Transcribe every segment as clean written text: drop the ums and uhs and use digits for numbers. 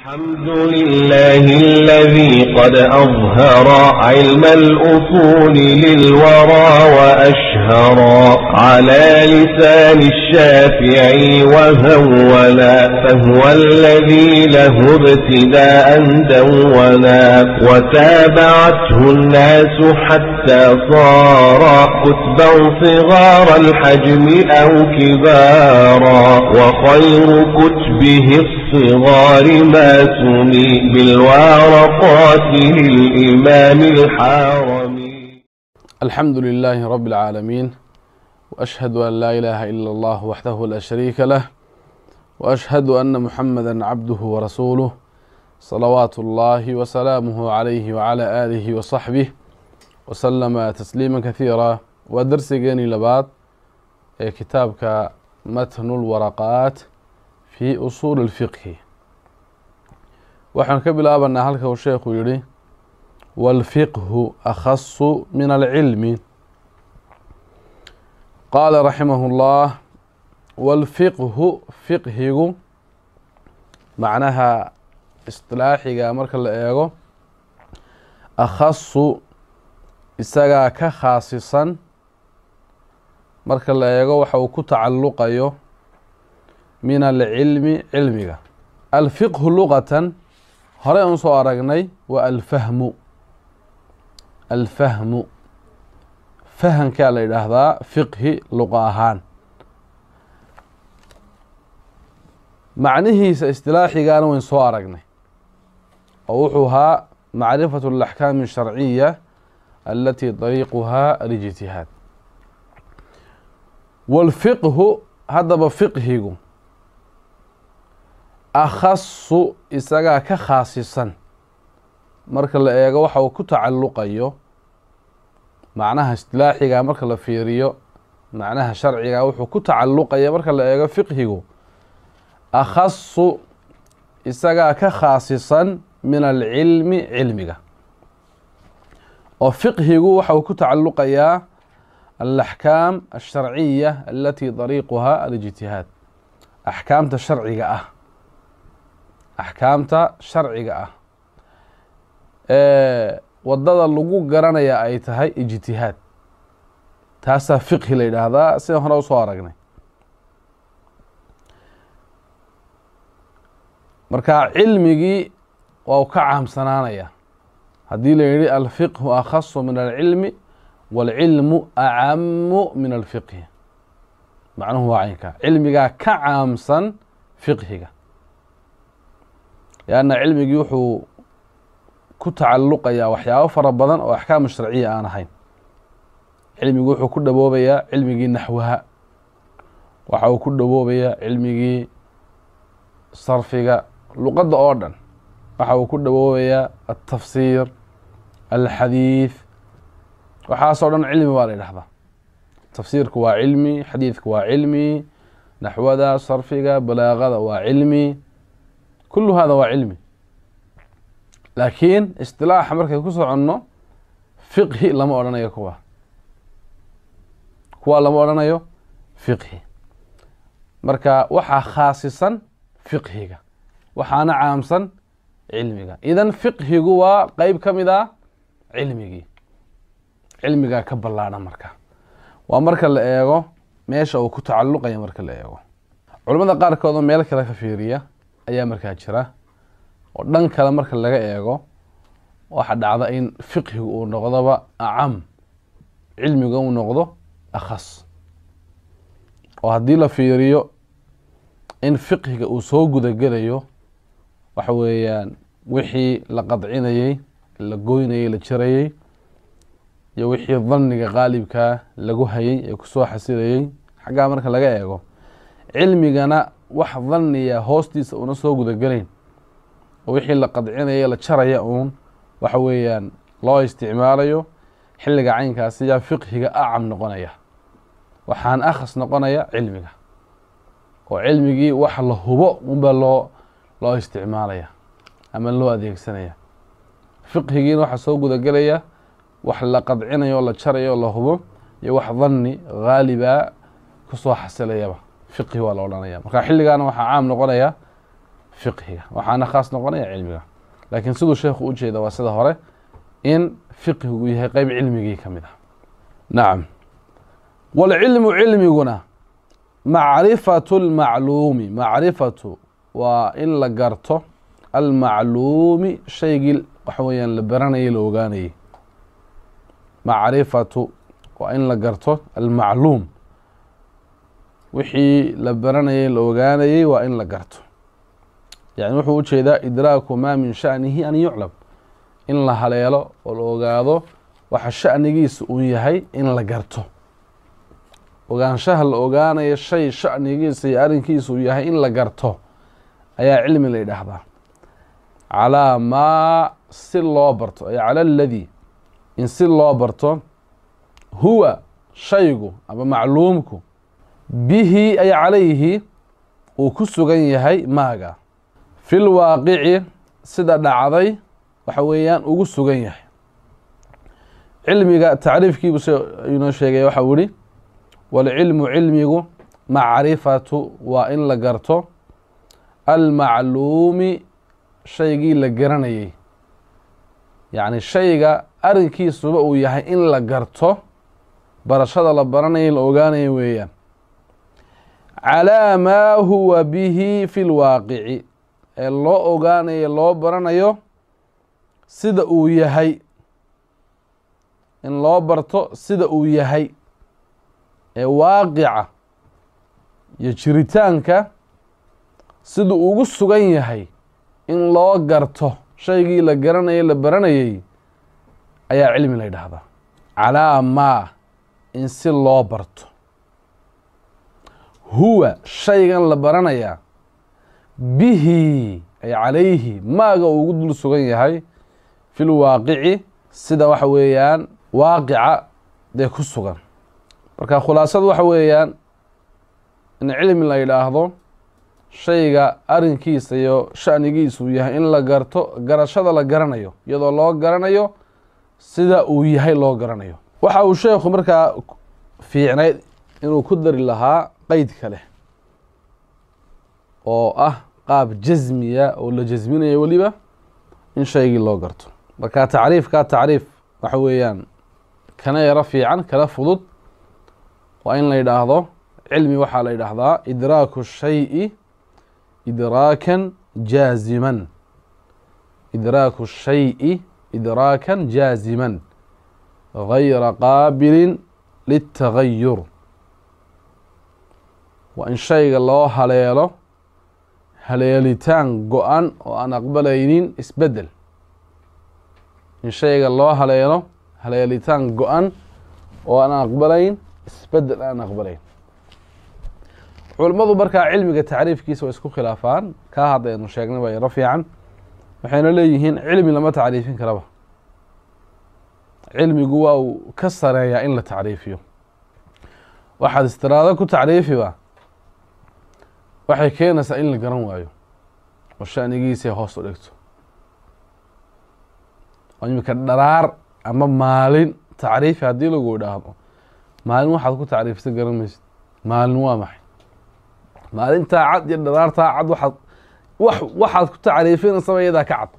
الحمد لله الذي قد أظهر علم الأصول للورى وأشهر على لسان الشافعي وهولا، فهو الذي له ابتداء دولا، وتابعته الناس حتى صار كتبا صغار الحجم أو كبارا، وخير كتبه الصغار ما سمي بالورقات للإمام الحارمي. الحمد لله رب العالمين، وأشهد أن لا إله إلا الله وحده لا شريك له، وأشهد أن محمدا عبده ورسوله صلوات الله وسلامه عليه وعلى آله وصحبه وسلم تسليما كثيرا. ودرسيني لبعض كتابك متن الورقات في أصول الفقه. waxaan ka bilaabanaa halka uu sheekhu yidhi wاlfiqhu akhasu min alcilmi. qaala raximahu اllah wاlfiqhu fiqhigu macnaha isطilaaxiga marka la eego akhasu isagaa ka khaasisan marka la eego waxa uu ku tacalluqayo min alcilmi cilmiga. alfiqhu luqatan hore aan soo aragnay waa alfahmu. alfahmu fahankaa la yidhaahdaa fiqhi luqa ahaan. macnihiisa istilaaxigaana wayn soo aragnay oo wuxuu ahaa macrifatu alaxkaami asharciya alatii dariiquhaa alijtihaad. waalfiqhu haddaba fiqhigu akhasu isagaa ka khaasisan marka la eego waxa uu ku tacalluqayo macnaha istilaaxiga marka la fiiriyo macnaha sharciga wuxuu ku tacalluqaya marka la eego fiqhigu akhasu isagaa ka khaasisan min alcilmi cilmiga. oo fiqhigu waxa uu ku tacalluqayaa alaxkaam alsharciya alatii dariiquhaa alijtihaad. axkaamta sharciga ah axkaamta sharciga ah wadada lagu garanaya ay tahay ijtihaad. taasaa fiqhi la yidhaahdaa sidaan hore usoo aragnay. marka cilmigii waa u ka caamsanaanaya haddii la yidhi alfiqhu akhasu min alcilmi waalcilmu acamu min alfiqhi. macnuhu waa caynkaa, cilmigaa ka caamsan fiqhiga. lianna cilmigii wuxuu ku tacalluqayaa waxyaabo fara badan oo axkaam sharciya aan ahayn. cilmigii wuxuu ku dhawoobayaa cilmigii naxwaha, waxa uu ku dhawoobayaa cilmigii sarfiga luqadda oo dhan, waxa uu ku dhawoobayaa altafsiir alxadiid. waxaasoo dhan cilmi baa la yidhahdaa. tafsiirku waa cilmi, xadiidku waa cilmi, naxwada sarfiga balaaqada waa cilmi. kulu hada waa cilmi. laakiin istilaaxa markay ku soconno fiqhi lama odhanayo kuwa lama odhanayo fiqhi. marka waxaa khaasisan fiqhiga waxaana caamsan cilmiga. idan fiqhigu waa qeyb ka mid ah cilmigii. cilmigaa ka ballaadhan marka waa marka la eego meesha uu ku tacalluqaya. marka la eego culamada qaarkood oo meel kale ka fiiriya ayaa markaa jira oo dhan kale marka laga eego waxa dhacda in fiqhigu uu noqdoba acam, cilmiga uu noqdo akhas. oo haddii la fiiriyo in fiqhiga uu soo gudagelayo waxa weeyaan wixii la qadcinayey, la goynayey, la jarayey, iyo wixii dhanniga qaalibkaa lagu hayay ee kusoo xasilayey. xaggaa marka laga eego cilmigana wax dhanniya hoostiisa una soo gudagelayn oo wixii la qadcinaya la jaraya uun waxa weeyaan loo isticmaalayo xilliga caynkaasi yaa fiqhiga acam noqonaya. waxaan akhas noqonaya cilmiga oo cilmigii wax la hubo unbaa loo isticmaalaya ama loo adeegsanaya. fiqhigiina waxa soo gudagelaya wax la qadcinayo, la jarayo, la hubo iyo wax dhanni haaliba kusoo xasilayaba fiqhi waa la odhanaya. marka xilligaana waxaa caam noqonaya fiqhiga waxaana khaas noqonaya cilmiga laakiin siduu sheekhu u jeeda waa sida hore in fiqhigu yahay qeyb cilmigii ka mid ah nacam walcilmu cilmiguna macrifatu lmacluumi macrifatu waa in la garto almacluumi shaygii waxa weeyaan la baranayay la ogaanayay macrifatu waa in la garto almacluum wixii la baranayay la ogaanayay waa in la garto yani wuxuu ujeedaa idraaku maa min sha'nihi an yuclam in la haleelo oo la ogaado waxa sha'nigiisa uu yahay in la garto ogaanshaha la ogaanayo shay sha'nigiisa iyo arrinkiisa uu yahay in la garto ayaa cilmi la yidhaahdaa calaa maa si loo barto ay cala aladii in si loo barto huwa shaygu ama macluumku bihi ay calayhi uu ku sugan yahay maaga fi lwaaqici sida dhacday waxa weeyaan ugu sugan yahay cilmiga tacriifkiibu si inoo sheegaya waxa uu yihi walcilmu cilmigu macrifatu waa in la garto almacluumi shaygii la garanayay yacni shayga arrinkiisuba uu yahay in la garto barashada la baranaya la ogaanaya weeyaan calaa maa huwa bihi fi lwaaqici ee loo ogaanayo loo baranayo sida uu yahay in loo barto sida uu yahay ee waaqica iyo jiritaanka siduu ugu sugan yahay in loo garto shaygii la garanayay la baranayay ayaa cilmi la yidhaahdaa calaa maa in si loo barto huwa shaygan la baranayaa bihi ay calayhi maaga uu ugu dul sugan yahay fi lwaaqici sida waxa weeyaan waaqica dee ku sugan marka khulaasadu waxa weeyaan in cilmi la yidhaahdo shayga arrinkiisa iyo sha'nigiisuu yahay in la garto garashada la garanayo iyadoo loo garanayo sida uu yahay loo garanayo waxa uu sheekhu markaa fiicnayd inuu ku dari lahaa qeyd kale oo ah qaab jasmiya oo la jasminayo weliba in shaygii loo garto marka tacriifka tacriif waxa weeyaan kana yaro fiican kala fudud waa in la yidhaahdo cilmi waxaa la yidhaahdaa idraaku shayi idraakan jaaziman idraaku shayi idraakan jaaziman gayra qaabilin litagayur waa in shayga loo haleelo haleelitaan go-an oo aan aqbalaynin isbedel in shayga loo haleelo haleelitaan go-an oo aan aqbalayn isbedel aan aqbalayn culimmadu markaa cilmiga tacriifkiisa waa isku khilaafaan kaa haddaynu sheegnay waa yaro fiican waxayna leeyihiin cilmi lama tacriifin karaba cilmigu waa uu ka sareeyaa in la tacriifiyo waxaad istiraado ku tacriifiba waxay keenaysaa in la garan waayo oo shanigiisay hoos u dhigto oo imika dharaar ama maalin tacriifi haddii lagu idhaahdo maalin waxaad ku tacriifisa garan maysid maalin waa maxay maalintaa cad iyo dharaartaa cad waxaad ku tacriifinaysaba yadaa ka cad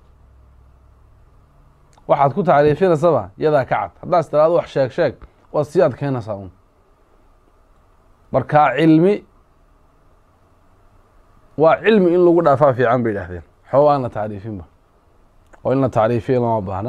waxaad ku tacriifinaysaba yadaa ka cad haddaad istiraado wax sheeg sheeg waad sii adkeynaysaa un markaa cilmi waa cilmi in lagu dhaafaa fiican bay idhahdeen xooga aan la tacriifinba oo in la tacriifiya lama baahna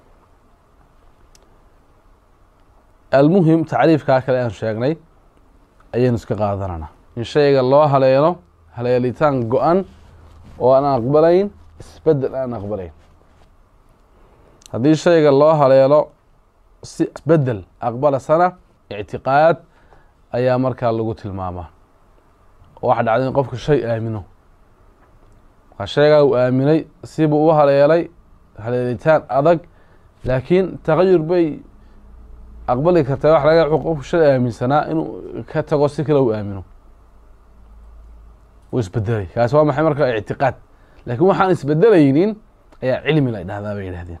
almuhim tacriifkaa kale aan sheegnay ayaynu iska qaadanana in shayga loo haleelo haleelitaan go-an oo aan aqbalayn isbedel aan aqbalayn haddii shayga loo haleelo si isbedel aqbalasana ictiqaad ayaa markaa lagu tilmaamaa oo waxa dhacday in qofku shay aamino markaa shaygaa uu aaminay sibuu u haleelay haleelitaan adag laakiin tagayur bay aqbali kartaa wax laga qofku shay aaminsanaa inuu ka tago si kale uu aamino uu isbedelay kaas waa maxay marka ictiqaad laakiin waxaan isbedelaynin ayaa cilmi la dhahdaa bay yidhahdeen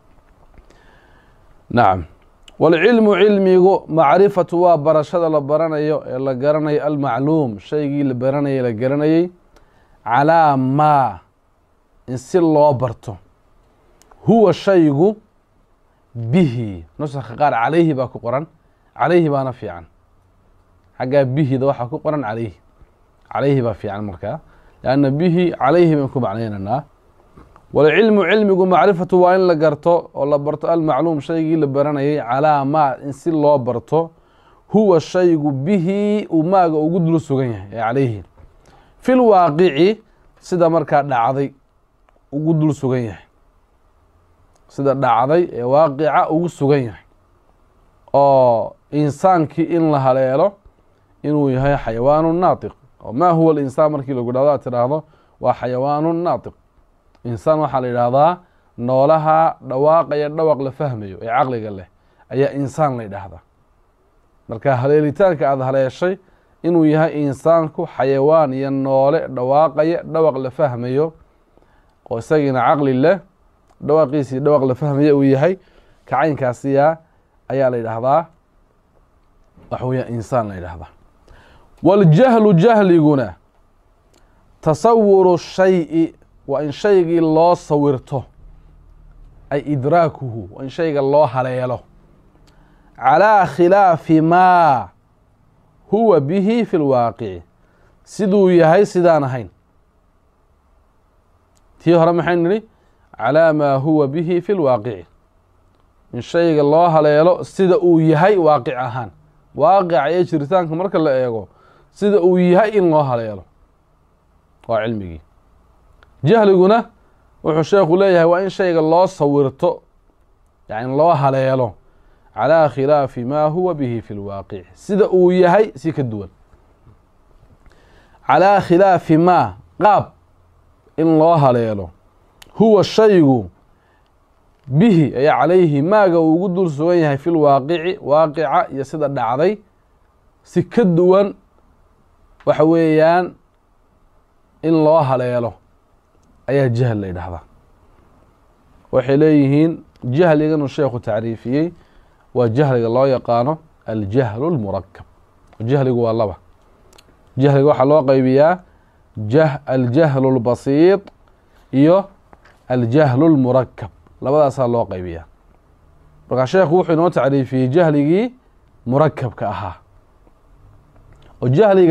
nacam walcilmu cilmigu macrifatu waa barashada la baranayo ee la garanayo almacluum shaygii la baranayay la garanayay calaa maa in si loo barto huwa shaygu bihi nusakha qaar calayhi baa ku qoran calayhi baana fiican xaggaa bihida waxaa ku qoran calayhi calayhi baa fiican markaa lanna bihi calayhi baan ku macnaynaynaa walcilmu cilmigu macrifatu waa in la garto oo la barto almacluum shaygii la baranayay calaa maa in si loo barto huwa shaygu bihi uu maaga ugu dul sugan yahay ee calayhi fi lwaaqici sida markaa dhacday ugu dul sugan yahay sida dhacday ee waaqica ugu sugan yahay oo insaankii in la haleelo inuu yahay xayawaanu naatiq oo maa huwa alinsaan markii lagu dhahdo aad tidhaahdo waa xayawaanu naatiq insaan waxaa la yidhaahdaa noolaha dhawaaqaya dhawaq la fahmayo ee caqliga leh ayaa insaan la yidhaahdaa marka haleelitaanka aada haleeshay inuu yahay insaanku xayawaan iyo noole dhawaaqaya dhawaq la fahmayo oo isagiina caqli leh dhawaaqiisii dhawaq la fahmaya uu yahay kacaynkaasiya ayaa la yidhaahdaa waxa weya insaan la yidhaahdaa waljahlu jahliguna tasawuru shayi waa in shaygii loo sawirto ay idraakuhu waa in shayga loo haleelo calaa khilaafi maa huwa bihi fi lwaaqici siduu yahay sidaan ahayn tii hore maxaynu nidhi calaa maa huwa bihi fi lwaaqici in shayga loo haleelo sida uu yahay waaqic ahaan waaqica iyo jiritaanka marka la eego sida uu yahay in loo haleelo waa cilmigii jahliguna wuxuu sheekhu leeyahay waa in shayga loo sawirto yani loo haleelo calaa khilaafi maa huwa bihi fi lwaaqici sida uu yahay si ka duwan calaa khilaafi maa qaab in loo haleelo huwa shaygu bihi ay calayhi maaga uu ugu dul sugan yahay fi lwaaqici waaqica iyo sida dhacday si ka duwan waxa weeyaan in loo haleelo ayaa jahl la yidhaahdaa waxay leeyihiin jahligan uu sheekhu tacriifiyey waa jahliga loo yaqaano aljahlu اlmurakab jahligu waa laba jahliga waxaa loo qaybiyaa aljahlu اlbasiid iyo aljahlu اlmurakab labadaasaa loo qaybiyaa markaa sheekhu wuxuu inoo tacriifiyey jahligii murakabka ahaa oo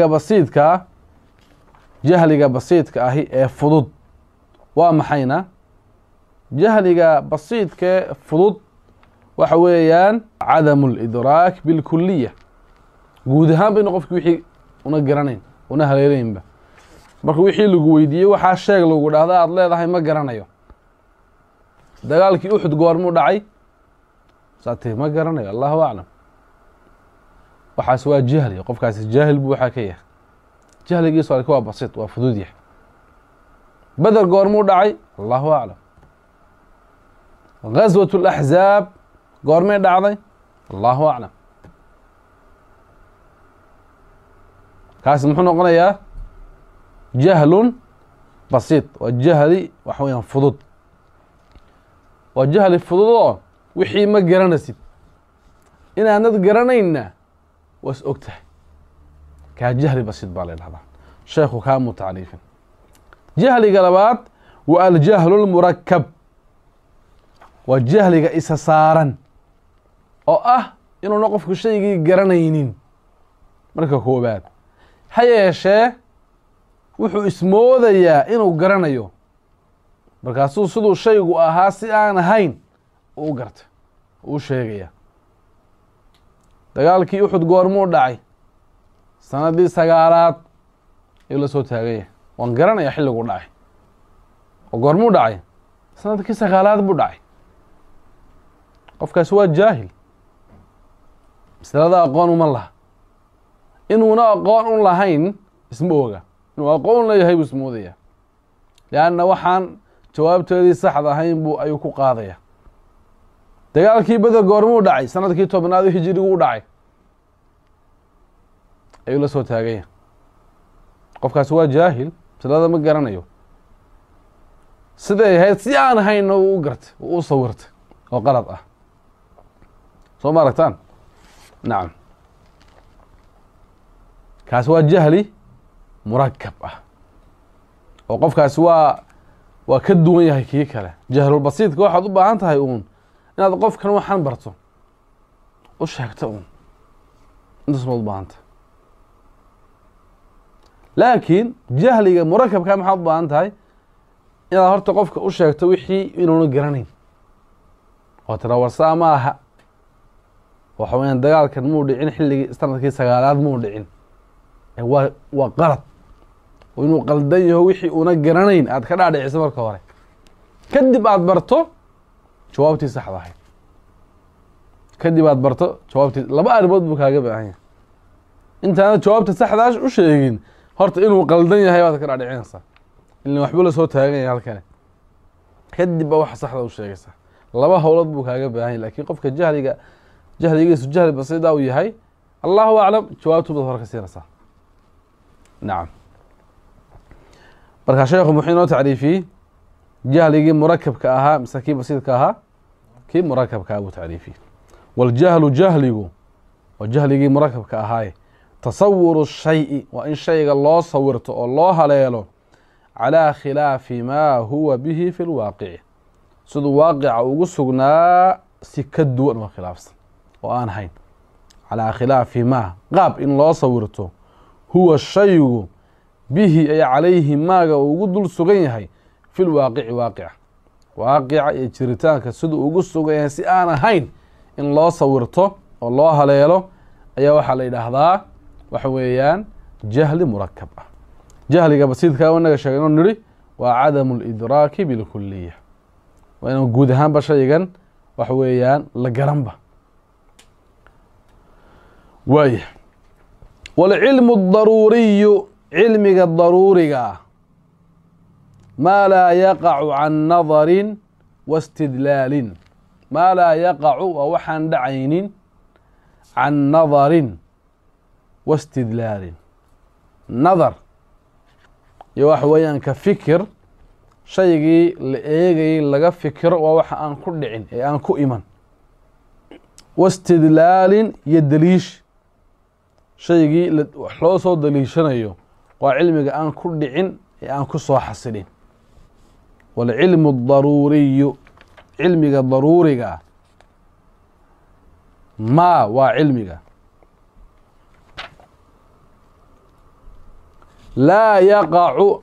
jahliga basiidka ahi ee fudud waa maxayna jahliga basiidkae fudud waxa weeyaan cadamu اlidraak bilkuliya guud ahaan bayna qofki wixii una garanayn una haleelaynba marka wixii lagu weydiiyey waxaa sheeg lagu dhahda aada leedahay ma garanayo dagaalkii uxud goormuu dhacay saatee ma garanayo allahu aclam waxaas waa jahli qofkaasi jaahil buu waxaa ka yahay jahligiisu alka waa basiid waa fudud yahay beder goormuu dhacay allahu aclam gaswat اlaxzaab goormay dhacday allahu aclam kaasi muxuu noqonayaa jahlun basiid waa jahli waxa weyaan fudud waa jahli fudud oo wixii ma garanaysid inaanad garanaynna waa is og tahay kaa jahli basiid baa la ydhahdaa sheekhu kaa mu tacriifin jahliga labaad wa aljahlu اlmurakab waa jahliga isa saaran oo ah inuuna qofku shaygii garanaynin marka koobaad ha yeeshee wuxuu ismoodayaa inuu garanayo markaasuu siduu shaygu ahaa si aan ahayn uu garta uu sheegaya dagaalkii uxud goormuu dhacay sanadii 9aad ayuu la soo taaganya waan garanaya xilliguu dhacay oo goormuu dhacay sanadkii 9aad buu dhacay qofkaasi waa jaahil masalada aqoon uma laha inuuna aqoon u lahayn isma oga inuu aqoon leeyahay buu ismoodaya leanna waxaan jawaabteedii saxda ahayn buu ayuu ku qaadaya dagaalkii beder goormuu dhacay sanadkii 10aad hijirigu u dhacay ayuu la soo taaganya qofkaasi waa jaahil masalada ma garanayo siday ahayd si aan ahaynna u gartay u sawirtay oo qalad ah soo ma aragtaan nacam kaasi waa jahli murakab ah oo qofkaasi waa ka duwan yahay kii kale. jahlulbasiidka waxaad u baahan tahay uun inaad qofkan waxaan barto u sheegto uun intaas baad u baahan tahay. laakiin jahliga murakabka maxaad u baahan tahay inaad horta qofka u sheegto wixii inuuna garanayn oo tira warsaa ma aha, waxa weyaan dagaalkan muu dhicin xilligii sanadkii 9aad muu dhicin, waa qalad oo inuu qaldan yaho wixii una garanayn aad ka dhaadhiciso marka hore, kadib aad barto jawaabtii saxda ahayd. kadib aad barto jawaabtii, laba arrimood buu kaaga baahan yahay. intaana jawaabta saxdaas u sheegin horta inuu qaldan yahay baad ka dhaadhicinaysaa, ilaa waxbuu la soo taagan yahay halkani, kadib baa waxa saxda u sheegaysaa. laba howlood buu kaaga baahan yahay. laakiin qofka jahligiisu jahli basiida uu yahay, allahu aclam, jawaabtu baad hore ka siinaysaa. nacam. marka sheekhu muxuu inoo tacriifiyey jahligii murakabka ahaa mise kii basiidka ahaa? kii murakabka ahaa buu tacriifiyey. waljahlu jahligu waa jahligii murakabka ahaaye tasawuru shayi waa in shayga loo sawirto oo loo haleelo calaa khilaafi maa huwa bihi fi lwaaqici, siduu waaqica ugu sugnaa si ka duwan oo khilaafsan oo aan hayn. calaa khilaafi maa qaab in loo sawirto huwa shaygu bihi ay calayhi maaga uu ugu dul sugan yahay fi lwaaqici waaqica iyo jiritaanka siduu ugu sugan yahay si aan ahayn in loo sawirto oo loo haleelo ayaa waxaa la yidhaahdaa waxa weeyaan jahli murakab ah. jahliga basiidka inaga sheegay inuu nidhi waa cadamu lidraaki bilkuliya, waa inuu guud ahaanba shaygan waxa weeyaan la garanba. waaya. walcilmu daruuriyu cilmiga daruuriga ah maa laa yaqacu can nadarin wastidlaalin. maa laa yaqacu waa waxaan dhacaynin can nadarin wastidlaalin. nadar iyo waxa weeyaan ka fikir, shaygii la eegayay laga fikiro waa waxa aan ku dhicin ee aan ku iman. wastidlaalin iyo daliish, shaygii wax loo soo daliishanayo waa cilmiga aan ku dhicin ee aan ku soo xasilin. walcilmu daruuriyu cilmiga daruuriga maa waa cilmiga laa yaqacu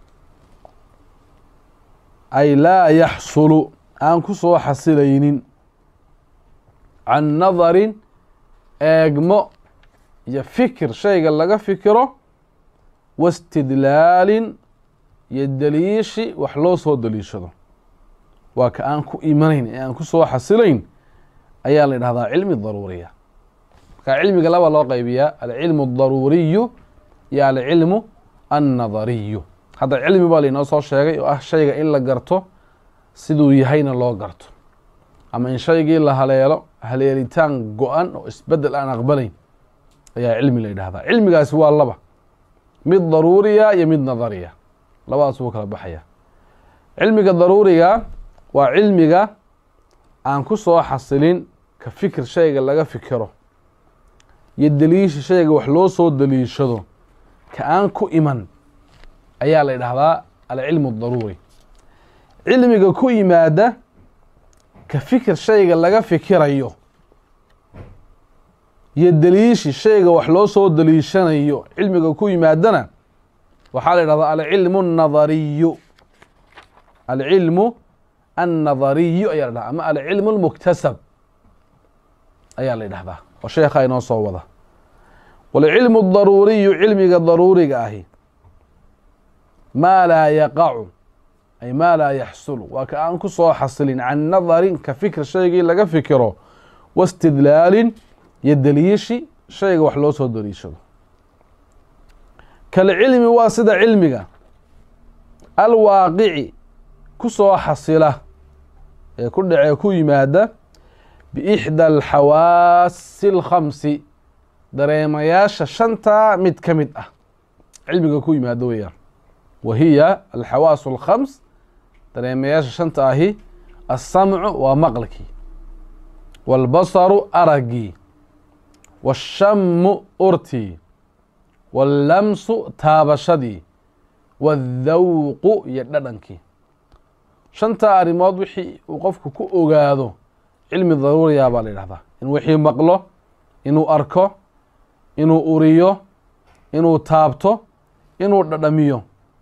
ay laa yaxsulu aan ku soo xasilaynin can nadarin eegmo iyo fikir shayga laga fikiro, wastidlaalin iyo daliishi wax loo soo daliishado, waa ka aan ku imanayn ee aan ku soo xasilayn ayaa la yidhahdaa cilmi daruuriya. marka cilmiga laba loo qaybiyaa, alcilmu adaruuriyu iyo alcilmu annadariyu. hadda cilmi baa lainoo soo sheegay oo ah shayga in la garto siduu yahayna loo garto, ama in shaygii la haleelo haleelitaan go-an oo isbedel aan aqbalayn ayaa cilmi la yidhahdaa. cilmigaasi waa laba, mid daruuriya iyo mid nadariya, labadaas wuu kala baxaya. cilmiga daruuriga waa cilmiga aan ku soo xasilin ka fikir shayga laga fikiro iyo daliisha shayga wax loo soo daliishado ka aan ku iman ayaa la yidhahdaa alcilmu daruuri. cilmiga ku yimaada ka fikir shayga laga fikirayo iyo daliishi shayga wax loo soo daliishanayo, cilmiga ku yimaadana waxaa la yidhahdaa alcilmu annadariyu. alcilmu annadariyu ayaa la dhahdaa, ama alcilmu almuktasab ayaa la yidhahdaa, oo sheekha inoo soo wada. walcilmu daruuriyu cilmiga daruuriga ahi maa laa yaqacu ay maa laa yaxsulu waa ka aan ku soo xasilin can nadarin ka fikir shaygii laga fikiro, wastidlaalin iyo daliishi shayga wax loo soo daliishado. kalcilmi waa sida cilmiga alwaaqici ku soo xasila ee ku dhacee ku yimaada biixda alxawaasi alkhamsi dareemayaasha shanta mid ka mid ah cilmiga ku yimaado weeyaan. wahiya alxawaasu alkhams, dareemayaasha shanta ahi alsamcu waa maqlkii, waalbasaru araggii, waashamu urtii, wallamsu taabashadii, waاdhawqu iyo dhadhankii. shantaa arrimood wixii uu qofku ku ogaado cilmi daruuriya baa la yidhahdaa. in wixii maqlo, inuu arko, inuu uriyo, inuu taabto, inuu dhadhamiyo.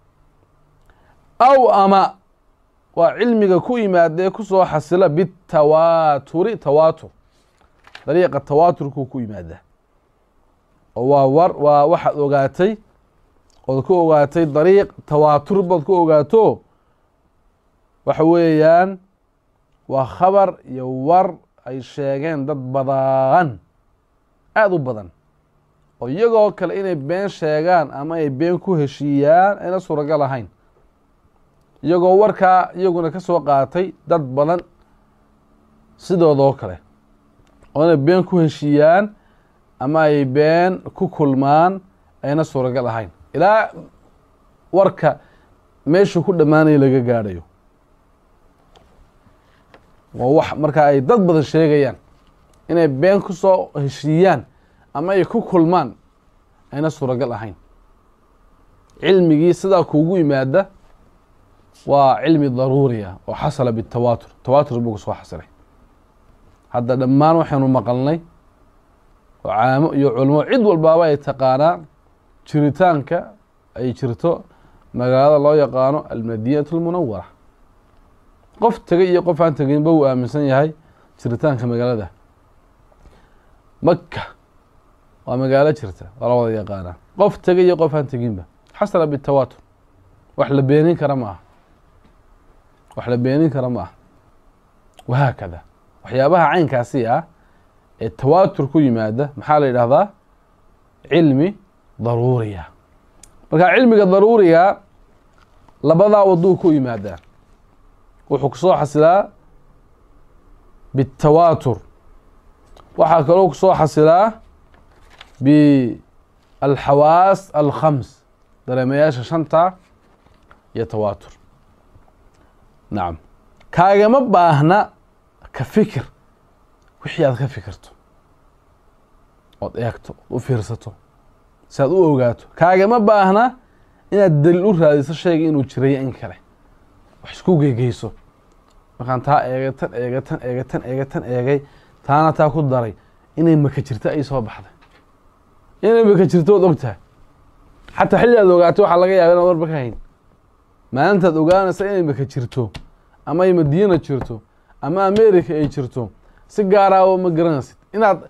aw ama waa cilmiga ku yimaadee kusoo xasila bitawaaturi, tawaatur dariiqa tawaaturkuu ku yimaadaa oo waa waxaad ogaatay ood ku ogaatay dariiq tawaatur baad ku ogaato. waxa weeyaan waa khabar iyo war ay sheegeen dad badan, aada u badan, oo iyagoo kale inay been sheegaan ama ay been ku heshiiyaan ayna suuragal ahayn, iyagoo warkaa iyaguna ka soo qaatay dad badan sidoodoo kale oo inay been ku heshiiyaan ama ay been ku kulmaan ayna suuragal ahayn, ilaa warka meeshuu ku dhammaanaya laga gaadhayo. waa wax markaa ay dad badan sheegayaan inay been ku soo heshiiyaan ama ay ku kulmaan ayna suuragal ahayn. cilmigii sidaa kuugu yimaada waa cilmi daruuriya oo xasala bitawaatur, tawaatur buu ku soo xasilay. hadda dhammaan waxaynu maqalnay oo caamo iyo culmo cid walbaaba ay taqaanaa jiritaanka ay jirto magaalada loo yaqaano almadinatu almunawara. qof tegay iyo qof aan teginba uu aaminsan yahay jiritaanka magaalada. maka waa magaalo jirta, waa la wada yaqaanaa. qof tegay iyo qof aan teginba xasala bitawaatur. wax la beenin kara ma aha, wax la beenin kara ma aha. wahaakada waxyaabaha caynkaasi ah ee tawaatur ku yimaada maxaa la yidhahdaa? cilmi daruuriya. marka cilmiga daruuriga labadaa waduu ku yimaadaa. wuxuu kusoo xasilaa bitawaatur, waxaa kaloo kusoo xasilaa bialxawaas alkhams, dareemayaasha shanta iyo tawaatur. nacam, kaagama baahna ka fikir wixii aad ka fikirto ood eegto u fiirsato si aad u ogaato. kaagama baahna inaad daliil u raadiso shayga inuu jiraya in kale, wax isku geegeyso. markaan taa eegay tan eegay tan eegay tan eegay tan eegay taana taa ku daray inay maka jirto ay soo baxday. inay maka jirto ood ogtahay xataa xilli aad ogaato waxaa laga yaaba inaad warba ka hayn. maalintaad ogaanaysa inay maka jirto ama ay madiina jirto ama america ay jirto si gaaraabo ma garanaysid. inaad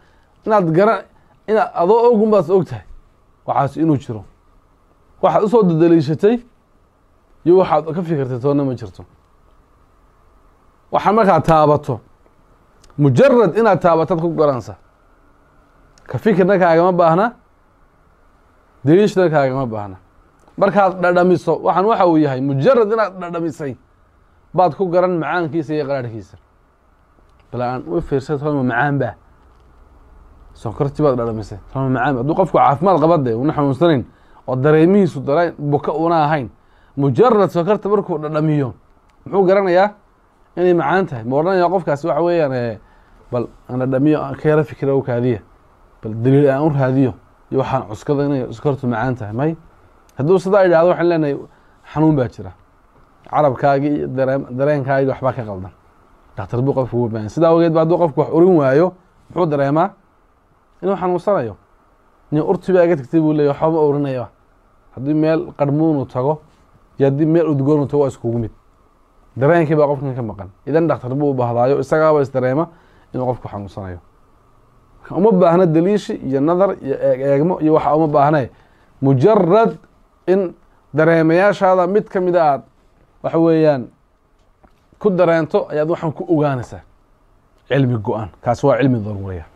adoo ogun baad og tahay waxaas inuu jiro. waxaad usoo dadaliishatay iyo waxaad ka fikirtay toona ma jirto. waxaa markaad taabato, mujarad inaad taabataad ku garanaysa. ka fikirna kaagama baahna, daliishna kaagama baahna. markaad dhadhamiso waxaan waxa uu yahay mujarad inaad dhadhamisay baad ku garan macaankiisa iyo qaraarhkiisa. bala aan u fiirsay tolma macaan baa sonkorti baad dhadhamisay tolma macaan. hadduu qofku caafimaad qabade una xanuunsanayn oo dareemihiisu dareen buka una ahayn, mujarad sonkorta markuu dhadhamiyo muxuu garanayaa inay macaan tahay. ma odhanaya qofkaasi waxa weeyaan bal aan dhadhamiyo ka yara fikira kaadiya, bal daliil aan u raadiyo iyo waxaan cuskada inay sonkortu macaan tahay. may hadduu sidaa idhaahdo waxaan leenahay xanuun baa jira, carabkaagii iyo dareenkaagii waxbaa ka qaldan. dhakhtar buu qofku ugu baahan. sidaa awgeed ba hadduu qofku wax urin waayo muxuu dareemaa inuu xanuunsanayo. nin urti baa iga tagtay buu leeyahy waxba ma urinaya. haddii meel qarmuunu tago iyo haddii meel udgoonu tago waa iskugu mid. dareenkii baa qofkan ka maqan. idan dhakhtar buu u baahdaayo isagaaba isdareema inuu qofku xanuunsanayo. uma baahna daliishi iyo nadar iyo eegmo iyo waxa uma baahne, mujarad in dareemayaashaada mid ka mida aad waxa weeyaan ku dareento ayaad waxaan ku ogaanaysaa. cilmi go-an kaasi waa cilmi daruuriya.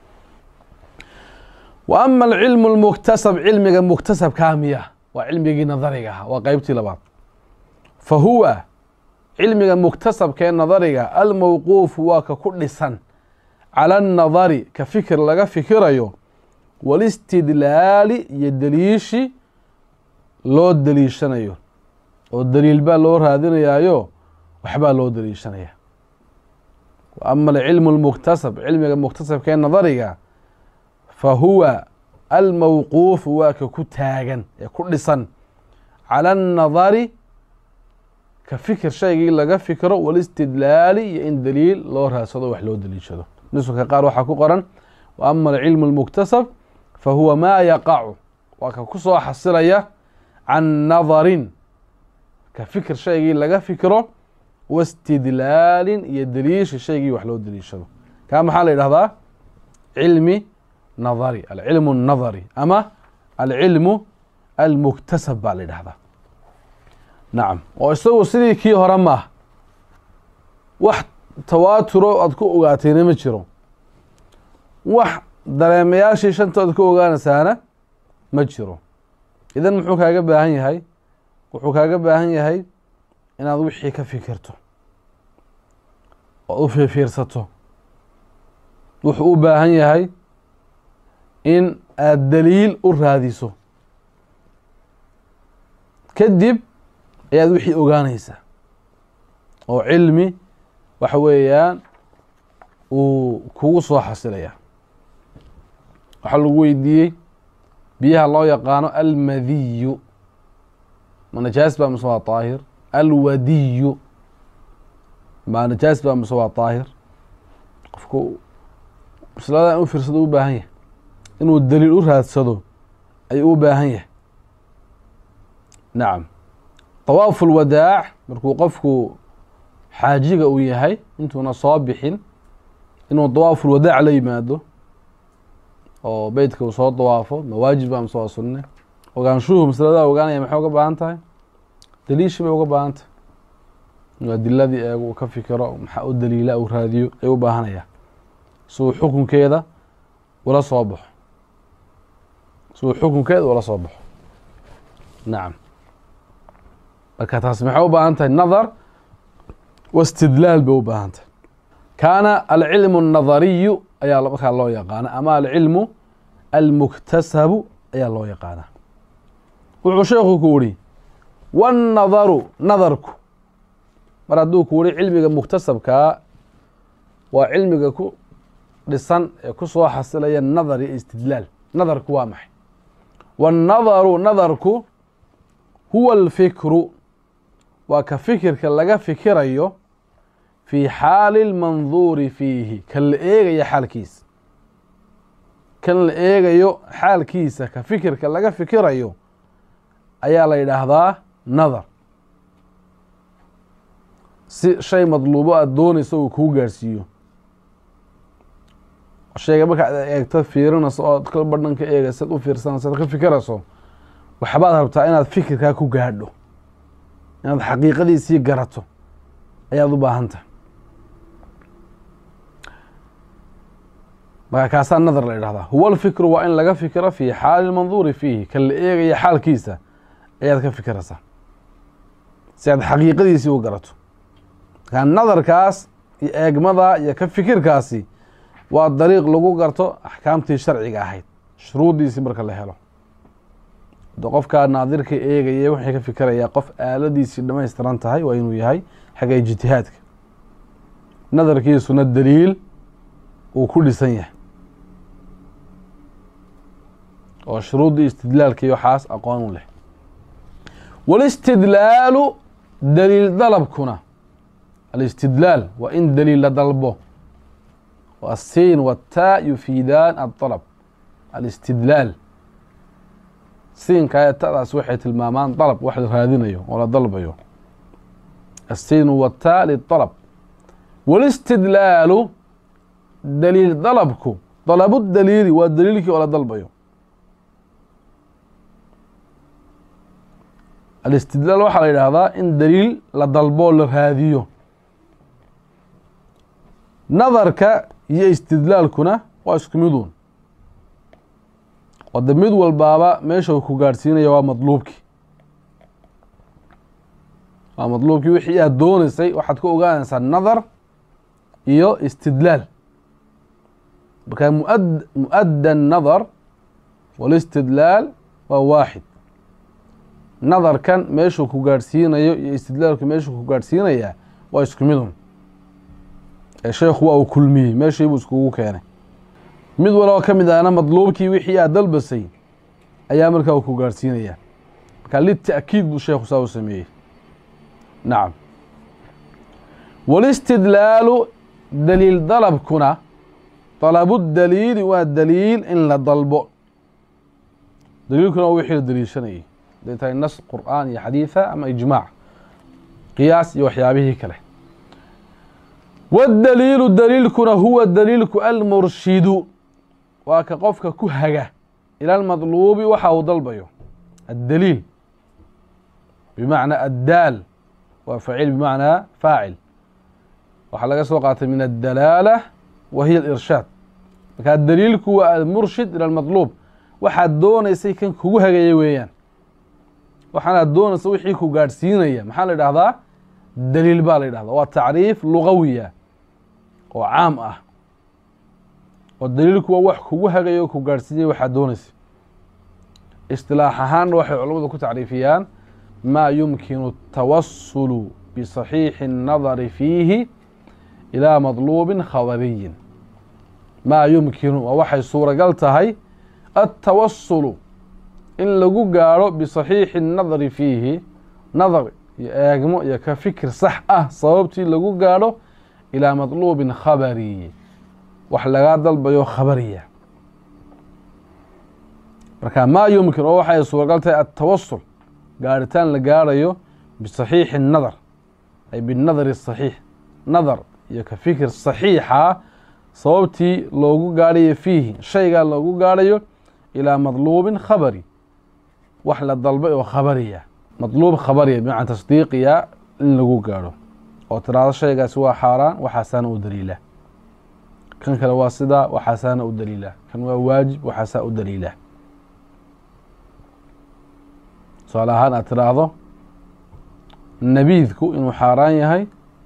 wa ama alcilmu almuktasab, cilmiga muktasabkaa miya waa cilmigii nadariga ahaa, waa qeybtii labaad. fa huwa cilmiga muktasabkee nadariga almawquufu waa ka ku dhisan cala annadari ka fikir laga fikirayo, walistidlaali iyo daliishi loo daliishanayo oo daliil baa loo raadinayaayo waxbaa loo daliishanaya. wa ama alcilmu almuktasab, cilmiga muktasabkee nadariga fa huwa almawquufu waa ka ku taagan ee ku dhisan calى الnadari ka fikir shaygii laga fikro wاlاstidlaali iyo in daliil loo raadsado wax loo daliishado. nuska qaar waxaa ku qoran wa ama alcilmu اlmuktasab fahuwa ma yaqacu waa ka ku soo xasilaya can nadarin ka fikir shaygii laga fikro wاstidlaalin iyo daliishi shaygii wax loo daliishado. kaa maxaa la yidhahdaa cilmi nadari, alcilmu الnadari ama alcilmu almuktasab baa la yidhahdaa. nacam, oo isagu sidii kii hore maaha, wax tawaaturo aad ku ogaatayna ma jiro, wax dareemayaashii shantood ku ogaanaysaana ma jiro. idan muxuu kaaga baahan yahay? wuxuu kaaga baahan yahay inaad wixii ka fikirto oo u fiirsato. wuxuu u baahan yahay in aad daliil u raadiso, kadib ayaad wixii ogaanaysaa oo cilmi waxa weeyaan uu kugu soo xasilaya. waxaa lagu weydiiyey biyaha loo yaqaano almadiyu ma najaas baa mise waa طaahir? alwadiyu ma najaas baa mise waa طaahir? qofku maslada in u fiirsado u baahan yahay, inuu daliil u raadsado ayuu u baahan yahay. nacam, طawaafu اlwadaac markuu qofku xaajiga uu yahay intuuna soo bixin inuu طawaafu اlwadaac la yimaado oo beytka uu soo dawaafo ma waajib baa mise waa sunne? ogaanshuhu maslada ogaanaya maxay uga baahan tahay? daliishi bay uga baahan tahay. inuu adiladii eego uu ka fikiro maxaa u daliila uu raadiyo ayuu u baahanaya si uu xukunkeeda ula soo baxo, nacam. marka taas maxay u baahan tahay? nadar wاstidlaal bay u baahan tahay. kaana alcilmu الnadariyu ayaa markaa loo yaqaana ama alcilmu almuktasabu ayaa loo yaqaana. wuxuu sheekhu ku wuri wالnadaru nadarku, mar hadduu ku wuri cilmiga muktasabkaa waa cilmiga ku dhisan ee ku soo xasilaya nadar iyo istidlaal. nadarku waa maxay? wالnadaru nadarku huwa اlfikru waa ka fikirka laga fikirayo fii xaali اlmanduuri fiihi, kan la eegaya xaalkiisa. kan la eegayo xaalkiisa ka fikirka laga fikirayo ayaa la yidhaahdaa nadar. si shay madluubo aad doonayso uu kuu gaarhsiiyo, shayga markaad eegto fiirinayso oo kal badhan ka eegaysa ad u fiirsanayso ad ka fikirayso, waxbaad rabtaa inaad fikirkaa ku gaadho, inaad xaqiiqadiisii garato ayaad u baahan tahay. marka kaasaa nadar la yidhahdaa. huwa alfikru waa in laga fikiro fii xaali lmanduuri fiihi, kan la eegaya xaalkiisa ayaad ka fikiraysaa si aad xaqiiqadiisii u garato. markaa nadarkaas iyo eegmada iyo ka fikirkaasi waa dariiq lagu garto axkaamtii sharciga ahayd, shuruuddiisii marka la helo. de qofkaa naadirka eegaya waxay ka fikirayaa qof aaladiisii dhamaystiran tahay waa inuu yahay xagga ijtihaadka, nadarkiisuna daliil uu ku dhisan yahay oo shuruuddii istidlaalkii waxaas aqoon u leh. wاlاstidlaalu daliil dalabkuna, alاstidlaal waa in daliil la dalbo. الsin wالtaa yufiidaan aلطalb. alاstidlaal siinka tadaas waxay tilmaamaan dalb wax la raadinayo oo la dalbayo. الsin wالtaa liلطalb. wاlاstidlaalu daliil dalabku, dalabu daliili waa daliilkii oo la dalbayo. alاstidlaal waxaa la yidhaahdaa in daliil la dalboo la raadiyo. nadarka iyo istidlaalkuna waa isku miduun, oo de mid walbaaba meesha uu ku gaadhsiinaya waa madluubkii. waa madluubkii wixii aad doonaysay waxaad ku ogaanaysaa nadar iyo istidlaal. markaa muadda الnadar wاlاstidlaal waa waaxid. nadarkan meeshuu ku gaadhsiinayo iyo istidlaalku meeshuu ku gaadhsiinayaa waa isku midun. ee sheekhu waa uu kulmiyey, meeshii buu iskugu keenay. mid waloo ka mid ahna madluubkii wixii aad dalbasay ayaa markaa uu ku gaadhsiinayaa. marka lita'kiid buu sheekhu saa u sameeyey. nacam walistidlaalu daliil dalabkuna dalabu daliili waa daliil in la dalbo. daliilkuna waa wixii la daliishanayay haday tahay nas qur'aan iyo xadiida ama ijmaac qiyaas iyo waxyaabihii kale. waddaliilu daliilkuna huwa daliilku almurshidu waa ka qofka ku haga ila almadluubi waxa uu dalbayo. addaliil bimacnaa addaal waa faciil bimacnaa faacil, waxaa laga soo qaatay min addalaala wa hiya alirshaad. marka daliilku waa almurshid ila almadluub, waxaad doonaysay kan kugu hagaya weeyaan. waxaanaad doonaysa wixii ku gaadhsiinaya maxaa la idhahdaa? daliil baa la yidhahdaa. waa tacriif lugawiya oo caam ah, oo daliilku waa wax kugu hagaya oo ku gaadhsiinaya waxaad doonaysa. istilaax ahaanna waxay culamadu ku tacriifiyaan maa yumkinu atawasulu bisaxiixi الnadari fiihi ilaa madluubin khabariyin. maa yumkinu waa waxay suuragal tahay altawasulu in lagu gaadho bisaxiixi الnadari fiihi, nadar iyo eegmo iyo ka fikir sax ah sababtii lagu gaadho ilaa madluubin khabari, wax lagaa dalbayo khabariya. marka maa yumkin oo waxay suuragal tahay atawasul gaadhitaan la gaadhayo bisaxiixi الnadar ay binadari الصaxiix, nadar iyo ka fikir saxiixa sababtii loogu gaadhayo fiihi shaygaa loogu gaadhayo ilaa madluubin khabari, wax la dalbay oo khabariya. madluub khabariya bimacna tasdiiqiya in lagu gaadho oo tiraahdo shaygaasi waa xaaraan waxaasaana u daliila, kan kale waa sidaa waxaasaana u daliila, kan waa waajib waxaasaa u daliila. tusaale ahaan aad tiraahdo nabiidku inuu xaaraan yahay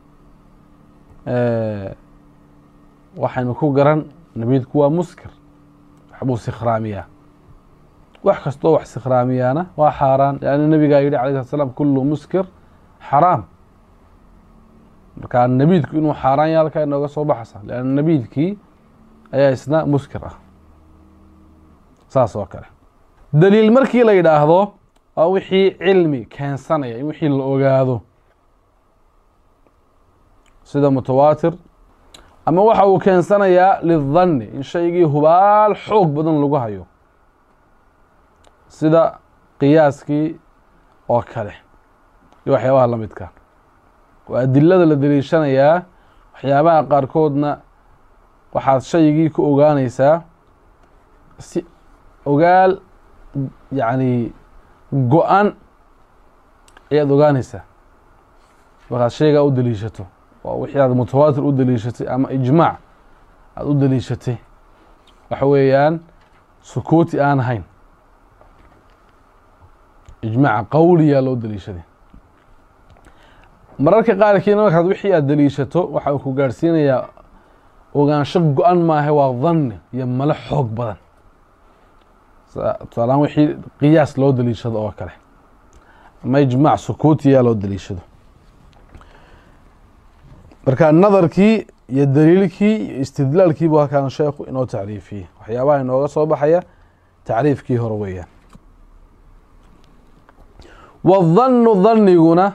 waxaynu ku garan nabiidku waa muskir, waxbuu sikhraamiyaa. wax kastoo wax sikhraamiyaana waa xaaraan, lanna nabigaa yidhi alayh slat slam kullu muskir xaraam. marka nabiidku inuu xaaraan yahay halkaa inooga soo baxaysa, lanna nabiidkii ayaa isna muskir ah. saas oo kale daliil markii la yidhaahdo waa wixii cilmi keensanaya in wixii la ogaado, sida mutawaatir, ama waxa uu keensanayaa lidanni in shaygii hubaal xoog badan lagu hayo, sida qiyaaskii oo kale iyo waxyaabaha la midka. waa adilada la daliishanayaa, waxyaabaha qaarkoodna waxaad shaygii ku ogaanaysaa si ogaal yacni go-an ayaad ogaanaysaa markaad shaygaa u daliishato. waa wixii aad mutawaatir u daliishatay ama ijmaac aada u daliishatay, waxa weeyaan sukuuti aan ahayn, ijmaaca qawliyaa loo daliishaday. mararka qaarkiina markaad wixii aad daliishato waxa uu ku gaadhsiinayaa ogaansho go-an maaha, waa danni iyo malo xoog badan. tusaalaan wixii qiyaas loo daliishado oo kale ama ijmaac sukuutiyaa loo daliishado. marka nadarkii iyo daliilkii iyo istidlaalkii buu halkaan sheekhu inoo tacriifiyey. waxyaabaha inooga soo baxaya tacriifkii hore weeyaan. wadannu danniguna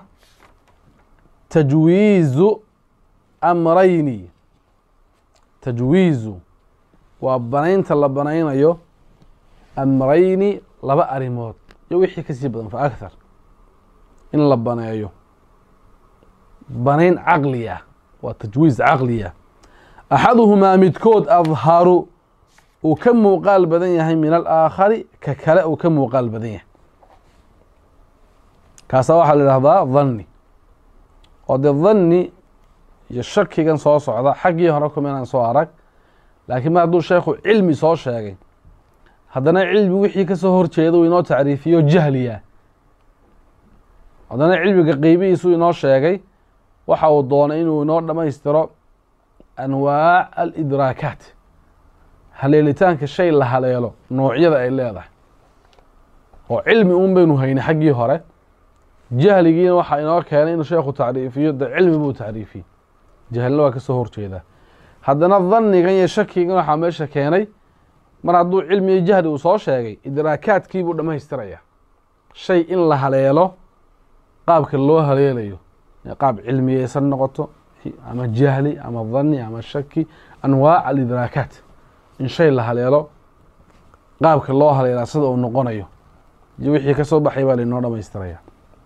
tajwiizu amrayni. tajwiizu waa banaynta la banaynayo amrayni laba arrimood iyo wixii kasii badan fa akthar in la baneeyo. banayn caqliya waa tajwiiz caqliya. axaduhumaa midkood adharu uu ka muuqaal badan yahay min alaakhari ka kale uu ka muuqaal badan yahay. kaasaa waxaa la idhahdaa danni. oo dee danni iyo shakigan soo socda xaggii hore kuma inaan soo arag, laakiin mar hadduu sheekhu cilmi soo sheegay haddana cilmi wixii ka soo horjeeda uu inoo tacriifiyo jahliya, haddana cilmiga qeybihiisuu inoo sheegay, waxa uu doonay inuu inoo dhammaystiro anwaac alidraakaat, haleelitaanka shay la haleelo noocyada ay leedahay. oo cilmi un baynu haynay xaggii hore, jahligiina waxaa inoo keenay inuu sheekhu tacriifiyo de cilmi buu tacriifiyey, jahlina waa ka soo horjeedaa. haddana dannigan iyo shakigan waxaa meesha keenay mar hadduu cilmi iyo jahli uu soo sheegay idraakaadkii buu dhammaystiraya, shay in la haleelo qaabka loo haleelayo qaab cilmiyeysan noqoto ama jahli ama dhanni ama shaki anwaac alidraakaat in shay la haleelo qaabka loo haleelaa sida uu noqonayo iyo wixii ka soo baxay baa lainoo dhamaystiraya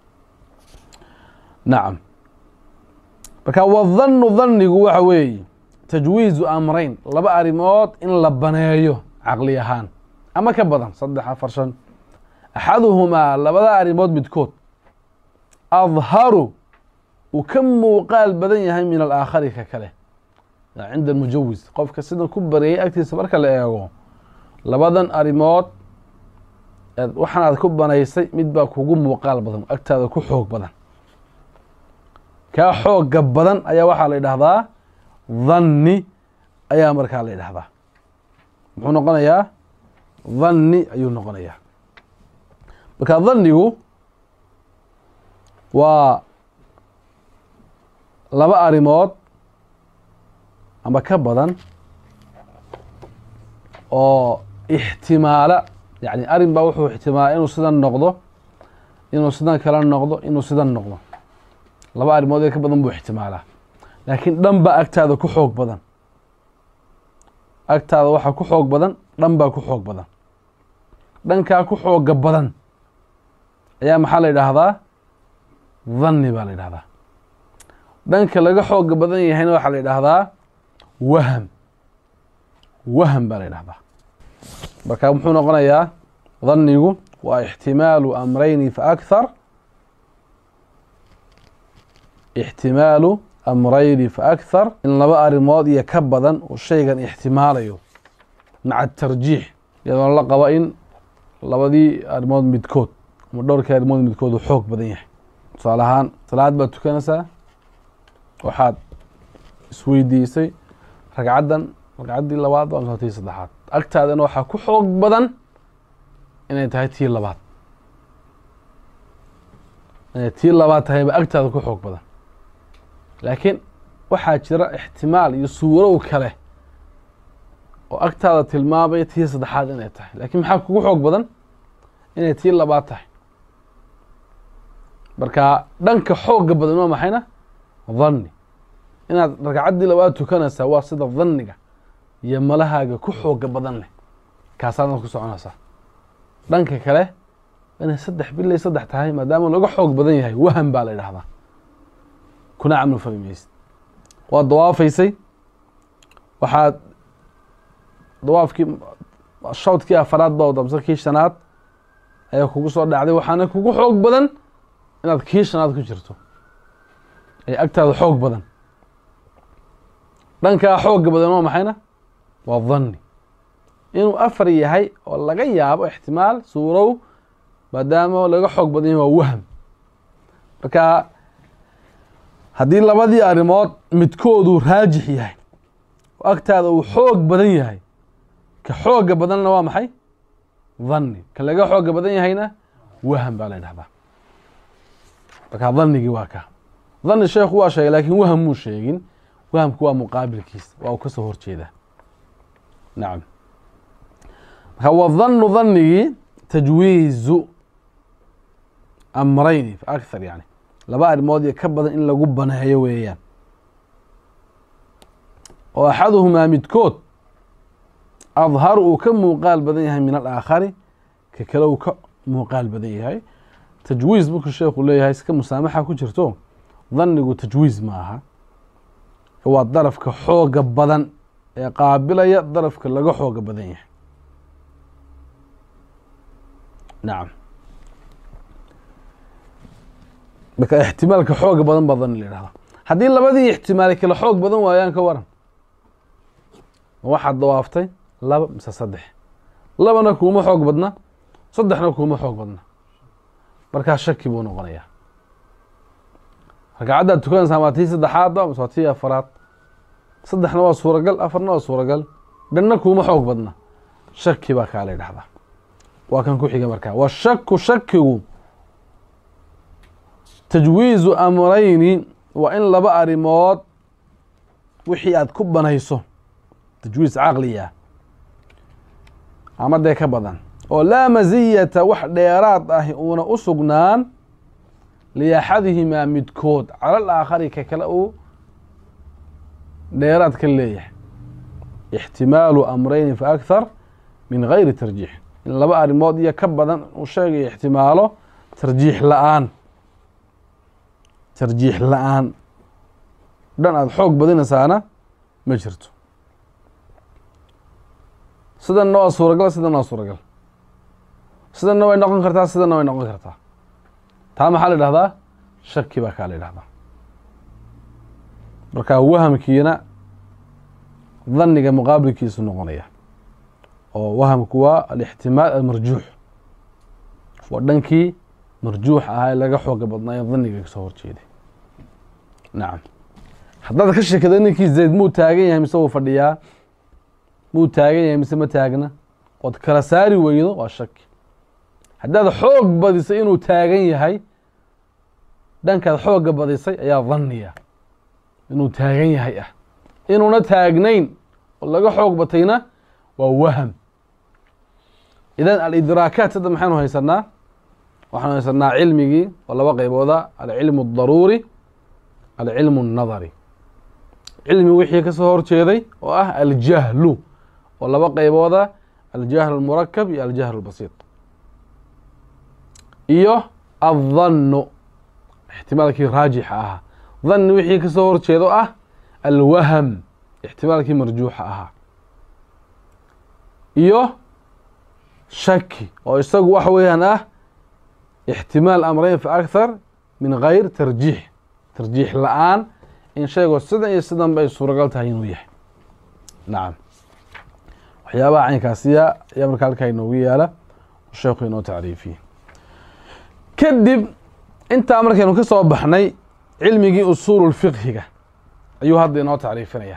nacam marka wadhannu dhannigu waxa weeye tajwiizu amrayn laba arrimood in la baneeyo caqli ahaan ama ka badan 3 4 5 axaduhumaa labada arrimood midkood adharu uu ka muuqaal badan yahay min alaakhari ka kale cinda almujawiz qofka sidan ku bareeyay agtiisa marka la eego labadan arrimood waxaan aad ku banaysay mid baa kugu muuqaal badan agtaada ku xoog badan kaa xooga badan ayaa waxaa la yidhaahdaa dhanni ayaa markaa la yidhaahdaa muxuu noqonayaa dhanni ayuu noqonayaa marka dhannigu waa laba arrimood ama ka badan oo ixtimaala yani arrin baa wuxuu ixtimaala inuu sidan noqdo inuu sidan kala noqdo inuu sidan noqdo laba arrimood ee ka badan buu ixtimaalaa laakiin dhan baa agtaada ku xoog badan agtaada waxaa ku xoog badan dhan baa ku xoog badan dhankaa ku xooga badan ayaa maxaa la yidhaahdaa dhanni baa la yidhahdaa dhanka laga xooga badan yahayna waxaa la yidhaahdaa waham waham baa la yidhahdaa marka muxuu noqonayaa dhannigu waa ixtimaalu amrayni fa akthar ixtimaalu amrayni fa akthar in laba arrimood iyo ka badan uu shaygan ixtimaalayo maca tarjiix iyadoo la qabo in labadii arrimood midkood ama dhowrkii arrimood midkood uu xoog badan yahay tusaale ahaan salaad baad tukanaysaa waxaad isweydiisay ragcaddii labaad baa mise tii saddexaad agtaadana waxaa ku xoog badan inay tahay tii labaad inay tii labaad tahayba agtaada ku xoog badan laakiin waxaa jira ixtimaal iyo suurow kale oo agtaada tilmaamaya tii saddexaad inay tahay laakiin maxaa kugu xoog badan inay tii labaad tahay marka dhanka xooga badan waa maxayna dhanni inaad ragcaddii labaad tukanaysaa waa sida dhanniga iyo malahaaga ku xooga badan leh kaasaadna ku soconaysaa dhanka kale inay bilay saddex tahay maadaama laga xoog badan yahay waham baa la yidhahdaa kuna camal fali maysid waad dawaafaysay waxaad dawaafkii shawdkii afaraad baa damse kii shanaad ayaa kugu soo dhacday waxaana kugu xoog badan inaad kii shanaad ku jirto ay agtaada xoog badan dhankaa xooga badan waa maxayna waa dhanni inuu afar yahay oo laga yaabo ixtimaal suurow maadaama laga xoog badan yahay waa waham marka haddii labadii arrimood midkooduu raajix yahay oo agtaada uu xoog badan yahay ka xooga badanna waa maxay dhanni ka laga xooga badan yahayna waham baa la yidhahdaa marka dhannigii waa ka dhanni sheekhu waa sheegay laakiin waham muu sheegin wahamku waa muqaabilkiisa waa uu ka soo horjeedaa nacam marka wadhannu dhannigii tajwiizu amrayni fa akthar yani laba arrimood iyo ka badan in lagu baneeyo weeyaan oo axaduhumaa midkood adhar uu ka muuqaal badan yahay min alaakhari ka kale uu ka muuqaal badan yahay tajwiiz markuu sheekhu leeyahay iska musaamaxa ku jirto dhannigu tajwiiz ma aha waa darafka xooga badan ee qaabilaya darafka laga xooga badan yahay nacam marka ixtimaalka xooga badan baa dhanni la yidhahdaa haddii labadii ixtimaali kala xoog badan waayaan ka waran waxaad dawaaftay laba mise saddex labana kuuma xoog badna saddexna kuuma xoog badna markaa shaki buu noqonayaa ragcaddaad tukanaysaa waa tii saddexaadba mise waa tii afaraad saddexna waa suuragal afarna waa suuragal dhanna kuuma xoog badna shaki baa kaa la yidhahdaa waa kan ku xiga markaa washaku shakigu tajwiizu amrayni waa in laba arrimood wixii aad ku banayso tajwiiz caqliya ama dee ka badan oo laa maziyata wax dheeraad ah uuna u sugnaan liaxadihimaa midkood cala alaakhari ka kale uu dheeraad ka leeyahay ixtimaalu amrayni fa akhar min gayri tarjiix in laba arrimood iyo ka badan uu sheegayo ixtimaalo tarjiix la-aan dhan aada xoog badinaysaana ma jirto sidanna waa suuragal sidanna waa suuragal sidanna way noqon kartaa sidanna way noqon kartaa taa maxaa la idhahdaa shaki baa kaa la idhahdaa marka wahamkiina dhanniga muqaabilkiisu noqonaya oo wahamku waa alixtimaal almarjuux waa dhankii marjuux ahaa ee laga xooga badnaayo dhanniga kasoo horjeeday nacam haddaad ka sheekada ninkii zayd muu taagan yahay mise wuu fadhiyaa muu taagan yahay mise ma taagna ood kala saari weydo waa shaki haddaad xoog badisay inuu taagan yahay dhankaad xoogga badisay ayaa dhanniya inuu taagan yahay ah inuuna taagnayn oo laga xoog batayna waa waham idan alidraakaat hadda maxaynu haysanaa waxaanu haysanaa cilmigii oo laba qaybooda alcilmu الdaruuri alcilmu الnadari cilmi wixii ka soo horjeeday oo ah aljahlu oo laba qaybooda aljahl اlmurakab iyo aljahl اlbasiط iyo الdhannu ixtimaalkii raajixa ahaa dhanni wixii ka soo horjeedo ah alwaham ixtimaalkii marjuuxa ahaa iyo shaki oo isagu waxa weeyaan ah ixtimaal amrayn fa akhar min gayr tarjiix la-aan in sheego sidan iyo sidan bay suuragal tahay inuu yahay nacam waxyaabaha caynkaasiya ayaa marka halkaa inoogu yaala sheekhu inoo tacriifiyey kadib intaa markaynu ka soo baxnay cilmigii usuulu fiqhiga ayuu hadda inoo tacriifinaya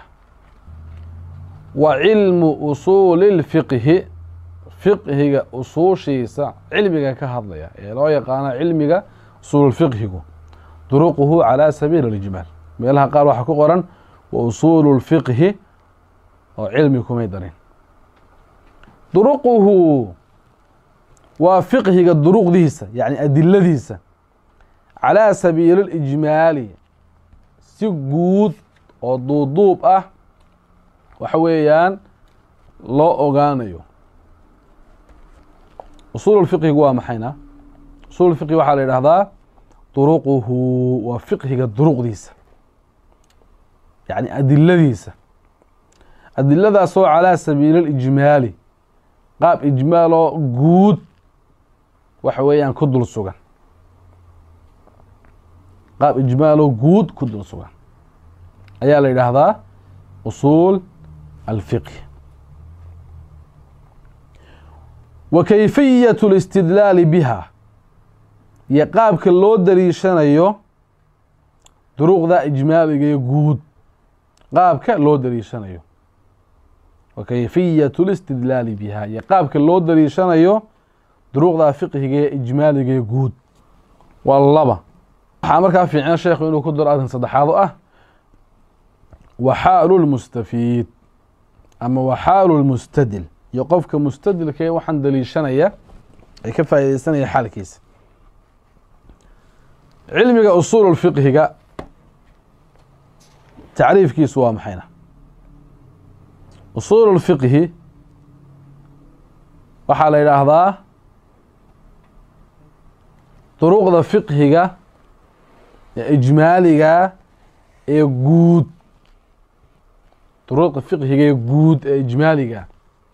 wa cilmu usuuli اlfiqhi fiqhiga usuushiisa cilmiga ka hadlaya ee loo yaqaano cilmiga usuululfiqhigu duruquhu calى sabiili اlijmaal meelaha qaar waxaa ku qoran wa usuulu اlfiqhi oo cilmi kumay darin duruquhu waa fiqhiga duruqdiisa yani adiladiisa calىa sabiili اlijmaali si guud oo duuduub ah waxa weeyaan loo ogaanayo usuul fiqhigu waa maxayna usuul fiqhi waxaa la yidhahdaa duruquhu waa fiqhiga duruqdiisa yani adiladiisa adiladaasoo calىa sabiili اlijmaali qaab ijmaaloo guud waxa weeyaan ku dul sugan qaab ijmaaloo guud ku dul sugan ayaa la yidhaahdaa usuul alfiqhi wa kayfiyaة اlاstidlaali biha iyo qaabka loo daliishanayo duruqda ijmaaliga iyo guud qaabka loo daliishanayo wa kayfiyaة اlاstidlaali biha iyo qaabka loo daliishanayo duruqda fiqhiga iyo ijmaaliga iyo guud waa laba waxaa markaa fiicna sheekhu inuu ku daro arrin saddexaad oo ah waxaalu lmustafiid ama waxaalu lmustadil iyo qofka mustadilka ee waxaan daliishanaya ay ka faaideysanaya xaalkiisa cilmiga usuul fiqhiga tacriifkiisu waa maxayna usuul fiqhi waxaa la yidhaahdaa duruqda fiqhiga ee ijmaaliga ee guud duruqda fiqhiga ee guud ee ijmaaliga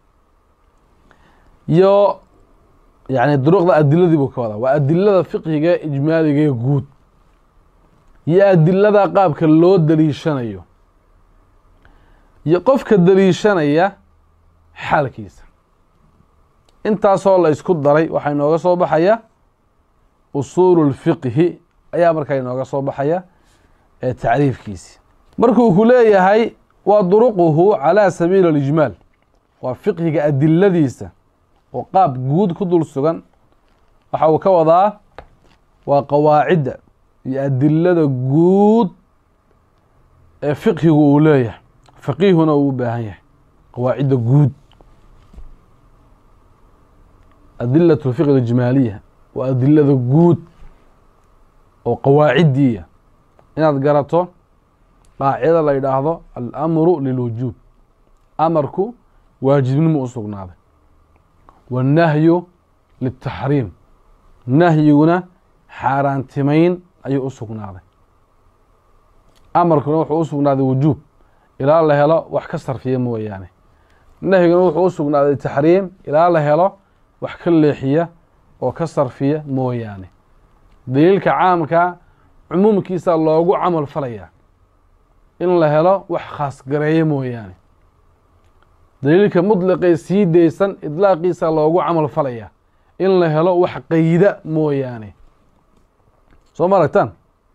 iyo yani duruqda adiladii buu ka wadaa waa adilada fiqhiga ee ijmaaliga ee guud iyo adilada qaabka loo daliishanayo iyo qofka daliishanaya xaalkiisa intaasoo la isku daray waxaa inooga soo baxaya usuulu اlfiqhi ayaa markaa inooga soo baxaya ee tacriifkiisi markuu ku leeyahay waa duruquhu calىa sabiili اlijmaal waa fiqhiga adiladiisa oo qaab guud ku dul sugan waxa uu ka wadaa waa qawaacidda iyo adilada guud ee fiqhigu uu leeyahay faqiihuna uu u baahan yahay qawaacidda guud أدلة الفقه الإجمالية وأدلة جود وقواعدية إن أذكرته قاعدة لا يدعى الأمر للوجوب أمرك واجب مؤسقنا هذا والنهي للتحريم نهينا حارانتمين أي أسقنا هذا أمرك نوح أسقنا هذا وجوب إلى الله هلا وحكسر فيه مويانه نهي نوح أسقنا هذا التحريم إلى الله هلا وحكل لحية وكسر فيه مويانه دليلك عامك عموم كيسا الله عمل فليا إن الله هلا وحخاص قرية مويانه دليلك مطلق سيديسا إطلاقي الله عمل فليا إن الله هلا وحقيدة مويانه سو مرتان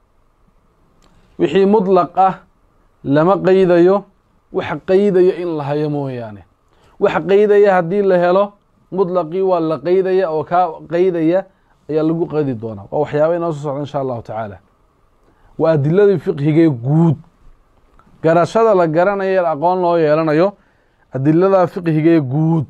وحي مطلقة لما قيديو وحقيديو إن الله هي مويانه وحقيديو هدي الله هلا مطلقي ولا قيدية أو قيدية يلقوا قيد الدونا وحيابين أصوص إن شاء الله تعالى وأدلة الفقه جود قراشة لا قرانا يلقون له يلانا يو أدلة الفقه جود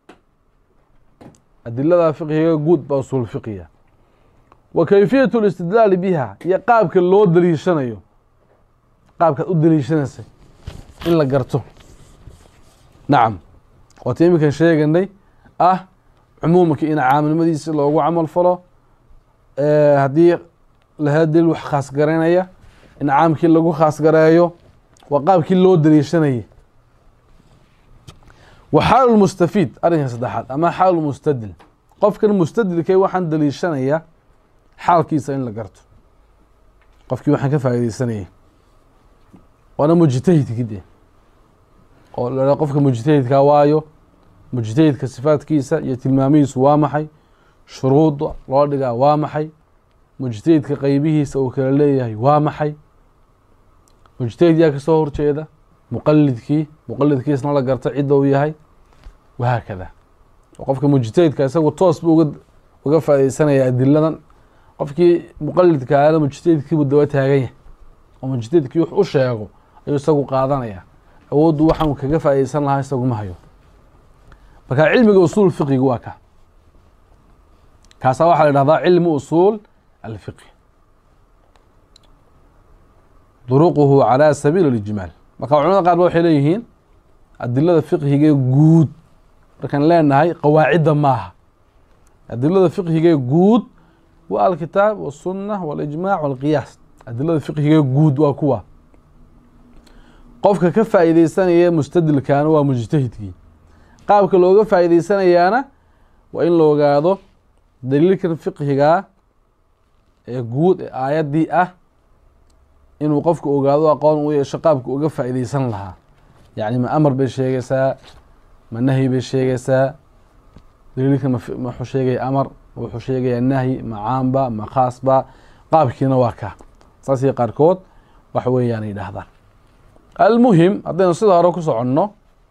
أدلة الفقه جود بأصول الفقهية وكيفية الاستدلال بها يقابك اللو دليشنا يو قابك الدليشنا سي إن لقرته نعم وتيمك الشيء عندي عمومك إن عامل مديس لو عمل فلو هدي لهدي الوح خاص قرينيا إن عامك لو خاص قرايو وقابك اللو دريشنيه وحال المستفيد أرنها صدحات أما حال المستدل قفك المستدل كي وحن دليشنيه حال كيسا إن لقرته قفك وحن كفاية سنيه وأنا مجتهد كده أو قفك مجتهد كوايو مجتهد كصفات كيسا يتلماميس وامحي شروط رادقا وامحي مجتهد كقيبه سوك لليه وامحي مجتهد ياك صور كذا مقلد كيس نلا قرطع عده وياهي وهكذا وقفك مجتهد كاسو توس بوقد وقف سنه يدلنا قفك مقلد كاله مجتهد كي بدو تاغيه ومجتهد كي و شيغو ايو سغو قادانيا awood waxaan kaga faa'iideysan lahaa isagu ma hayo marka cilmiga usul fiqhi waa kaasa waxa la yiraahdaa cilmu usul al-fiqh duruquhu ala sabil al-ijmal marka culimada qaar waxay leeyihiin adillada fiqhiga guud markan leenahay qawaacida maaha adillada fiqhiga guud waa al-kitab wa sunnah wal ijma' wal qiyas adillada fiqhiga guud waa kuwa qofka ka faa'iideysanaya mustadilkan waa mujtahidkii qaabka looga faa'iideysanayaana waa in la ogaado daliilkan fiqhiga ee guud ee aayadii inuu qofku ogaado aqoon u yeesho qaabka uga faa'iideysan lahaa yani ma amar bay sheegaysaa ma nahy bay sheegaysaa daliilkan ma wuxuu sheegay amar wuxuu sheegay nahy ma caamba ma khaasba qaabkiina waa ka saasi qaarkood wax weeyaan yiraahdaan المهم هذين صدق هروكو سعنو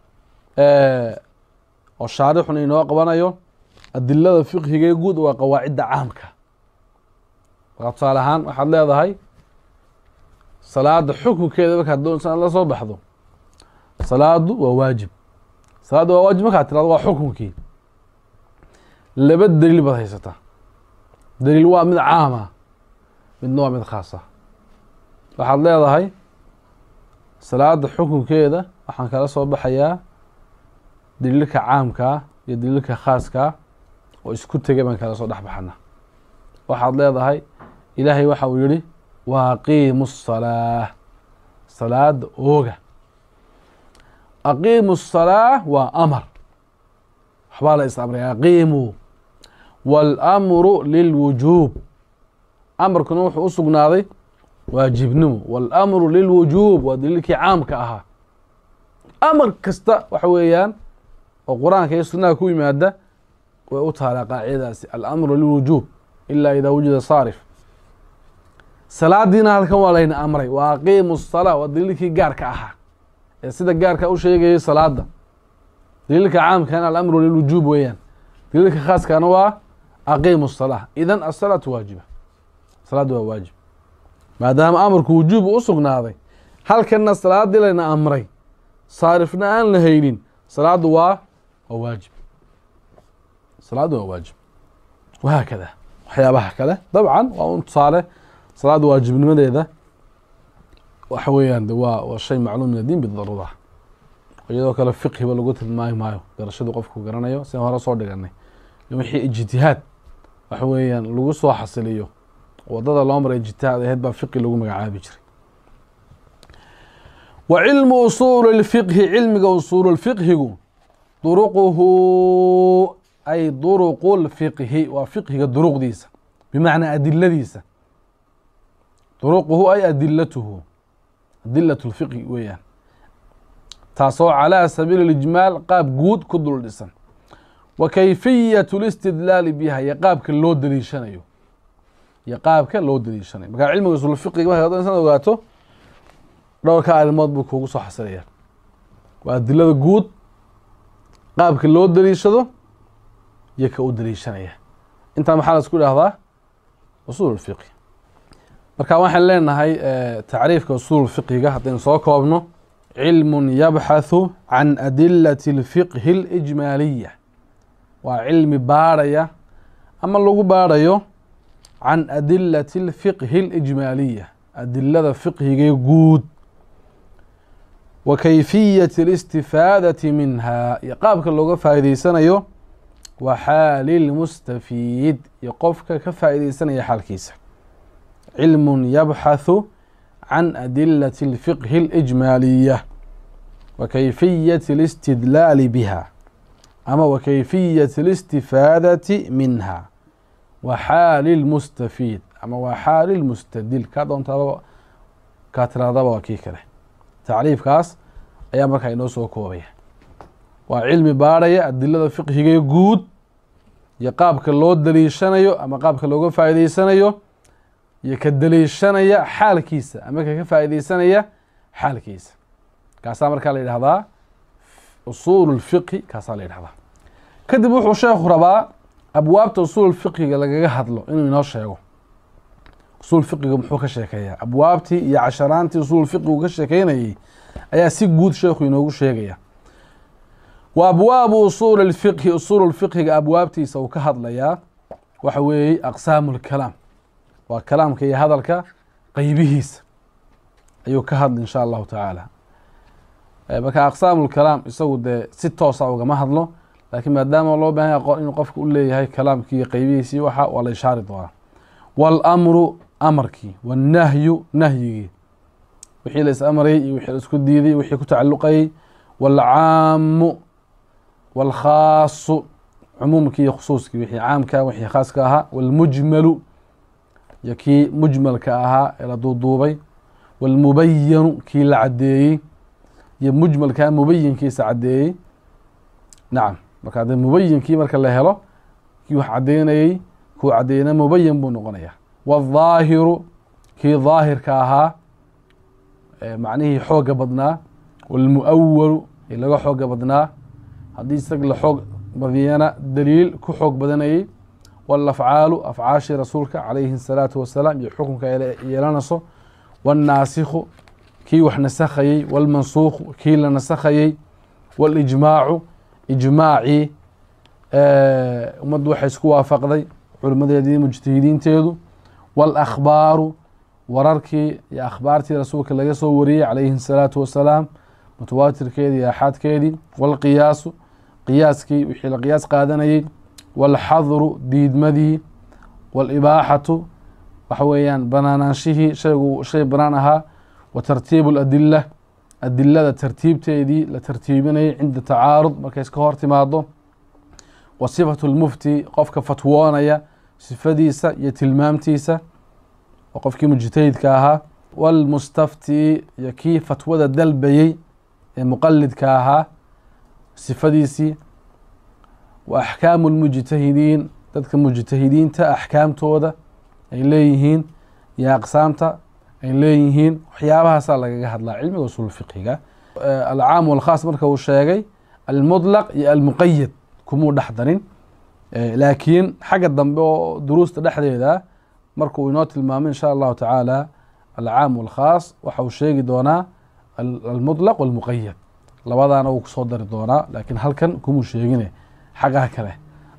والشارح إنه قبنايو الدلالة الفقهية جود وقواعد عامك وقد صالحان واحد لا هذا هاي صلاة حكم كذا بك هدون سنة الله صوب بحضو صلاة وواجب صلاة وواجب ما كاتر هذا حكم كي اللي بد دليل بهيسته دليل واحد عامة من نوع من خاصة واحد لا هذا هاي صلاة حكم كذا waxaan kala soo baxayaa daliilka caamka iyo daliilka khaaska oo isku tagay baan kala soo dhaxbaxana waxaad leedahay ilaahay waxa uu yiri waaqiimus salaah salaad ooga aqiimus salaah wa amar xawala islamri aqiimu wal amru lil wujub amarkuna wuxuu u sugnaaday واجبنمو والأمر للوجوب ودليلك عام كأها أمر كستا وحويان وقرآن كي السنة كوي مادة وأطهر قاعدة الأمر للوجوب إلا إذا وجد صارف صلاة دينا هلكا ولين أمري وأقيموا الصلاة ودليلك قار كأها سيدا قار كأو شيء صلاة دا دليلك عام كان الأمر للوجوب ويان دليلك خاص كان هو أقيموا الصلاة إذن الصلاة واجبة صلاة واجب ما دام أمرك وجوب أسقناضي هل كنا صلاة لنا أمري صارفنا أن لهينين صلاة واجب salaadu waa waajib wahaakada waxyaabaha kale dabcan waa un tusaale salaada waajibnimadeeda waxa weeyaan de waa shay macluum min addiin bidaruura iyadoo kale fiqhiba lagu tilmaami maayo garashadu qofku garanayo sidaan hore soo dhiganay wixii ijtihaad waxa weeyaan lagu soo xasiliyo wadada loo maray ijtihaad ahayd baa fiqhi lagu magacaabi jiray wa cilmu usuul lfiqhi cilmiga usuul lfiqhigu duruquhu ay duruqu lfiqhi waa fiqhiga duruqdiisa bimacnaa adiladiisa duruquhu ay adilatuhu adilat lfiqhi weeyaan taasoo calaa sabiili ijmaal qaab guud ku dul dhisan wa kayfiyat listidlaali biha iyo qaabka loo daliishanayo markaa cilmiga usul fiqiga markaad insan ogaato dhowrka arrimood buu kuugu soo xasilaya waa adilada guud qaabka loo daliishado iyo ka u daliishanaya intaa maxaa la isku dhahdaa usul fiqi marka waxaan leenahay tacriifka usul fiqiga haddaynu soo koobno cilm yabxathu can adilati اlfiqhi اlijmaaliya waa cilmi baarhaya ama lagu baarhayo can adilati اlfiqhi اlijmaaliya adilada fiqhiga guud wa kayfiyati اlistifaadati minha iyo qaabka looga faa'iideysanayo wa xaali lmustafiid iyo qofka ka faa'iideysanaya xaalkiisa cilm yabxathu can adilati اlfiqhi اlijmaaliya wa kayfiyati اlistidlaali biha ama wa kayfiyati اlistifaadati minha wa xaali lmustafiid ama wa xaali lmustadil kaa doontaaba kaa tirahdaba waa kii kale tacriifkaas ayaa markaa inoo soo koobaya waa cilmi baarhaya adilada fiqhiga guud iyo qaabka loo daliishanayo ama qaabka looga faa'iideysanayo iyo ka daliishanaya xaalkiisa ama ka faa'iideysanaya xaalkiisa kaasaa markaa la yidhahdaa usuul اfiqhi kaasaa la yidhahdaa kadib wuxuu sheekhu rabaa abwaabta usuul fiqhiga lagaga hadlo inuu inoo sheego usuul fiqiga muxuu ka sheekeeyaa abwaabtii iyo casharaantii usuul fiqigu ka sheekeynayay ayaa si guud sheekhu inoogu sheegaya wa abwaabu usuul اlfiqhi usuul fiqhiga abwaabtiisa uu ka hadlayaa waxa weeye aqsaamu اlkalaam waa kalaamka iyo hadalka qeybihiisa ayuu ka hadla insha allahu tacaala marka aqsaamu lkalaam isagu dee si toosa ugama hadlo laakiin maadaama loo baahanya aqoon inuu qofka u leeyahay kalaamkii iyo qeybihiisii waxa waa la ishaari doonaa walamru amarkii wannahyu nahyigii wixii la is amrayay iyo wixii la isku diiday wixii ku tacalluqayay waalcaamu waalkhaasu cumuumkii iyo khusuuskii wixii caamka wixii khaaska ahaa waalmujmalu iyo kii mujmalka ahaa ee la duuduubay waalmubayanu kii la caddeeyey iyo mujmalkaa mubayinkiisa caddeeyey nacam marka haddee mubayinkii marka la helo kii wax caddeynayey kuu caddeeyna mubayin buu noqonaya waaldaahiru kii daahirka ahaa macnihii xooga badnaa waalmu'awalu kii laga xooga badnaa haddii isag la xoog badiyana daliil ku xoog badanayey waalafcaalu afcaashii rasuulka calayhi الsalaatu wasalaam iyo xukunka yeelanayso waannaasikhu kii wax nasakhayey waalmansuukhu kii la nasakhayey waalijmaacu ijmaacii ummaddu waxay isku waafaqday culimadeedii mujtahidiinteedu waalakhbaaru wararkii iyo akhbaartii rasuulka laga soo wariyey calayhi الsalaatu wasalaam mutawaatirkeedii iyo axaadkeedii waalqiyaasu qiyaaskii wixii la qiyaas qaadanayey waalxadru diidmadii waalibaaxatu waxa weeyaan banaanaanshihii shaygu shay banaan ahaa wa tartiibu اladila adilada tartiibteedii la tartiibinayay cinda tacaarud markay iska hor timaado wa sifatu lmufti qofka fatwoonaya sifadiisa iyo tilmaamtiisa oo qofkii mujtahidka ahaa waalmustafti iyo kii fatwada dalbayey ee muqalidka ahaa sifadiisii wa axkaamu lmujtahidiin dadka mujtahidiinta axkaamtooda ay leeyihiin iyo aqsaamta ay leeyihiin waxyaabahaasaa lagaga hadlaa cilmiga usul fiqhiga alcaam walkhaas marka uu sheegay almudlaq iyo almuqayad kumuu dhex darin laakiin xagga dambe oo duruusta dhexdeeda markuu inoo tilmaamay insha allahu tacaala alcaam walkhaas waxa uu sheegi doonaa almudlaq walmuqayad labadaana wuu kusoo dari doonaa laakiin halkan kumuu sheegine xaggaha kale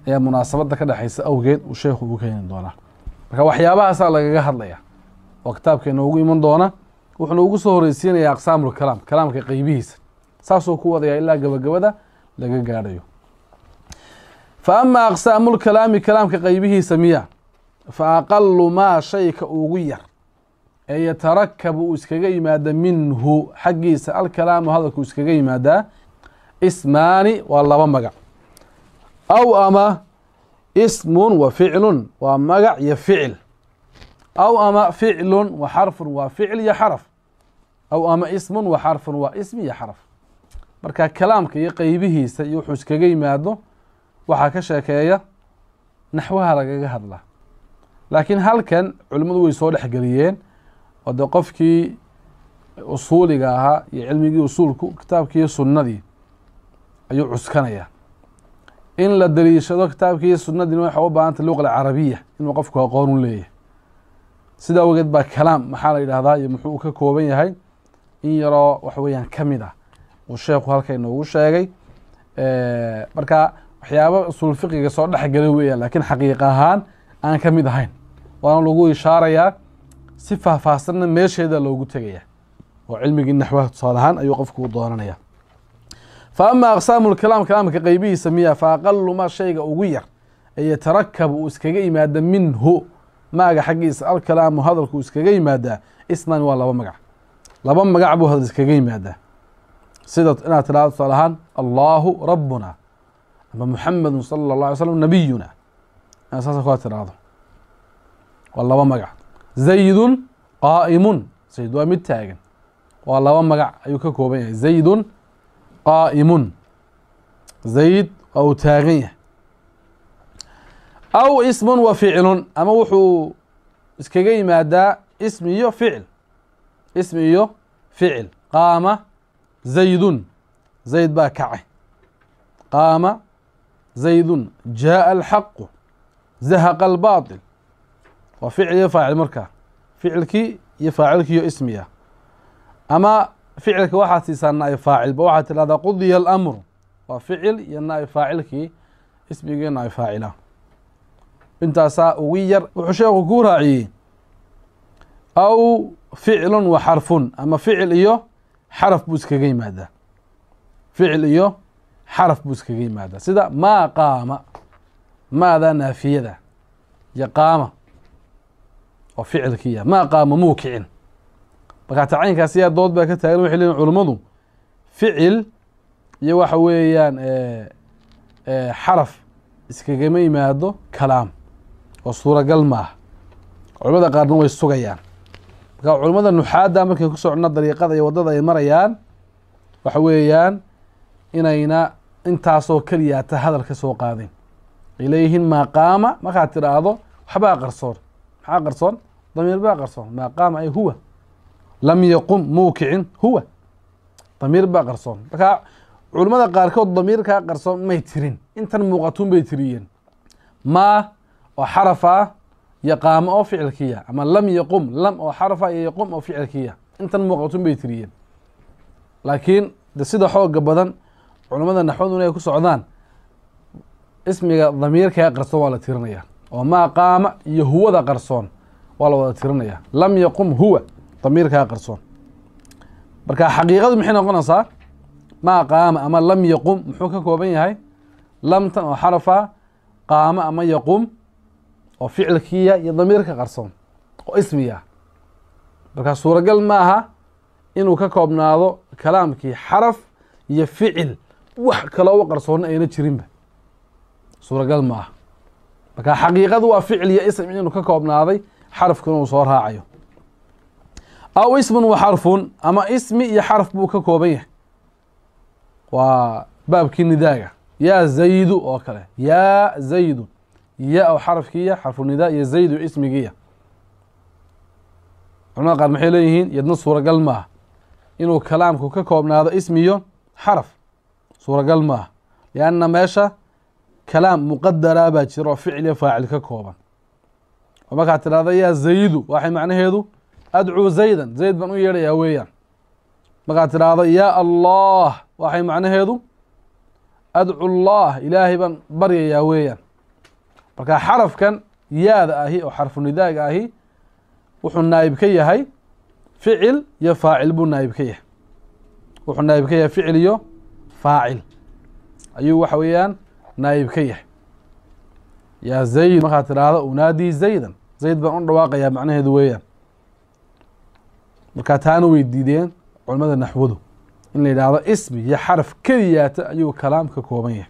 ayaa munaasabada ka dhexaysa awgeed uu sheekhu u keeni doonaa. marka waxyaabahaasaa lagaga hadlaya oo kitaabka inoogu iman doona. wuxuuna ugu soo horeysiinayaa aqsaamul kalaam, kalaamka qeybihiisa, saasuu ku wadaya ilaa gabagabada laga gaadhayo. fa ama aqsaamul kalaami, kalaamka qeybihiisa miya, fa aqalu maa shayka ugu yar ee yatarakabu uu iskaga yimaada minhu xaggiisa alkalaamu hadalku iskaga yimaadaa ismaani waa laba magac, aw ama ismun wa ficlun waa magac iyo ficil, aw ama ficlun wa xarfun waa ficil iyo xaraf, aw ama ismun wa xarfun waa ismi iyo xaraf. marka kalaamka iyo qeybihiisa iyo wuxuu iskaga yimaado waxaa ka sheekeeya naxwaha lagaga hadlaa. laakiin halkan culimmadu way soo dhexgeliyeen oo de qofkii usuuliga ahaa iyo cilmigii usuulku kitaabkii iyo sunnadii ayuu cuskanaya. in la daliishado kitaabkii iyo sunnadiina waxay u baahanta luqa alcarabiya inuu qofku aqoon u leeyahay. sidaa awgeed baa kalaam maxaa la yidhahdaa iyo muxuu ka kooban yahay in yaroo wax weeyaan ka mid ah uu sheekhu halka inoogu sheegay. marka waxyaaba usuul fiqiga soo dhexgelay weeyaan, laakiin xaqiiqa ahaan aan ka mid ahayn, waana lagu ishaarayaa si faahfaahsanna meesheeda loogu tegaya oo cilmigii naxwaha tusaale ahaan ayuu qofku u doonanaya. fa ama aqsaamu lkalaam, kalaamka qeybihiisa miya, fa aqalu ma shayga ugu yar ee yatarakabu uu iskaga yimaada minhu maaga xaggiisa alkalaamu hadalku iskaga yimaadaa isman waa laba magac. laba magac buu hadal iskaga yimaadaa, sida inaad tidhahdo tusaale ahaan allahu rabbuna ama muxamedun sala اllah alay slam nabiyuna, inaad saasa kua tidhaahdo waa laba magac. zaydun qaa'imun, zayd waa mid taagan, waa laba magac ayuu ka kooban yahay. zaydun qaa'imun, zayd waa uu taagan yahay. aw ismun wa ficlun, ama wuxuu iskaga yimaadaa ismi iyo ficil, ismi iyo ficil. qaama zaydun, zayd baa kacay. qaama zaydun, jaaءa alxaqu, zahaqa albaaطil, waa ficil iyo faacil. markaa ficilkii iyo faacilkiiyo ismiya, ama ficilka waxaad siisaa naa'ib faacilba, waxaad tidhahdaa qudiya alamru, waa ficil iyo naa'ib faacilkii, ismigii naa'ib faacila. intaasaa ugu yar. wuxuu sheekhu kuu raaciyey aw ficlun wa xarfun, ama ficil iyo xaraf buu iskaga yimaadaa, ficil iyo xaraf buu iskaga yimaadaa. sida maa qaama, maadaa naafiyada, iyo qaama oo ficilkiiya. maa qaama muu kicin. markaa tacaynkaas yaa dood baa ka taagan. waxay leeyihin culummadu ficil iyo waxa weeyaan xaraf iskagama yimaado kalaam oo suuragal maaha. culimmada qaarna way sugayaan. marka culimmada nuxaadda markay ku socno dariiqada iyo waddada ay marayaan waxa weeyaan inayna intaasoo keliyaata hadal ka soo qaadin. ay leeyihiin maa qaama markaad tidhaahdo waxbaa qarsoon. maxaa qarsoon? damiir baa qarsoon. maa qaama ay huwa. lam yaqum muu kicin huwa. damiir baa qarsoon. marka culimmada qaarkood damiirkaa qarsoon may tirin, intan muuqatuun bay tiriyeen. maa oo xaraf ah iyo qaamo oo ficilkiya, ama lam yaqum, lam oo xarafa iyo yaqum oo ficilkiya, intan muuqatuun bay tiriyeen. laakiin de sida xooga badan culimmada naxwadu inay ku socdaan ismiga damiirkaa qarsoon waa la tirinaya, oo maa qaama iyo huwada qarsoon waa la wada tirinaya. lam yaqum huwa, damiirkaa qarsoon. marka xaqiiqadu maxay noqonaysaa? maa qaama ama lam yaqum muxuu ka kooban yahay? lamtan oo xarafa, qaama ama yaqum oo ficilkiya iyo damiirka qarsoon oo ismiya. markaa suuragal maaha inuu ka koobnaado kalaamkii xaraf iyo ficil, wax kaloo u qarsoonna ayna jirinba. suuragal maaha. markaa xaqiiqadu waa ficil iyo ism inuu ka koobnaaday, xarafkuna uu soo raacayo. aw ismun wa xarfun, ama ismi iyo xaraf buu ka kooban yahay. waa baabkii nidaaga. yaa zaydu oo kale. yaa zaydu, ya oo xarafkiiya xarfu nidaa, iyo zaydu ismigiiya. culamada qaar maxay leeyihiin yadna suuragal maaha inuu kalaamku ka koobnaado ismiyo xaraf. suuragal maaha, lianna meesha kalaam muqadaraa baa jira oo ficil iyo faacil ka kooban. oo markaad tidhahda yaa zaydu waxay macnaheedu adcuu zaydan, zayd baan u yeedhayaa weeyaan. markaad tidhaahdo yaa allah waxay macnaheedu adcu llah, ilaahay baan baryayaa weeyaan. marka xarafkan yaada ahi oo xarfu nidaaga ahi wuxuu naayib ka yahay ficil iyo faacil buu naayib ka yahay. wuxuu naayib ka yahay ficil iyo faacil ayuu waxa weeyaan naayib ka yahay. yaa zayd markaad tidhaahdo unaadii zaydan, zayd baan u dhawaaqayaa macnaheedu weeyaan. markaa taana way diideen culamada naxwadu in la yidhaahdo ismi iyo xaraf keliyaata ayuu kalaam ka kooban yahay.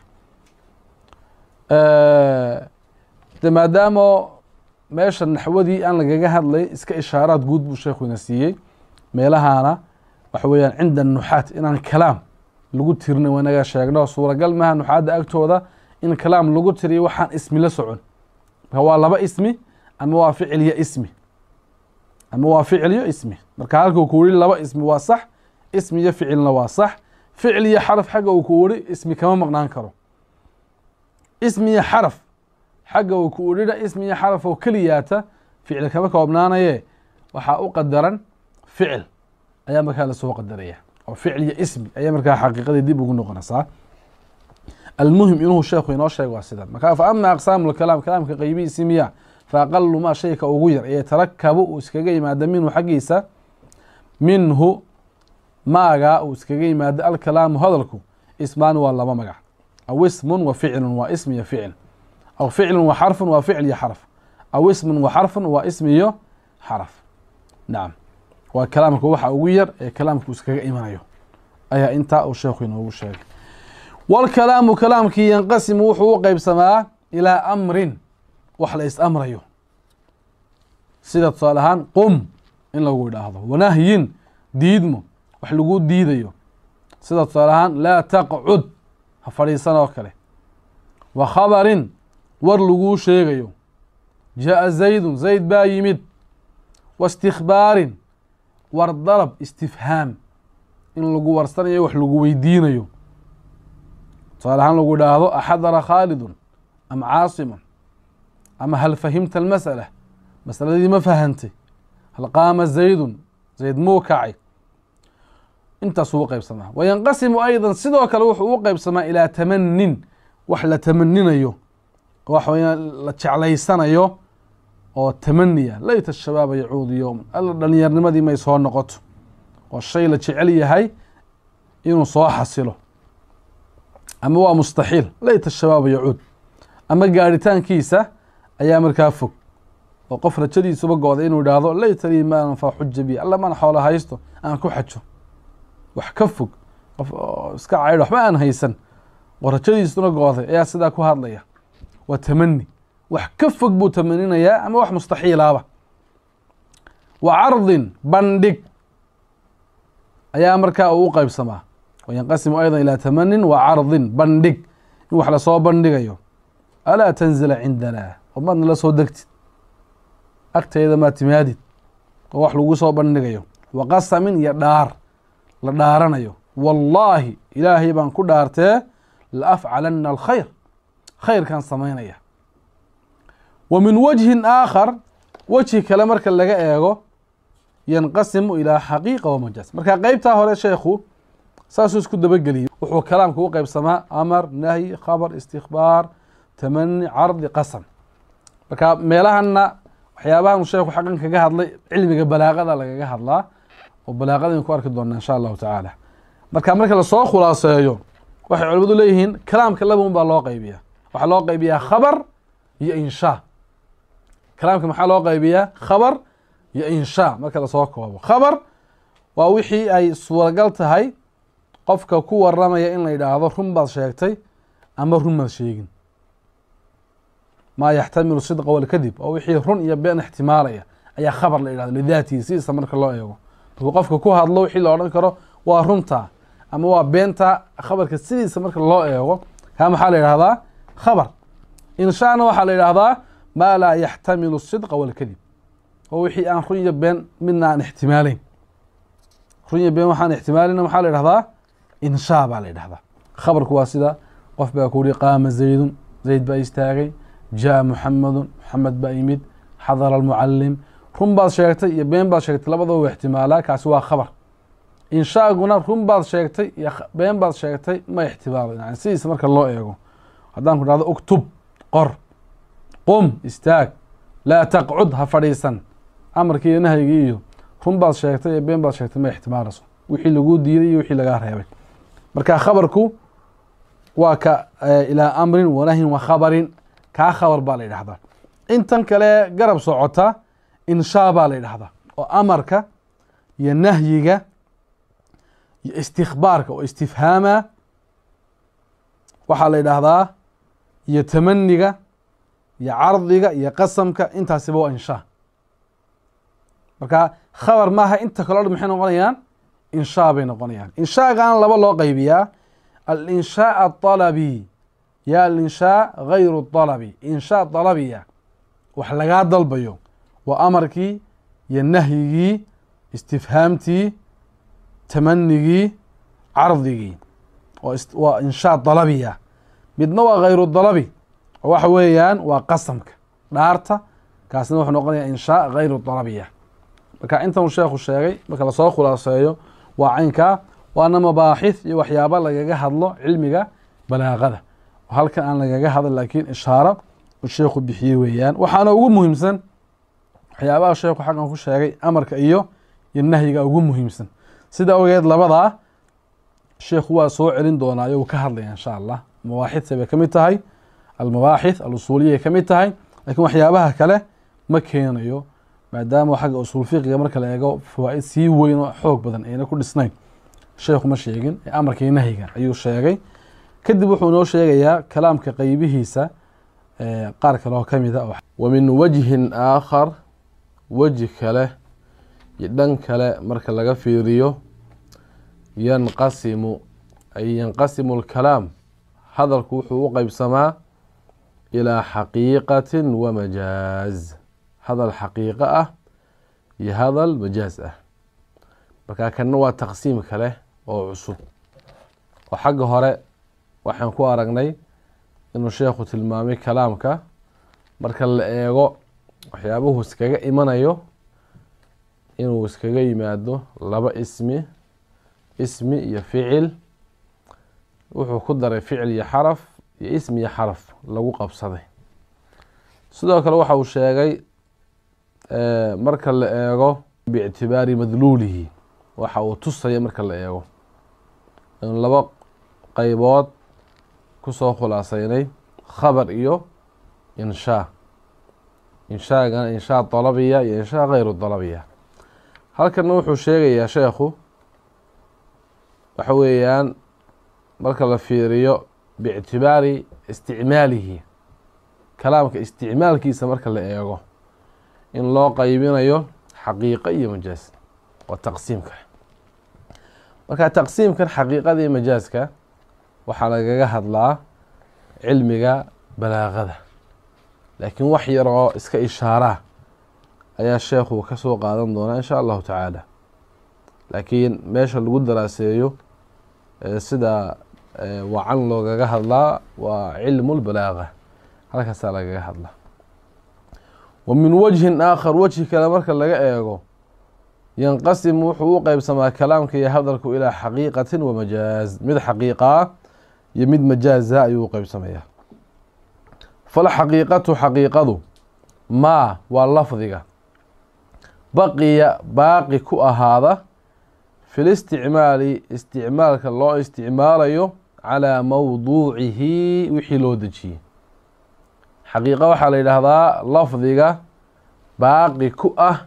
de maadaama meesha naxwadii aan lagaga hadlay iska ishaaraad guud buu sheekhu ina siiyey, meelahaana waxa weeyaan cinda nuxaat inaan kalaam lagu tirina wanaga sheegno, suuragal maaha nuxaadda agtooda in kalaam lagu tiriyo waxaan ismi la socon. marka waa laba ismi ama waa ficil iyo ismi, ama waa ficil iyo ismi. marka halkuu ku yihi laba ismi waa sax, ismi iyo ficilna waa sax. ficil iyo xaraf xagga uu ku yihi ismi kama maqnaan karo. ismi iyo xaraf xagga uu ku idhina ismi iyo xaraf oo keliyaata ficil kama koobnaanaye waxaa u qadaran ficil ayaa markaa lasoo qadaraya, oo ficil iyo ismi ayaa markaa xaqiiqadii dib ugu noqonaysaa. almuhim inuu sheekhu inoo sheeg waa sidan. marka fa ama aqsaamu lkalaam, kalaamka qeybihiisi miya fa aqalu maa shayka ugu yar ee tarakabu uu iskaga yimaado minhu xaggiisa, minhu maagaa uu iskaga yimaado alkalaamu hadalku ismaani waa laba magac, aw ismun wa ficilun waa ismi iyo ficil, aw ficilun wa xarfun waa ficil iyo xarf, aw ismun wa xarfun waa ismi iyo xaraf. nacam, waa kalaamka waxa ugu yar ee kalaamku iskaga imanayo ayaa intaa uu sheekhu inoogu sheegay. walkalaamu kalaamkii yanqasimu wuxuu u qeybsamaa ilaa amrin, wax la is amrayo, sida tusaale ahaan qum in lagu idhaahdo, wanahyin diidmo wax lagu diidayo, sida tusaale ahaan laa taqcud ha fadhiisan oo kale. wa khabarin war laguu sheegayo, jaa zaydun zayd baa yimid. wa istikbaarin war dalab istifhaam in lagu warsanayo wax lagu weydiinayo, tusaale ahaan lagu idhaahdo axadara khaalidun am caasimun, ama hal fahimta almas'ala, masaladii ma fahantay, hal qaama zaydun zayd muu kacay. intaasuu u qeybsamaa. wayanqasimu aydan sidoo kale wuxuu u qeybsamaa ilaa tamanin, wax la tamaninayo, wax weyaan la jeclaysanayo oo tamaniya. layta shabaaba yacuudu yowman, alla dhalinyarnimadii may soo noqoto, oo shay la jecel yahay inuu soo xasilo, ama waa mustaxiil layta shabaaba yacuud, ama gaaritaankiisa ayaa markaa fog, oo qof rajadiisuba gooda inuu idhaahdo laytanii maalan fa xuja bi, alla maan xoola haysto aan ku xajo. wax ka fog, qof iska caydho waxba aan haysan oo rajadiisuna gooday ayaa sidaa ku hadlaya. waa tamani, wax ka fog buu tamaninayaa ama wax mustaxiilaaba. wa cardin bandhig ayaa markaa uu u qeybsamaa. wayanqasimu aydan ilaa tamanin wa cardin bandhig, in wax lasoo bandhigayo. alaa tanzila cindanaa, oo maadna la soo degtid, agtayda maa timaadid, oo wax lagu soo bandhigayo. wa qasamin iyo dhaar la dhaaranayo, wallaahi ilaahay baan ku dhaartee la afcalana alkhayr, khayrkaan samaynaya. wa min wajhin aakhar, wejhi kale marka laga eego, yanqasimu ilaa xaqiiqa wa majaaz. marka qeybtaa hore sheekhu saasuu isku dabageliyey. wuxuu kalaamka u qeybsamaa amar, nahyi, khabar, istikbaar, tamani, cardi, qasam. marka meelahanna waxyaabahan sheekhu xaqan kaga hadlay cilmiga balaaqada lagaga hadlaa, oo balaaqada ku arki doona insha allahu tacaala. marka lasoo khulaaseeyo waxay culimadu leeyihiin kalaamka laba un baa loo qaybiyaa. waxaa loo qaybiyaa khabar iyo inshaa. kalaamka maxaa loo qaybiyaa? khabar iyo inshaa. marka lasoo koobo, khabar waa wixii ay suuragal tahay qofka ku waramaya in la yidhaahdo run baad sheegtay ama run maad sheegin. maa yaxtamilu sidqa walkadib, oo wixii run iyo been ixtimaalaya ayaa khabar la yidhahdo lidaatihi, sidiisa marka loo eego. markuu qofka ku hadlo wixii la odhan karo waa runta ama waa beenta, khabarka sidiisa marka loo eego kaa maxaa la yidhahdaa? khabar. inshaana waxaa la yidhaahdaa maa laa yaxtamilu sidqa walkadib, oo wixii aan run iyo been midna aan ixtimaaleyn. run iyo been waxaan ixtimaalina maxaa la yidhahdaa? inshaa baa la yidhahdaa. khabarku waa sida qof baa ku yihi qaama zaydun, zayd baa istaagay, jaa muxamadun, muxamed baa yimid, xadara almucalim. run baad sheegtay iyo been baad sheegtay labadaba waa ixtimaalaa, kaasi waa khabar. inshaaguna run baad sheegtay iyo been baad sheegtay ma ixtimaalo, yani sidiisa marka loo eego. haddaan ku dhahdo uktub qor, qum istaag laa taqcud ha fadhiisan amarkii iyo nahyigii iyo run baad sheegtay iyo been baad sheegtay ma ixtimaalayso wixii laguu diiday iyo wixii lagaa reebay marka khabarku waa ka ilaa amrin wanahyin wa khabarin kaa khabar baa la yidhahdaa intan kale garab socota inshaa baa la yidhahdaa oo amarka iyo nahyiga iyo istikbaarka oo istifhaama waxaa la yidhaahdaa iyo tamaniga iyo cardiga iyo qasamka intaasiba waa inshaa marka khabar maaha inta kale o dhan maxay noqonayaan inshaa bay noqonayaan inshaagaan laba loo qaybiyaa alinshaa aطalabi yo alinshaa gayru طalabi inshaa طalabiya wax lagaa dalbayo waa amarkii iyo nahyigii istifhaamtii tamanigii cardigii waa inshaa dalabiya midna waa gayru dalabi oo waxa weeyaan waa qasamka dhaarta kaasna wuxuu noqonayaa inshaa gayru dalabiya marka intan uu sheekhu sheegay marka lasoo khulaaseeyo waa caynkaa waana mabaaxith iyo waxyaaba lagaga hadlo cilmiga balaaqada oo halkan aan lagaga hadl laakiin ishaaro uu sheekhu bixiyey weeyaan waxaana ugu muhiimsan waxyaabaha sheekhu xaggan ku sheegay amarka iyo nahyiga ugu muhiimsan sida ogeed labadaa sheekhu waa soo celin doonaa ayuu ka hadlaya insha allah mabaaxithta bay ka mid tahay almabaaxith alusuuliyay ka mid tahay laakiin waxyaabaha kale ma keenayo maadaama xagga usuul fiqiga marka la eego fawaa'id sii weyn oo xoog badan ayna ku dhisnayn sheekhu ma sheegin ee amarka iyo nahyiga ayuu sheegay kadib wuxuu noo sheegayaa kalaamka qeybihiisa qaar kale oo ka mid a wa min wajhin aakhar weji kale iyo dhan kale marka laga fiiriyo yanqasimu ay yanqasimu lkalaam hadalku wuxuu u qeybsamaa ilaa xaqiiqatin wa majaaz hadal xaqiiqo ah iyo hadal majaaz ah markaa kanna waa taqsiim kale oo cusub oo xagga hore waxaan ku aragnay inuu sheekhu tilmaamay kalaamka marka la eego waxyaabuhu iskaga imanayo inuu iskaga yimaado laba ismi iyo ficil wuxuu ku daray ficil iyo xaraf iyo ismi iyo xaraf lagu qabsaday sidoo kale waxa uu sheegay marka la eego biictibaari madluulihi waxa uu tusaya marka la eego in laba qaybood kusoo khulaaseynay khabar iyo inshaa inshaagana inshaa dalabiya iyo inshaa gayru dalabiya halkana wuxuu sheegayaa sheekhu waxa weeyaan marka la fiiriyo biictibaari isticmaalihi kalaamka isticmaalkiisa marka la eego in loo qaybinayo xaqiiqo iyo majaaz waa taqsiimka marka taqsiimkan xaqiiqada iyo majaaska waxaa lagaga hadlaa cilmiga balaaqada laakiin wax yar oo iska ishaaraa ayaa sheekhu ka soo qaadan doonaa insha allahu tacaala laakiin meesha lagu daraaseeyo sida wacan loogaga hadlaa waa cilmu lbalaaga halkaasaa lagaga hadlaa wa min wajhin aakhar wejhi kale marka laga eego yanqasimu wuxuu u qeybsamaa kalaamka iyo hadalku ilaa xaqiiqatin wa majaaz mid xaqiiqaa iyo mid majaaza ayuu u qeybsamayaa falxaqiiqatu xaqiiqadu maa waa lafdiga baqiya baaqi ku ahaada fi listicmaali isticmaalka loo isticmaalayo calaa mawduucihi wixii loo dejiyey xaqiiqa waxaa la yidhaahdaa lafdiga baaqi ku ah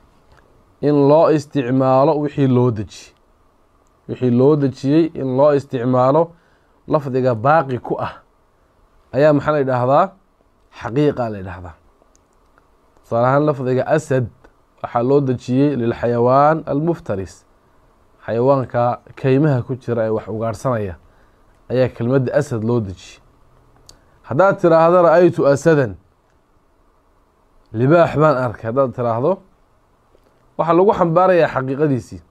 in loo isticmaalo wixii loo dejiyey wixii loo dejiyey in loo isticmaalo lafdiga baaqi ku ah ayaa maxaa la yidhaahdaa xaqiiqa la yidhaahdaa tusaale ahaan lafdiga asad waxaa loo dejiyey lilxayawaan almuftaris xayawaanka keymaha ku jira ee wax ugaarhsanaya ayaa kelmadda asad loo dejiyey haddaad tiraahdo ra-aytu asadan libaax baan arkay haddaad tiraahdo waxaa lagu xambaarayaa xaqiiqadiisii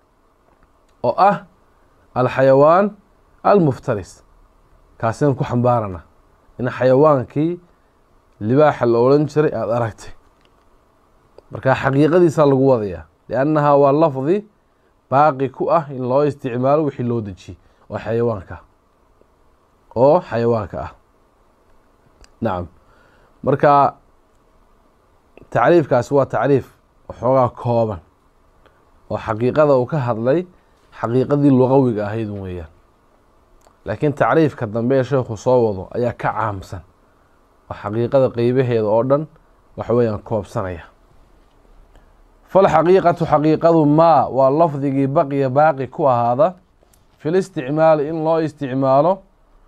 oo ah alxayawaan almuftaris kaasina ku xambaarana in xayawaankii libaaxa la odhan jiray aada aragtay marka xaqiiqadiisaa lagu wadayaa liannahaa waa lafdi baaqi ku ah in loo isticmaalo wixii loo dejiyey oo xayawaanka ah nacam marka tacriifkaasi waa tacriif waxoogaa kooban oo xaqiiqada uu ka hadlay xaqiiqadii luqawiga ahayd weeyaan. laakiin tacriifka dambe ee sheekhu soo wado ayaa ka caamsan oo xaqiiqada qeybaheeda oo dhan waxa weeyaan koobsanaya. falxaqiiqatu xaqiiqadu maa waa lafdigii baqiya baaqi ku ahaada fi listicmaali in loo isticmaalo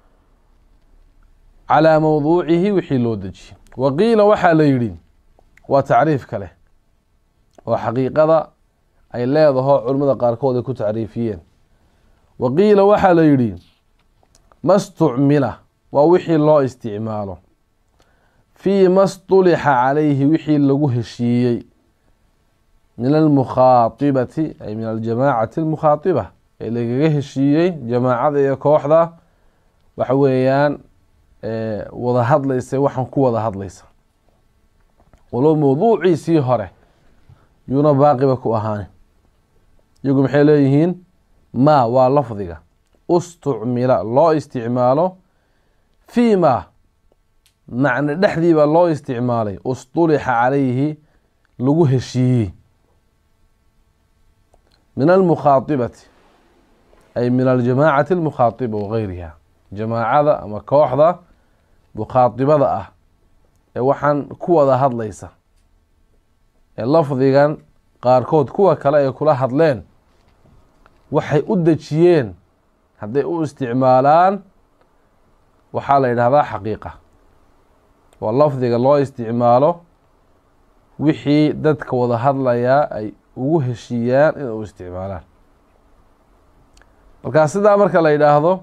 calaa mawduucihi wixii loo dejiyey. waqiila waxaa la yidhi waa tacriif kale oo xaqiiqada ay leedaho culimmada qaarkood ay ku tacriifiyeen. waqiila waxaa la yidhi ma stucmila waa wixii loo isticmaalo fii ma stulixa calayhi wixii lagu heshiiyey min almukhaatibati ay min aljamaacati almukhaatiba ee lagaga heshiiyey jamaacada iyo kooxda waxa weeyaan wada hadlaysa waxaan ku wada hadlaysa walow mawduuciisii hore yuuna baaqiba ku ahaanin. iyagu maxay leeyihiin maa waa lafdiga ustucmila loo isticmaalo fii ma macno dhexdii baa loo isticmaalay ustulixa calayhi lagu heshiiyey min almukhaatibati ay min aljamaacati almukhaatiba wagayriha jamaacada ama kooxda mukhaatibada ah ee waxaan ku wada hadlaysa ee lafdigan qaarkood kuwa kale ay kula hadleen waxay u dejiyeen hadday u isticmaalaan waxaa la yidhahdaa xaqiiqa. waa lafdiga loo isticmaalo wixii dadka wada hadlayaa ay ugu heshiiyaan inay u isticmaalaan. markaa sidaa marka la yidhaahdo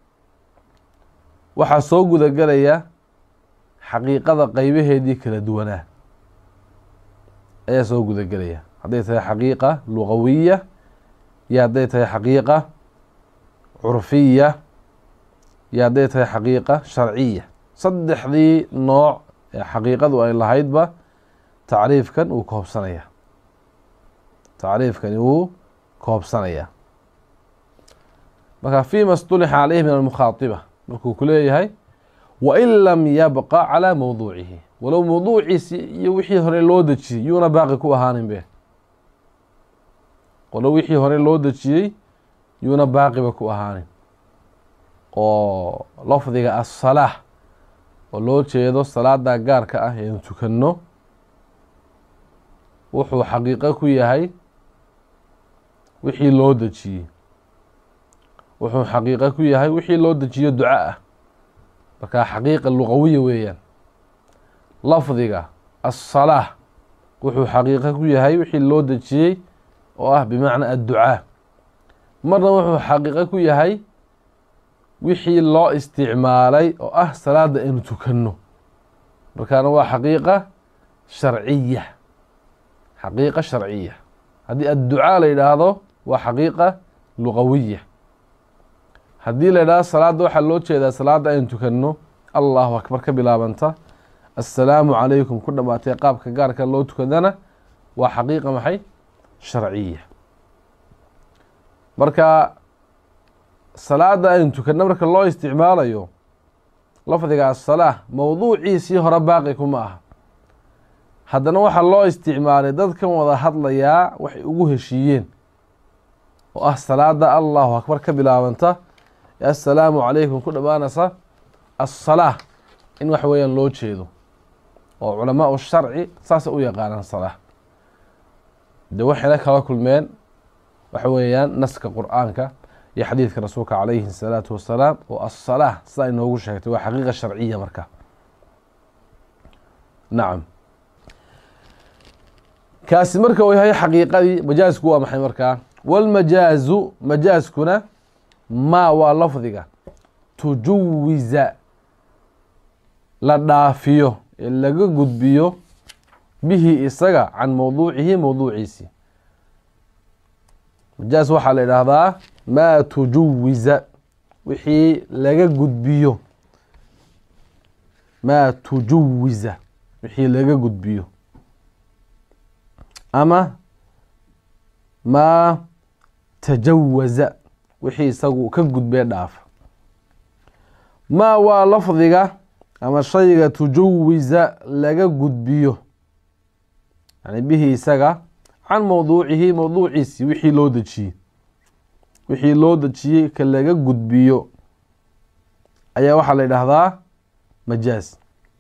waxaa soo gudagelaya xaqiiqada qeybaheedii kala duwanaa ayaa soo gudagelaya. hadday tahay xaqiiqa lugawiya iyo hadday tahay xaqiiqa curfiya iyo hadday tahay xaqiiqa sharciya. saddexdii nooc ee xaqiiqadu ay lahaydba tacriifkan uu koobsanaya. tacriifkani wuu koobsanaya. marka fiima stulixa calayhi min almukhaatiba markuu ku leeyahay wain lam yabqa calaa mawduucihi walow mawduuciisi iyo wixii hore loo dejiyey yuuna baaqi ku ahaanin be walow wixii hore loo dejiyey yuuna baaqiba ku ahaanin. oo lafdiga asalaah oo loo jeedo salaada gaarka ah eenu tukanno wuxuu xaqiiqo ku yahay wixii loo dejiyey wuxuu xaqiiqo ku yahay wixii loo dejiyo duca ah. markaa xaqiiqa lugawiya weeyaan. lafdiga asalaah wuxuu xaqiiqo ku yahay wixii loo dejiyey oo ah bimacna adducaa. marna wuxuu xaqiiqo ku yahay wixii loo isticmaalay oo ah salaada aynu tukanno. markaana waa xaqiiqa sharciya. xaqiiqa sharciya. haddii adducaa la yidhaahdo waa xaqiiqa lugawiya. haddii la yidhahdo salaada waxaa loo jeedaa salaada aynu tukanno allahu akbar ka bilaabanta assalaamu calaykum ku dhamaatay qaabka gaarka loo tukadana waa xaqiiqa maxay sharciya. marka salaada aynu tukanno marka loo isticmaalayo lafdiga asalaah mawduuciisii hore baaqi kuma aha. haddana waxaa loo isticmaalay dadkan wada hadlayaa waxay ugu heshiiyeen oo ah salaada allahu akbar ka bilaabanta ee assalaamu calaykum ku dhammaanaysa asalaah in wax weeyaan loo jeedo oo culamaau sharci saasay u yaqaanaan salaah. de waxayna kala kulmeen waxa weeyaan naska qur'aanka iyo xadiidka rasuulka calayhi الsalaatu wasalaam oo asalaah sidaa inoogu sheegtay waa xaqiiqa sharciya. marka nacam kaasi marka uu yahay xaqiiqadii. majaasku waa maxay markaa? walmajaazu majaaskuna maa waa lafdiga tujuwiza la dhaafiyo ee laga gudbiyo bihi isaga can mawduucihi mawduuciisi. majaas waxaa la idhaahdaa maa tujuwiza wixii laga gudbiyo. maa tujuwiza wixii laga gudbiyo ama maa tajawaza wixii isagu ka gudbee dhaafa. maa waa lafdiga ama shayga tujawiza laga gudbiyo yani bihi isaga can mawduucihi mawduuciisi wixii loo dejiyey ka laga gudbiyo ayaa waxaa la yidhaahdaa majaaz.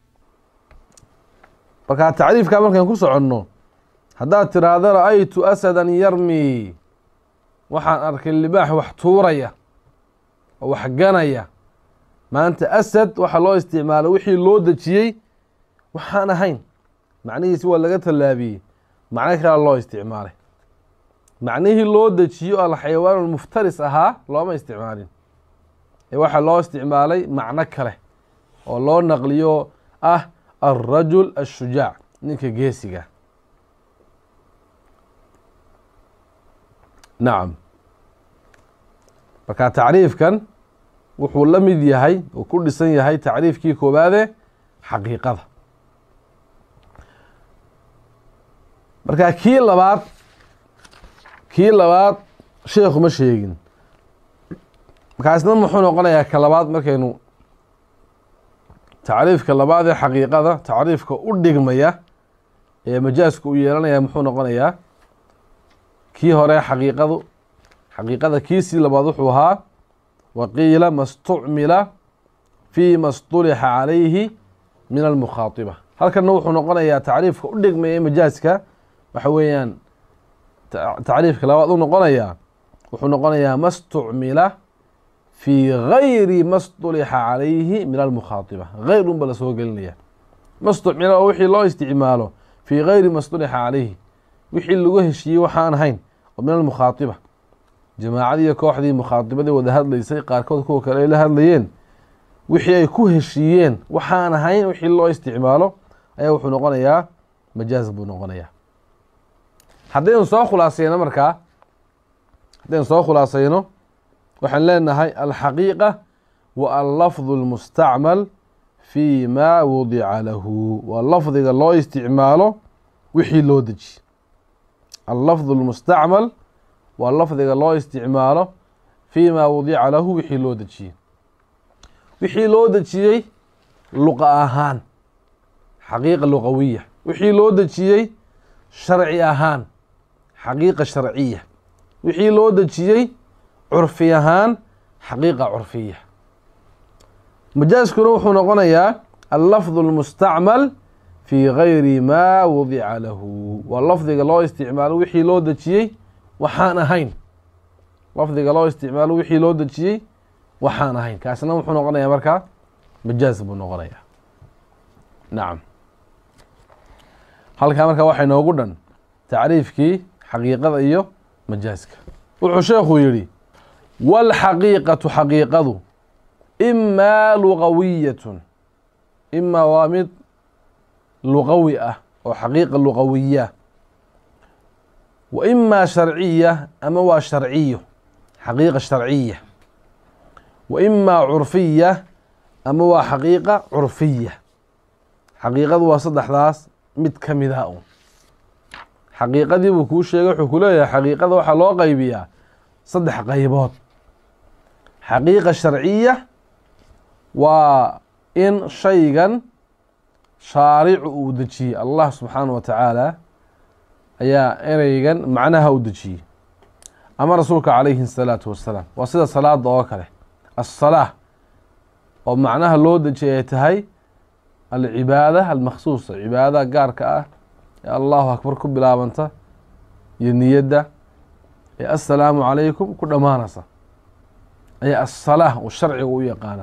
markaa tacriifka markaan ku soconno haddaad tiraahdo ra'aytu asadan yarmi waxaan arkay libaax wax tuuraya oo wax ganaya, maanta asad waxaa loo isticmaalay wixii loo dejiyey waxaan ahayn, macnihiisi waa laga tallaabiyey, macno kale loo isticmaalay. macnihii loo dejiyo alxayawaan almuftaris ahaa looma isticmaalin ee waxaa loo isticmaalay macno kale oo loo naqliyo ah alrajul ashujaac, ninka geesiga. nacam, marka tacriifkan wuxuu la mid yahay oo ku dhisan yahay tacriifkii koowaade xaqiiqada. marka kii labaad sheekhu ma sheegin, markaasna muxuu noqonayaa ka labaad markaynu tacriifka labaad ee xaqiiqada tacriifka u dhigmaya ee majaazka u yeelanaya muxuu noqonayaa kii hore xaqiiqada kiisii labaad wuxuu ahaa waqiila ma stucmila fii ma stulixa calayhi min almukhaatiba. halkanna wuxuu noqonayaa tacriifka u dhigmaya ee majaazka waxa weeyaan tacriifka labaad u noqonayaa wuxuu noqonayaa ma stucmila fii gayri ma stulixa calayhi min almukhaatiba. gayr unba la soo gelinaya. ma stucmila oo wixii loo isticmaalo fii gayri ma stulixa calayhi wixii lagu heshiiyey waxaan ahayn oo min almukhaatiba. jamaacadii kooxdii mukhaatibadii wada hadlaysay qaarkood kuwa kale ay la hadlayeen wixii ay ku heshiiyeen waxaan ahayn wixii loo isticmaalo ayaa wuxuu noqonayaa majaaz buu noqonayaa. haddaynu soo khulaasayno waxaan leenahay alxaqiiqa wa allafdu lmustacmal fii ma wudica lahu, waa lafdiga loo isticmaalo wixii loo dejiye. allafdu lmustacmal waa lafdiga loo isticmaalo fii ma wudica lahu wixii loo dejiyey. wixii loo dejiyey luqa ahaan xaqiiqa luqawiya, wixii loo dejiyey sharci ahaan xaqiiqa sharciya, wixii loo dejiyey curfi ahaan xaqiiqa curfiya. majaaskuna wuxuu noqonayaa allafdu lmustacmal fii gayri ma wudica lahu, waa lafdiga loo isticmaalo wixii loo dejiyey waxaan ahayn. lafdiga loo isticmaalo wixii loo dejiyey waxaan ahayn, kaasna wuxuu noqonayaa markaa majaaz buu noqonayaa. nacam, halkaa markaa waxay noogu dhan tacriifkii xaqiiqada iyo majaaska. wuxuu sheekhu yidhi wاlxaqiiqatu xaqiiqadu imaa lugawiyatun, imaa waa mid lugawi ah oo xaqiiqa lugawiya, wa imaa sharciya ama waa sharciyo xaqiiqa sharciya, wa imaa curfiya ama waa xaqiiqa curfiya. xaqiiqadu waa saddexdaas mid ka mid ah un. xaqiiqadii buu kuu sheegay, wuxuu ku leeyahay xaqiiqada waxaa loo qaybiyaa saddex qaybood. xaqiiqa sharciya waa in shaygan shaaricu uu dejiyey, allah subxaanaه wa tacaala ayaa ereygan macnaha u dejiyey, ama rasuulka calayhi الsalaatu wassalaam. waa sida salaada oo kale, aلsalaaة oo macnaha loo dejiyay ay tahay alcibaada almakhsuusa, cibaadada gaarka ah ee allahu akbar ku bilaabanta iyo niyadda ee assalaamu calaykum ku dhammaanaysa ayaa aلsalaaة uu sharciga u yaqaanaa.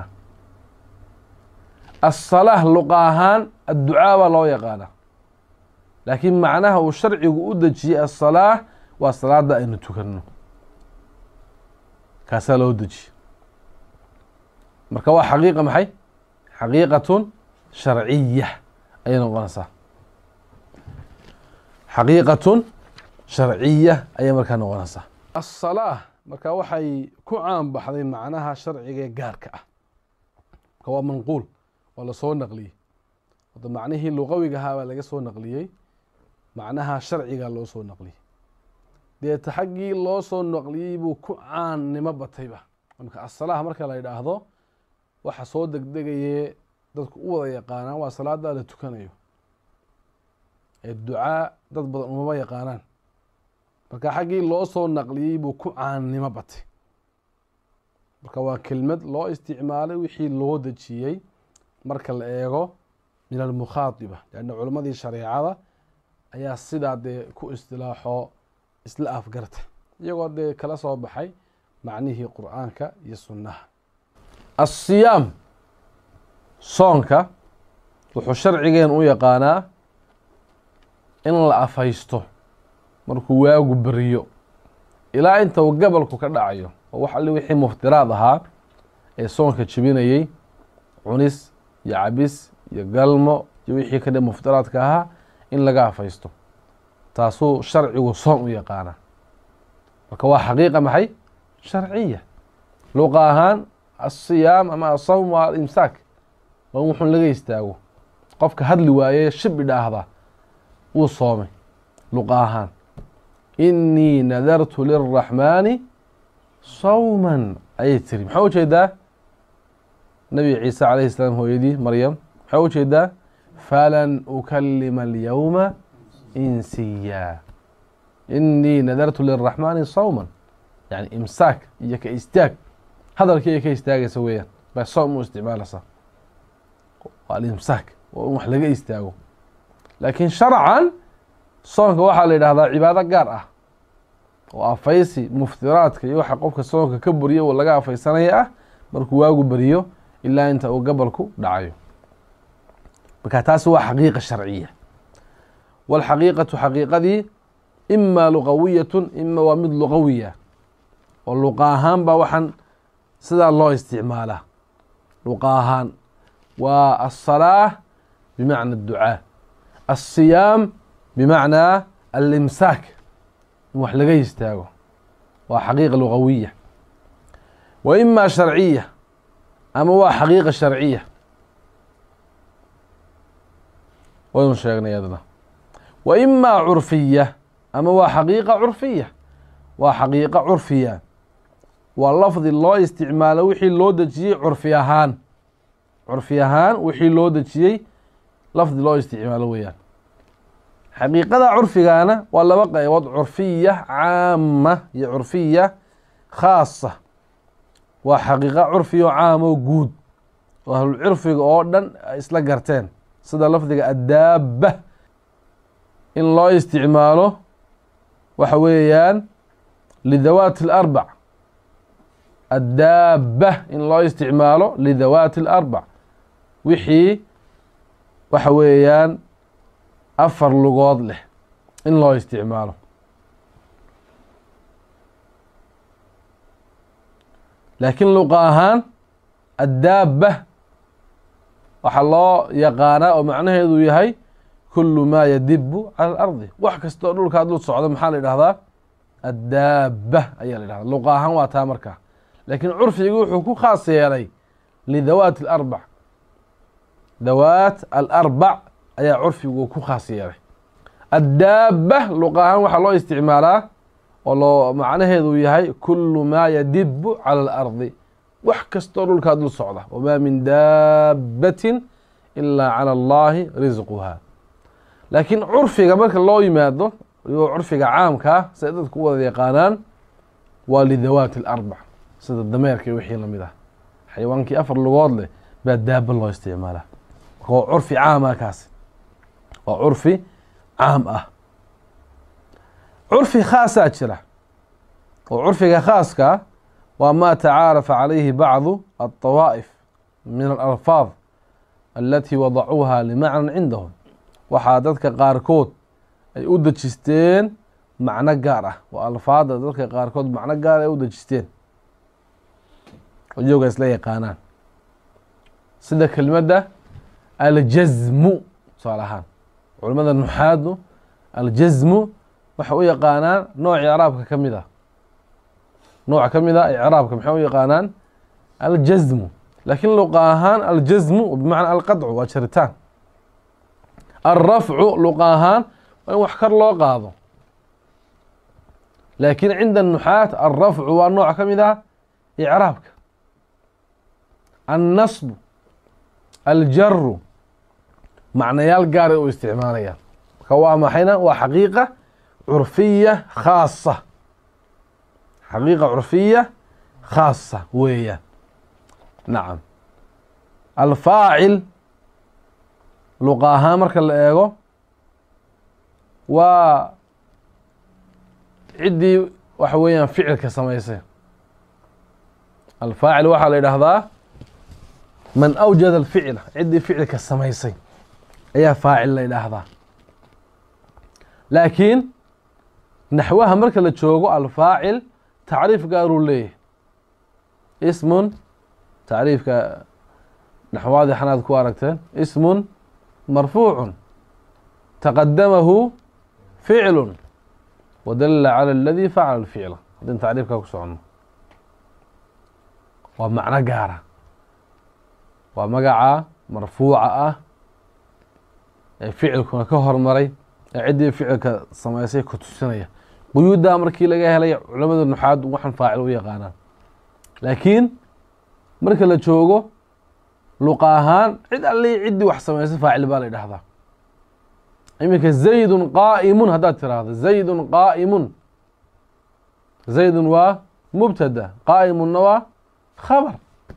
aلsalaaة luqa ahaan adducaa baa loo yaqaanaa, laakiin macnaha uu sharcigu u dejiyey aلsalaaة waa salaada aynu tukanno, kaasaa loo dejiyey. marka waa xaqiiqa maxay? xaqiiqatun sharciya ayay noqonaysaa. xaqiiqatun sharciya ayay markaa noqonaysaa. aلsalaaة marka waxay ku caan baxday macnaha sharciga ee gaarka ah. marka waa manquul, waa lasoo naqliyey. wada macnihii luqawiga ahaa baa laga soo naqliyey, macnaha sharciga loo soo naqliyey. deeta xaggii loo soo naqliyey buu ku caannimo batayba. marka aلsalaaة marka la yidhaahdo waxa soo degdegaye dadku u wada yaqaanaan waa salaada la tukanayo ee ducaa dad badan umaba yaqaanaan marka xaggii loo soo naqliyey buu ku caannimo batay marka waa kelmad loo isticmaalay wixii loo dejiyey marka la eego min almukhaadiba lanna culammadii shareecada ayaa sidaa dee ku istilaaxoo isla afgarta iyagoo dee kala soo baxay macnihii qur'aanka iyo sunnaha asiyaam soonka wuxuu sharcigeen u yaqaanaa in la afhaysto markuu waagu beriyo ilaa inta uu gabalku ka dhacayo oo wax alli wixii muftiraad ahaa ee soonka jebinayey cunis iyo cabis iyo galmo iyo wixii ka dhe muftiraadka ahaa in laga afhaysto taasuu sharcigu soon u yaqaanaa marka waa xaqiiqa maxay sharciya luqa ahaan asiyaam ama asawm waa alimsaak waa in wuxun laga istaago qofka hadli waaye shib idhaahda wuu soomay luqa ahaan inii nadartu lilraxmaani sawman ayay tiri maxaa ujeedaa nabi ciise calayhi salaam hooyadii maryam maxaa ujeedaa falan ukalima alyawma insiya inii nadartu lilraxmaani sawman yani imsaak iyo ka istaag hadalkii ay ka istaagaysa weeyaan bay soom u isticmaalaysaa waa alimsaak waa in wax laga istaago laakiin sharcan soonka waxaa la yidhahdaa cibaado gaar ah oo afaysi muftiraadka iyo waxa qofka soonka ka buriyo laga afaysanaya ah markuu waagu beriyo ilaa inta uu gabalku dhacayo marka taasi waa xaqiiqa sharciya wاlxaqiiqatu xaqiiqadii ima luqawiyatun ima waa mid luqawiya oo luqa ahaan baa waxaan sidaa loo isticmaalaa luqa ahaan waa aلصalaaة bimacna الducaa الصiyaam bimacnaa alimsaak in wax laga istaago waa xaqiiqa luqawiya wa ima sharciya ama waa xaqiiqa sharciya waynu sheegnay adna wa ima curfiya ama waa xaqiiqa curfiya waa xaqiiqa curfiya waa lafdi loo isticmaalo wixii loo dejiyey curfi ahaan wixii loo dejiyey lafdi loo isticmaalo weeyaan xaqiiqada curfigaana waa laba qaybood curfiya caama iyo curfiya khaasa waa xaqiiqa curfiyo caamo guud oo ahlulcurfiga oo dhan ay isla garteen sida lafdiga addaaba in loo isticmaalo waxa weeyaan lidawaati اlarbac addaaba in loo isticmaalo lidawaati اlarbac wixii waxa weeyaan afar lugood leh in loo isticmaalo laakiin luqa ahaan addaaba waxaa loo yaqaanaa oo macnaheedu yahay kulu maa yadibu cala alardi wax kastoo dhulkaa dul socdo maxaa la idhahdaa addaaba ayaa la idhahdaa luqa ahaan waa taa markaa laakiin curfigii wuxuu ku khaas yeelay lidawaati alarbac dawaat alarbac ayaa curfigu ku khaas yeelay addaaba luqa ahaan waxaa loo isticmaalaa oo loo macnaheedu yahay kulu maa yadibu cala alardi wax kastoo dhulkaa dul socda wamaa min daabatin ilaa cala allahi risquha laakiin curfiga marka loo yimaado iyo curfiga caamkaa siday dadku u wada yaqaanaan waa lidawaati alarbac sida dameerka iyo wixii lamid ah xayawaankii afar lugood leh baa daaba loo isticmaalaa marka waa curfi caam ah kaasi waa curfi caam ah curfi khaasaa jira oo curfiga khaaska waa ma tacaarafa calayhi bacdu alطawaa'if min alalfaad alatii wadacuuha limacnan cindahum waxaa dadka qaarkood ay u dejisteen macno gaar ah waa alfaada dadka qaarkood macno gaar ay u dejisteen iyaga isla yaqaanaan sida kelmadda aljazmu tusaale ahaan culamada nuxaadu aljazmu waxay u yaqaanaan nooc icraabka ka mid ah nooc ka mid a icraabka maxay u yaqaanaan aljazmu laakiin luqa ahaan aljazmu bimacnaa alqadcu waa jaritaan alrafcu luqa ahaan waa in wax kar loo qaado laakiin cinda nuxaat alrafcu waa nooc ka mid ah icraabka annasbu aljaru macnayaal gaaray u isticmaalayaan marka waa maxayna waa xaqiiqa curfiya khaasa xaqiiqa curfiya khaasa weeyaan nacam alfaacil luqa ahaan marka la eego waa ciddii waxa weeyaan ficilka samaysay alfaacil waxaa la yidhaahdaa man awjada alficla ciddii ficilka samaysay ayaa faacil la yidhaahdaa laakiin naxwaha marka la joogo alfaacil tacriif gaaruu leeyahay ismun tacriifka naxwaadii xanaad ku aragteen ismun marfuucu taqadamahu ficlu wadalla calى aladi facala alficla haddin tacriifkaa ku socono waa macno gaara waa magaca marfuuca ah ee ficilkuna ka hormaray ee ciddii ficilka samaysay ku tusinaya quyuuddaa markii laga helay culamada nuxaad waxan faacil u yaqaanaan laakiin marka la joogo luqa ahaan cid allii ciddii wax samaysay faacil baa la yidhahdaa iminka zaydun qaa'imun haddaad tiraahdo zaydun qaa'imun zaydun waa mubtada qaa'imunna waa khabar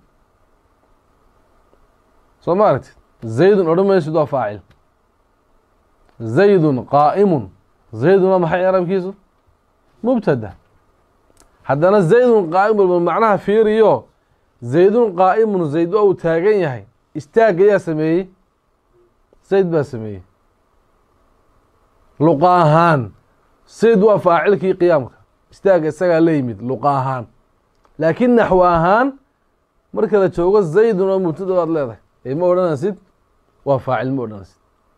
soo ma aragtid zaydun odhan maysid waa faacil zaydun qaa'imun zaydun waa maxay arabkiisu mubtada haddana zaydun qaa'imun macnaha fiiriyo zaydun qaa'imun zayd waa uu taagan yahay istaag ayaa sameeyey zayd baa sameeyey luqa ahaan zayd waa faacilkii qiyaamka istaaga isagaa la yimid luqa ahaan laakiin naxwo ahaan marka la joogo zaydun oo mubtada waad leedahay ee ma odhanaysid waa faacil ma odhanaysid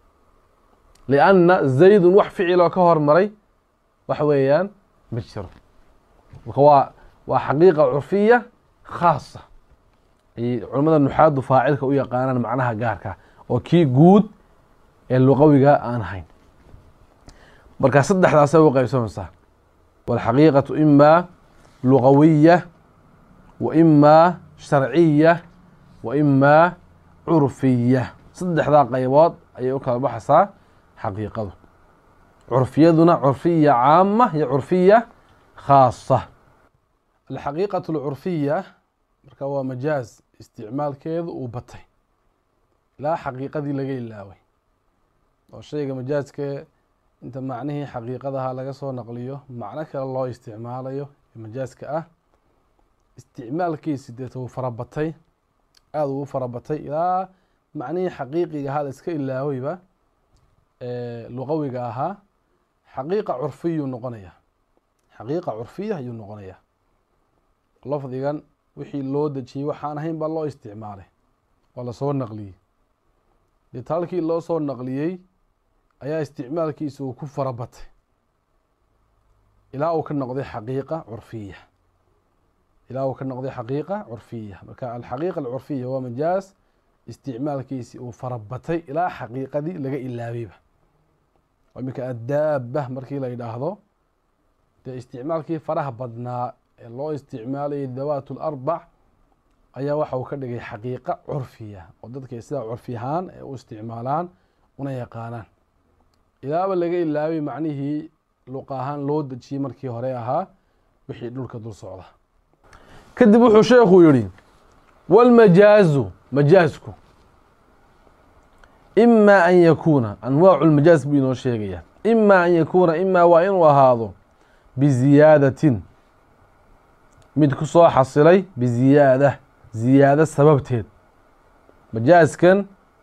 lianna zaydun wax ficiloo ka hormaray waxa weeyaan ma jiro marka waa xaqiiqa curfiya khaasa ay culamada nuxaadu faacilka u yaqaanaan macnaha gaarka oo kii guud ee luqawiga aan ahayn markaa saddexdaasay u qaybsamaysaa walxaqiiqatu imaa lugawiya wa imaa sharciya wa imaa curfiya saddexdaa qaybood ayay u kala baxaysaa xaqiiqadu curfiyaduna curfiya caama iyo curfiya khaasa alxaqiiqatu alcurfiya marka waa majaaz isticmaalkeedu uu batay ilaa xaqiiqadii laga ilaaway oo shayga majaazka inta macnihii xaqiiqadaha laga soo naqliyo macno kale loo isticmaalayo ee majaaska ah isticmaalkiisi deeta wuu farabatay aada ugu farabatay ilaa macnihii xaqiiqiga ahaa la iska ilaawayba luqawiga ahaa xaqiiqa curfiyuu noqonaya xaqiiqa curfiya ayuu noqonaya lafdigan wixii loo dejiyey waxaan ahayn baa loo isticmaalay waa lasoo naqliyey deeta halkii loo soo naqliyey ayaa isticmaalkiisa uu ku farabatay ilaa uu ka noqday xaqiiqa curfiya ilaa uu ka noqday xaqiiqa curfiya marka alxaqiiqa alcurfiya waa majaaz isticmaalkiisi uu farabatay ilaa xaqiiqadii laga ilaabayba iminka addaaba markii la yidhaahdo dee isticmaalkii faraha badnaa ee loo isticmaalayay dawaat larbac ayaa waxa uu ka dhigay xaqiiqa curfiya oo dadkay sidaa curfi ahaan ee u isticmaalaan una yaqaanaan ilaaba laga ilaabay macnihii luqa ahaan loo dejiyey markii hore ahaa wixii dhulka dul socda kadib wuxuu sheekhu yihi walmajaazu majaazku imaa an yakuuna anwaacu lmajaaz buu inoo sheegaya imaa an yakuuna imaa waa inuu ahaado biziyaadatin mid ku soo xasilay biziyaada ziyaado sababteed majaazkan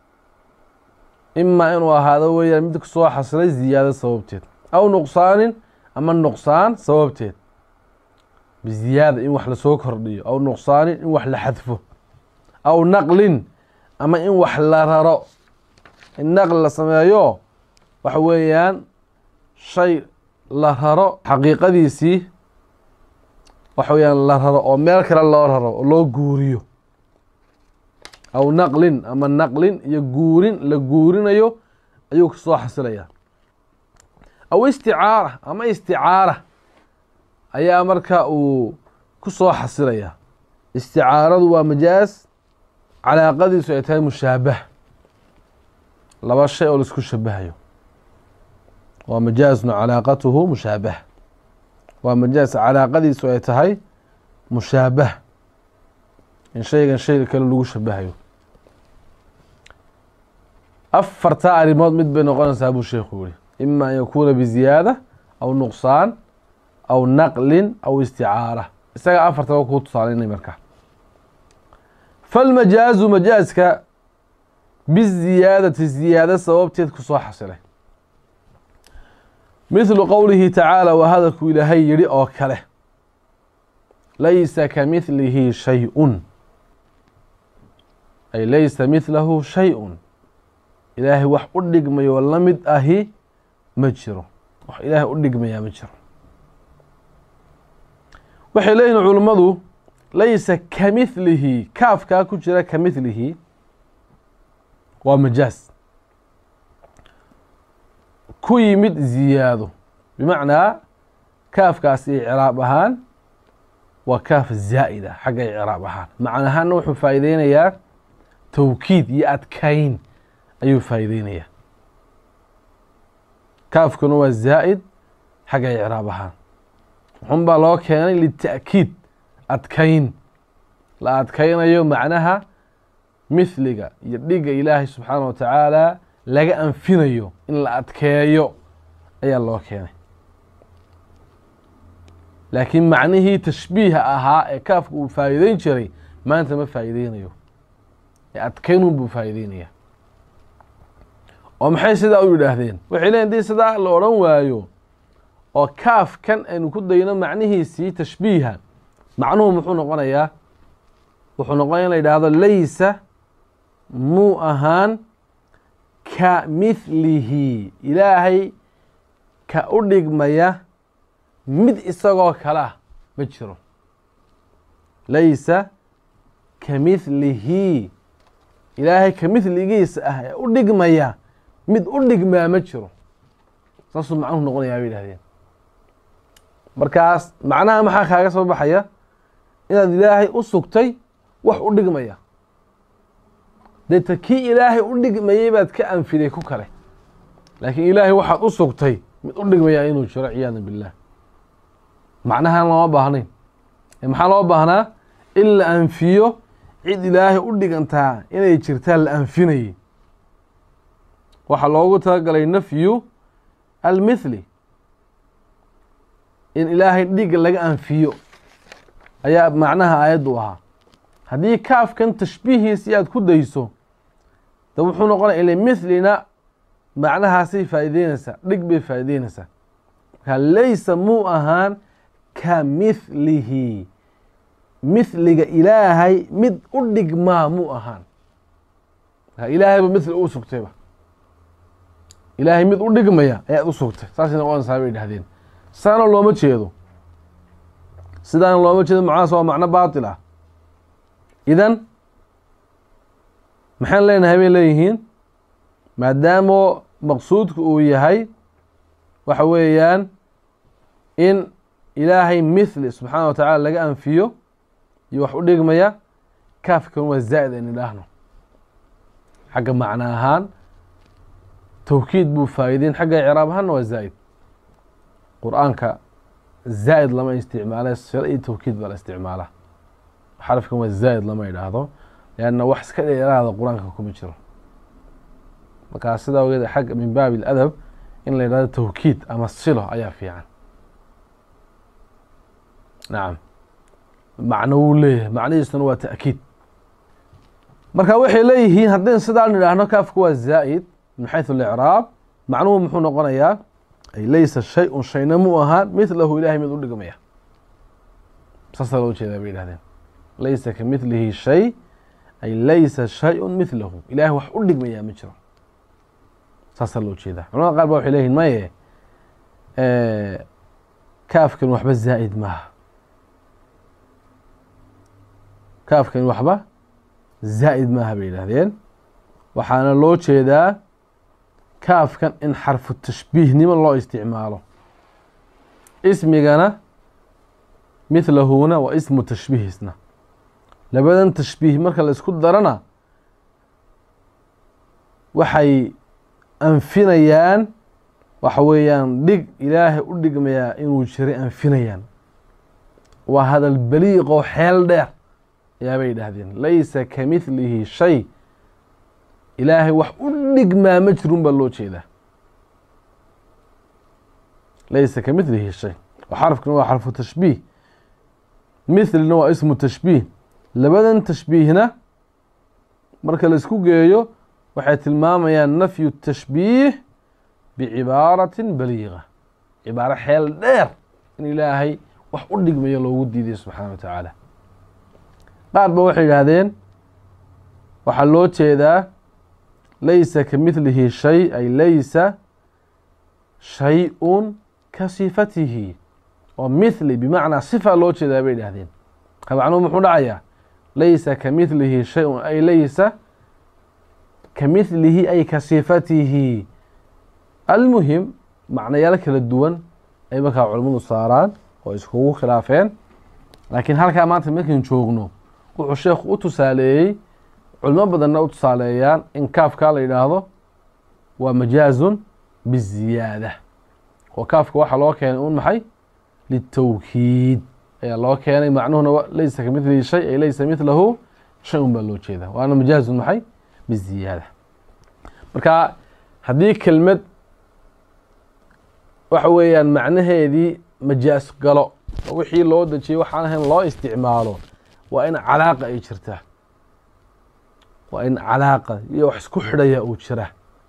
imaa inuu ahaado weeyaan mid ku soo xasilay ziyaado sababteed aw nuqsaanin ama nuqsaan sababteed biziyaada in wax lasoo kordhiyo aw nuqsaanin in wax la xadfo aw naqlin ama in wax la raro in naql la sameeyo waxa weeyaan shay la raro xaqiiqadiisii waxa weeyaan la raro oo meel kale loo raro oo loo guuriyo aw naqlin ama naqlin iyo guurin la guurinayo ayuu kasoo xasilaya aw isticaara ama isticaara ayaa marka uu ku soo xasilaya isticaaradu waa majaaz calaaqadiisu ay tahay mushaabah laba shay oo laisku shabahayo waa majaazun calaaqatuhu mushaabah waa majaaz calaaqadiisu ay tahay mushaabah in shaygan shay kale lagu shabahayo afartaa arrimood mid bay noqonaysaa buu sheekhu yihi ima an yakuuna biziyaada aw nuqsaan aw naqlin aw isticaara isaga afartaba kuu tusaalaynay marka falmajaazu majaazka biziyaadati ziyaada sababteed ku soo xasilay mithlu qowlihi tacaala waa hadalku ilaahay yidhi oo kale laysa kamithlihi shay-un ay laysa mithlahu shay-un ilaahay wax u dhigmayo la mid ahi ma jiro wax ilaahay u dhigmayaa ma jiro waxay leeyihin culummadu laysa kamithlihi kaafkaa ku jira kamithlihi waa majaaz ku yimid ziyaado bimacnaa kaafkaasi icraab ahaan waa kaaf zaa'ida xagga icraab ahaan macnahaana wuxuu faa'iideynayaa tawkiid iyo adkayn ayuu faa'iideynayaa kaafkuna waa zaa'id xagga icraab ahaan wuxun baa loo keenay lita'kiid adkayn la adkaynayo macnaha mithliga iyo dhiga ilaahay subxaana wa tacaala laga anfinayo in la adkeeyo ayaa loo keenay laakiin macnihii tashbiiha ahaa ee kaafka uu faa'iideyn jiray maanta ma faa'iideynayo ee adkaynun buu faa'iideynaya oo maxay sidaa u yidhaahdeen waxay leeyiin dii sidaa la odhan waayo oo kaafkan aynu ku dayno macnihiisii tashbiiha macnuhu muxuu noqonayaa wuxuu noqonaya in la yidhaahdo laysa muu ahaan ka mithlihi ilaahay ka u dhigmaya mid isagoo kale ah ma jiro laysa ka mithlihi ilaahay ka mithligiisa ah ee u dhigmaya mid u dhigmaa ma jiro saasuu macnuhu noqonayaa bay yidhahdeen markaas macnaha maxaa kaaga soo baxaya inaad ilaahay u sugtay wax u dhigmaya deeta kii ilaahay u dhigmayay baad ka anfiday ku kale laakiin ilaahay waxaad u sugtay mid u dhigmaya inuu jiro ciyaada billah macnahaan looma baahnayn maxaa loo baahnaa in la anfiyo cid ilaahay u dhigantaa inay jirtaa la anfinayay waxaa loogu talagalay nafyu almithli in ilaahay dhiga laga anfiyo ayaa macnaha aayaddu ahaa haddii kaafkan tashbiihiisii aad ku dayso de wuxuu noqonaya ila mithlina macnahaasay faa'iideynaysaa dhig bay faa'iideynaysaa marka laysa muu ahaan ka mithlihi mithliga ilaahay mid u dhigmaa muu ahaan marka ilaahayba mithli u sugtayba ilaahay mid u dhigmaya ayaad u sugtay saasay noqonaysaa bay yidhahdeen saana looma jeedo sidaana looma jeedo macnahaas waa macno baatil ah idan maxaan leenahay bay leeyihiin maadaamo maqsuudku uu yahay waxa weeyaan in ilaahay mithli subxaana wa tacala laga anfiyo iyo wax u dhigmaya kaafkan waa zaa'id aynu idhaahno xagga macno ahaan tawkiid buu faa'iideyn xagga icraab ahaanna waa zaa'id qur-aanka zaa'id lama isticmaala sila iyo tawkiid baa la isticmaalaa xarafkan waa zaa'id lama idhaahdo leanna wax iska dheeraada qur-aanka kuma jiro markaa sidaa ogeed xagga min baabi اladab in la yidhahdo tawkiid ama silo ayaa fiican nacam macno wuu leeyahay macnihiisuna waa ta'kiid marka waxay leeyihiin haddaynu sidaan idhaahno kaafku waa zaa'id min xayثu اlicraab macnuhu muxuu noqonayaa ay laysa shay-un shayna muu ahaan mithlahu ilahay mid u dhigmaya saasaa loo jeedaa bay yidhahdeen laysa ka mithlihi shay ay laysa shay-un mithlahu ilahay wax u dhigmayaa ma jiro saasaa loo jeedaa culamada qaar ba waxay leeyihin maye kaafkan waxba zaa'id maaha kaafkan waxba zaa'id maaha bay yidhahdeen waxaana loo jeedaa kaafkan in xarfu tashbiihnimo loo isticmaalo ismigana mithlahuna waa ismu tashbiihisna labadan tashbiih marka la isku darana waxay anfinayaan waxa weeyaan dhig ilaahay u dhigmayaa inuu jiray anfinayaan. waa hadal baliiqoo xeel dheer ayaabay yidhaahdeen laysa kamithlihi shay, ilaahay wax u dhigmaa ma jirun baa loo jeedaa. laysa kamithlihi shay, xarafkana waa xarfu tashbiih, mithlina waa ismu tashbiih. labadan tashbiihna marka la isku geeyo waxay tilmaamayaan nafyu tashbiih bicibaaratin baliiqa, cibaaro xeel dheer in ilaahay wax u dhigmayo loogu diiday subxaana wa tacaala. qaar ba waxay yidhaahdeen waxaa loo jeedaa laysa kamithlihi shay ay laysa shay-un ka sifatihi, oo mithli bimacnaa sifa loo jeedaa bay yidhaahdeen. macnuhu muxuu dhacayaa laysa kamithlihi shay-un ay laysa kamithlihi ay ka sifatihi. almuhim macnayaal kala duwan ay markaa culimmadu saaraan oo iskugu khilaafeen, laakiin halkaa maanta markaan joogno wuxuu sheekhu u tusaaleeyey, culimo badanna u tusaaleeyaan in kaafkaa la yidhaahdo waa majaazun biziyaada, oo kaafka waxaa loo keenay un maxay litawkiid ayaa loo keenay. macnuhuna laysa kamithlihi shay ay laysa mithlahu shay un baa loo jeedaa, waana majaazun maxay biziyaada. marka haddii kelmad waxa weeyaan macnaheedii majaas galo oo wixii loo dejiyey waxaan ahayn loo isticmaalo, waa in calaaqa ay jirtaa, waa in calaaqa iyo wax isku xidhaya uu jira.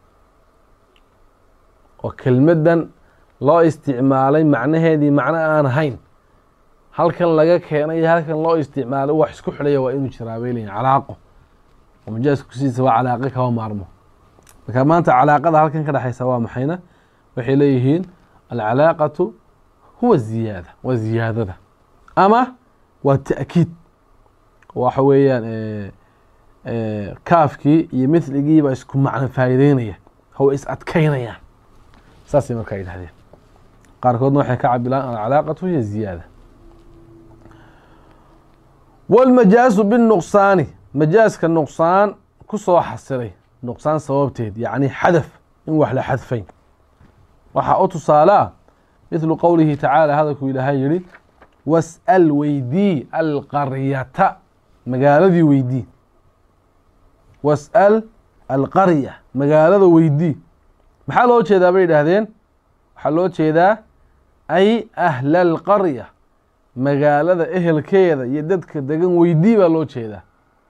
oo kelmaddan loo isticmaalay macnaheedii macno aan ahayn, halkan laga keenay halkan loo isticmaalay wax isku xidhaya waa inuu jiraa bay leeyihin calaaqo. oo majaasku sidiisa waa calaaqo kama maarmo. marka maanta calaaqada halkan ka dhexaysa waa maxayna? waxay leeyihiin alcalaaqatu huwa ziyaada, waa ziyaadada ama waa ta'kiid. waxa weeyaan kaafkii iyo mithligiiba isku macno faa'iideynaya, hawa is adkaynayaan. saasay markaa yidhahdeen. qaarkoodna waxay ka cabilaan alcalaaqatu hiya ziyaada. walmajaasu binuqsaani, majaaska nuqsaan ku soo xasilay, nuqsaan sababteed yacni xadaf, in wax la xadfay. waxaa u tusaalaa mithlu qowlihi tacaala, hadalkuu ilaahay yihi was'al weydii alqaryata, magaaladii weydii. was'al alqarya, magaalada weydii. maxaa loo jeedaa bay yidhaahdeen? waxaa loo jeedaa ay ahla alqarya, magaalada ehelkeeda iyo dadka degan weydii baa loo jeedaa.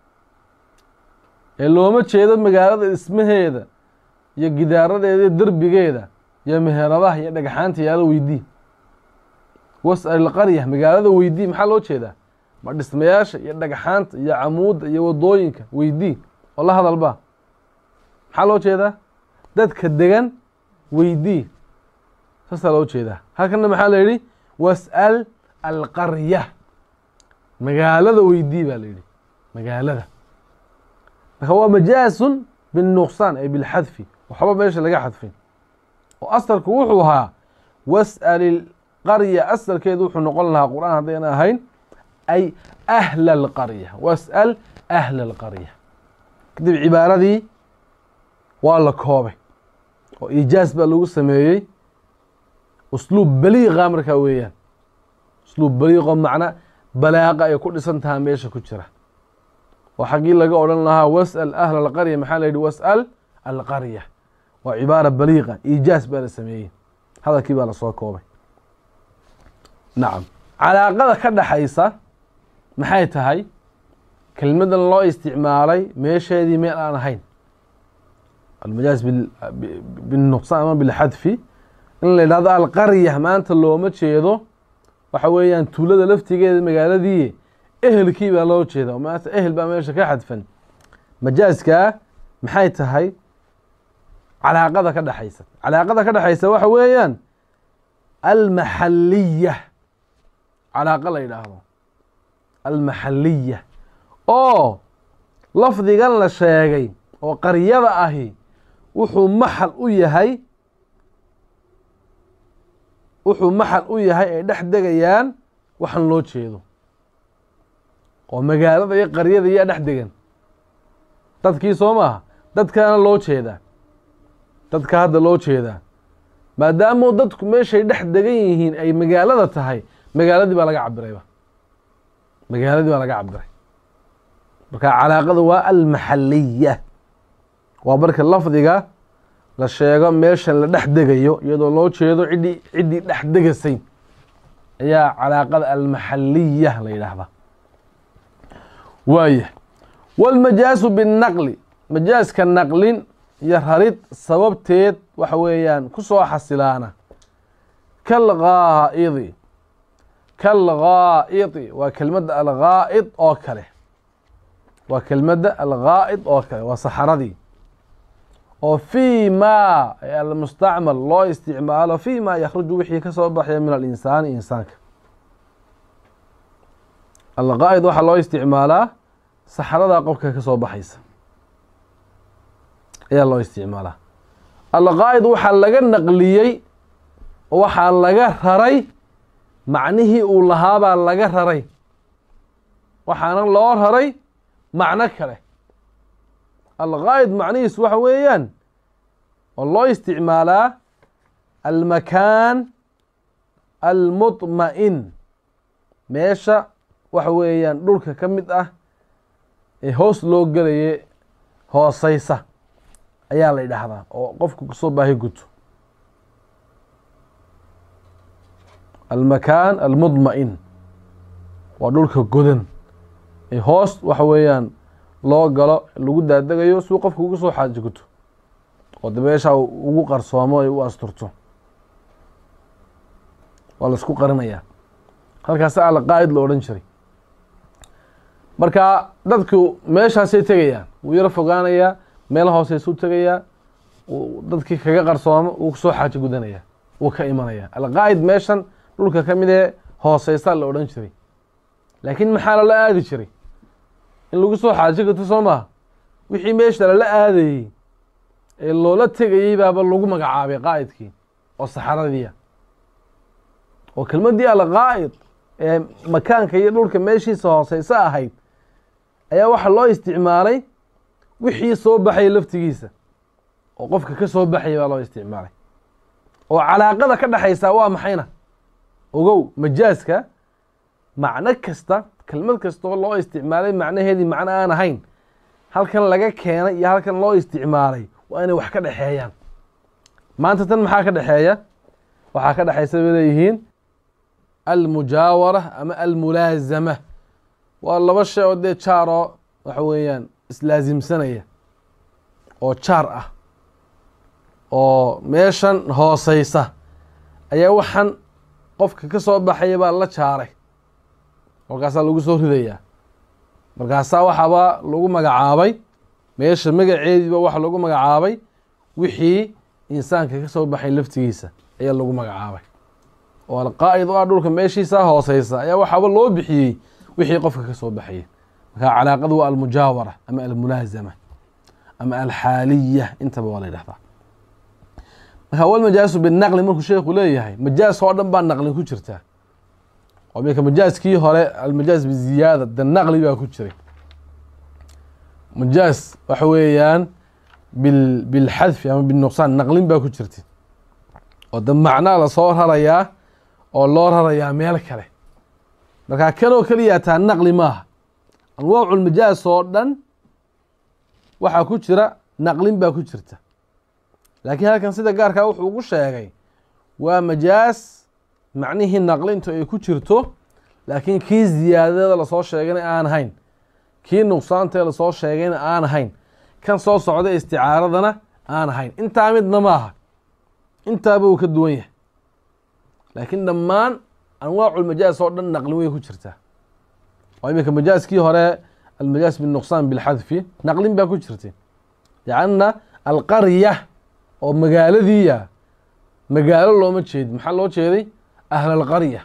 ee looma jeedo magaalada dhismaheeda iyo gidaaradeeda iyo derbigeeda iyo meheradaha iyo dhagxaanta yaalo weydii. was'al alqarya, magaalada weydii. maxaa loo jeedaa? ma dhismayaasha iyo dhagxaanta iyo camuudda iyo wadooyinka weydii oo la hadalba. maxaa loo jeedaa? dadka degan weydii. saasaa loo jeedaa. halkana maxaa la yidhi? was'al alqarya, magaalada weydii baa la yidhi, magaalada. marka waa majaasun binuqsaan ay bilxadfi, waxba meesha laga xadfin. oo asalku wuxuu ahaa was'al ilqarya, asalkeedu wuxuu noqon lahaa qur'aan haddayna ahayn ay ahla alqarya, was'al ahla alqarya. kadib cibaaradii waa la koobay oo iijaaz baa lagu sameeyey. usluub baliiqa markaa weeyaan, usluub baliiqoo macna balaaqa ay ku dhisan tahaa meesha ku jira. oo xaggii laga odhan lahaa was'al ahla alqarya, maxaa la yidhi was'al alqarya. waa cibaara baliiqa, iijaaz baa la sameeyey, hadalkii baa lasoo koobay. nacam, calaaqada ka dhaxaysa maxay tahay? kelmadan loo isticmaalay meesheedii meel aan ahayn. almajaaz binuqsaan ama bilxadfi, in la yidhahdo alqarya maanta looma jeedo waxa weeyaan tuulada laftigeeda magaaladii, ehelkii baa loo jeeda. maanta ehel baa meesha ka xadfan. majaazkaa maxay tahay? calaaqada ka dhexaysa. calaaqada ka dhexaysa waxa weeyaan almaxaliya, calaaqa la yidhaahdo almaxaliya, oo lafdigan la sheegay oo qaryada ahi wuxuu maxal u yahay, ay dhex degayaan waxaan loo jeedo. oo magaalada iyo qaryada iyaa dhex degan dadkii soo maaha. dadkaana loo jeedaa dadka hadda loo jeedaa maadaama dadku meeshay dhex degan yihiin ay magaalada tahay magaaladii baa laga cabirayba magaaladii baa laga cabiray marka calaaqada waa almaxaliya waa marka lafdiga la sheego meeshan la dhex degayo iyadoo loo jeedo ciddii dhex degasay ayaa calaaqada almaxaliya la yidhaahdaa waaya walmajaasu binnaqli majaaska naqlin iyo rarid sababteed waxa weeyaan ku soo xasilaana kalgaa'idi kalgaa'idi waa kelmadda algaa'id oo kale waa kelmadda algaa'id oo kale waa saxaradii oo fii ma almustacmal loo isticmaalo fii ma yakhruju wixii ka soo baxaya min alinsaani insaanka algaa'id waxaa loo isticmaalaa saxaradaa qofka ka soo baxaysa ayaa loo isticmaalaa algaa'id waxaa laga naqliyey oo waxaa laga raray macnihii uu lahaabaa laga raray waxaana loo raray macno kale algaa'id macnihiisu waxa weeyaan oo loo isticmaalaa almakaan almudma'in meesha waxa weeyaan dhulka ka mid ah ee hoos loo gelaye hooseysa ayaa la yidhaahdaa oo qofku kasoo baahi guto almakaan almudma'in waa dhulka godan ee hoos waxa weeyaan loo galo lagu daadegayo suu qofku uga soo xaaji guto oo dabeesha ugu qarsoomo ay u asturto waa la isku qarinayaa halkaasa alqaa'id la odhan jiray marka dadku meeshaasay tegayaan wuu yaro fogaanayaa meela hooseysuu tegayaa dadkii kaga qarsoomo wuu kusoo xaaji gudanaya wuu ka imanaya alqaa'id meeshan dhulka ka mid ee hooseysaa la odhan jiray laakiin maxaa lala aadi jiray in lagu soo xaaji gato soo maha wixii meesha lala aadayey ee loola tegayey baaba lagu magacaabay qaa'idkii oo saxaradiia oo kelmaddii alqaa'id ee makaanka iyo dhulka meeshiisa hooseyso ahayd ayaa waxaa loo isticmaalay wixii soo baxay laftigiisa oo qofka ka soo baxaya baa loo isticmaalay oo calaaqada ka dhexaysaa waa maxayna ogow majaaska macno kasta kelmad kastoo loo isticmaalay macnaheedii macno aan ahayn halkan laga keenay iyo halkan loo isticmaalay waa inay wax ka dhexeeyaan maanta tan maxaa ka dhexeeya waxaa ka dhexaysa bay leeyihiin almujaawara ama almulaazama waa laba shay oo dee jaar oo waxa weeyaan islaasimsanaya oo jaar ah oo meeshan hooseysa ayaa waxaan qofka ka soo baxaya baa la jaaray markaasaa lagu soo ridayaa markaasaa waxaaba lagu magacaabay meesha magaceediiba waxa lagu magacaabay wixii insaanka ka soo baxay laftigiisa ayaa lagu magacaabay oo alqaa'id oo ah dhulka meeshiisa hooseysa ayaa waxaaba loo bixiyey wixii qofka ka soo baxayay markaa calaaqadu waa almujaawara ama almulaazama ama alxaaliya intaba waa la yidhahdaa marka walmajaasu binaqli markuu sheekhu leeyahay majaas oo dhan baa naqlin ku jirtaa oo minka majaaskii hore almajaas biziyaada de naqli baa ku jiray majaas waxa weeyaan bilxadfi ama binuqsaan naqlin baa ku jirtay oo de macnaa lasoo rarayaa oo loo rarayaa meel kale markaa kanoo keliya taa naqli maaha anwaacu lmajaas oo dhan waxaa ku jira naqlin baa ku jirta laakiin halkan sida gaarkaa wuxuu ugu sheegay waa majaas macnihii naqlintu ay ku jirto laakiin kii ziyaadada lasoo sheegayna aan ahayn kii nuqsaantae lasoo sheegayna aan ahayn kan soo socda isticaaradana aan ahayn intaa midna maaha intaaba uu ka duwan yahay laakiin dhammaan anwaacu lmajaas oo dhan naqlin way ku jirtaa oo iminka majaaskii hore almajaas binuqsaan bilxadfi naqlin baa ku jirtay lianna alqarya oo magaaladiiya magaalo looma jeedin maxaa loo jeeday ahl alqarya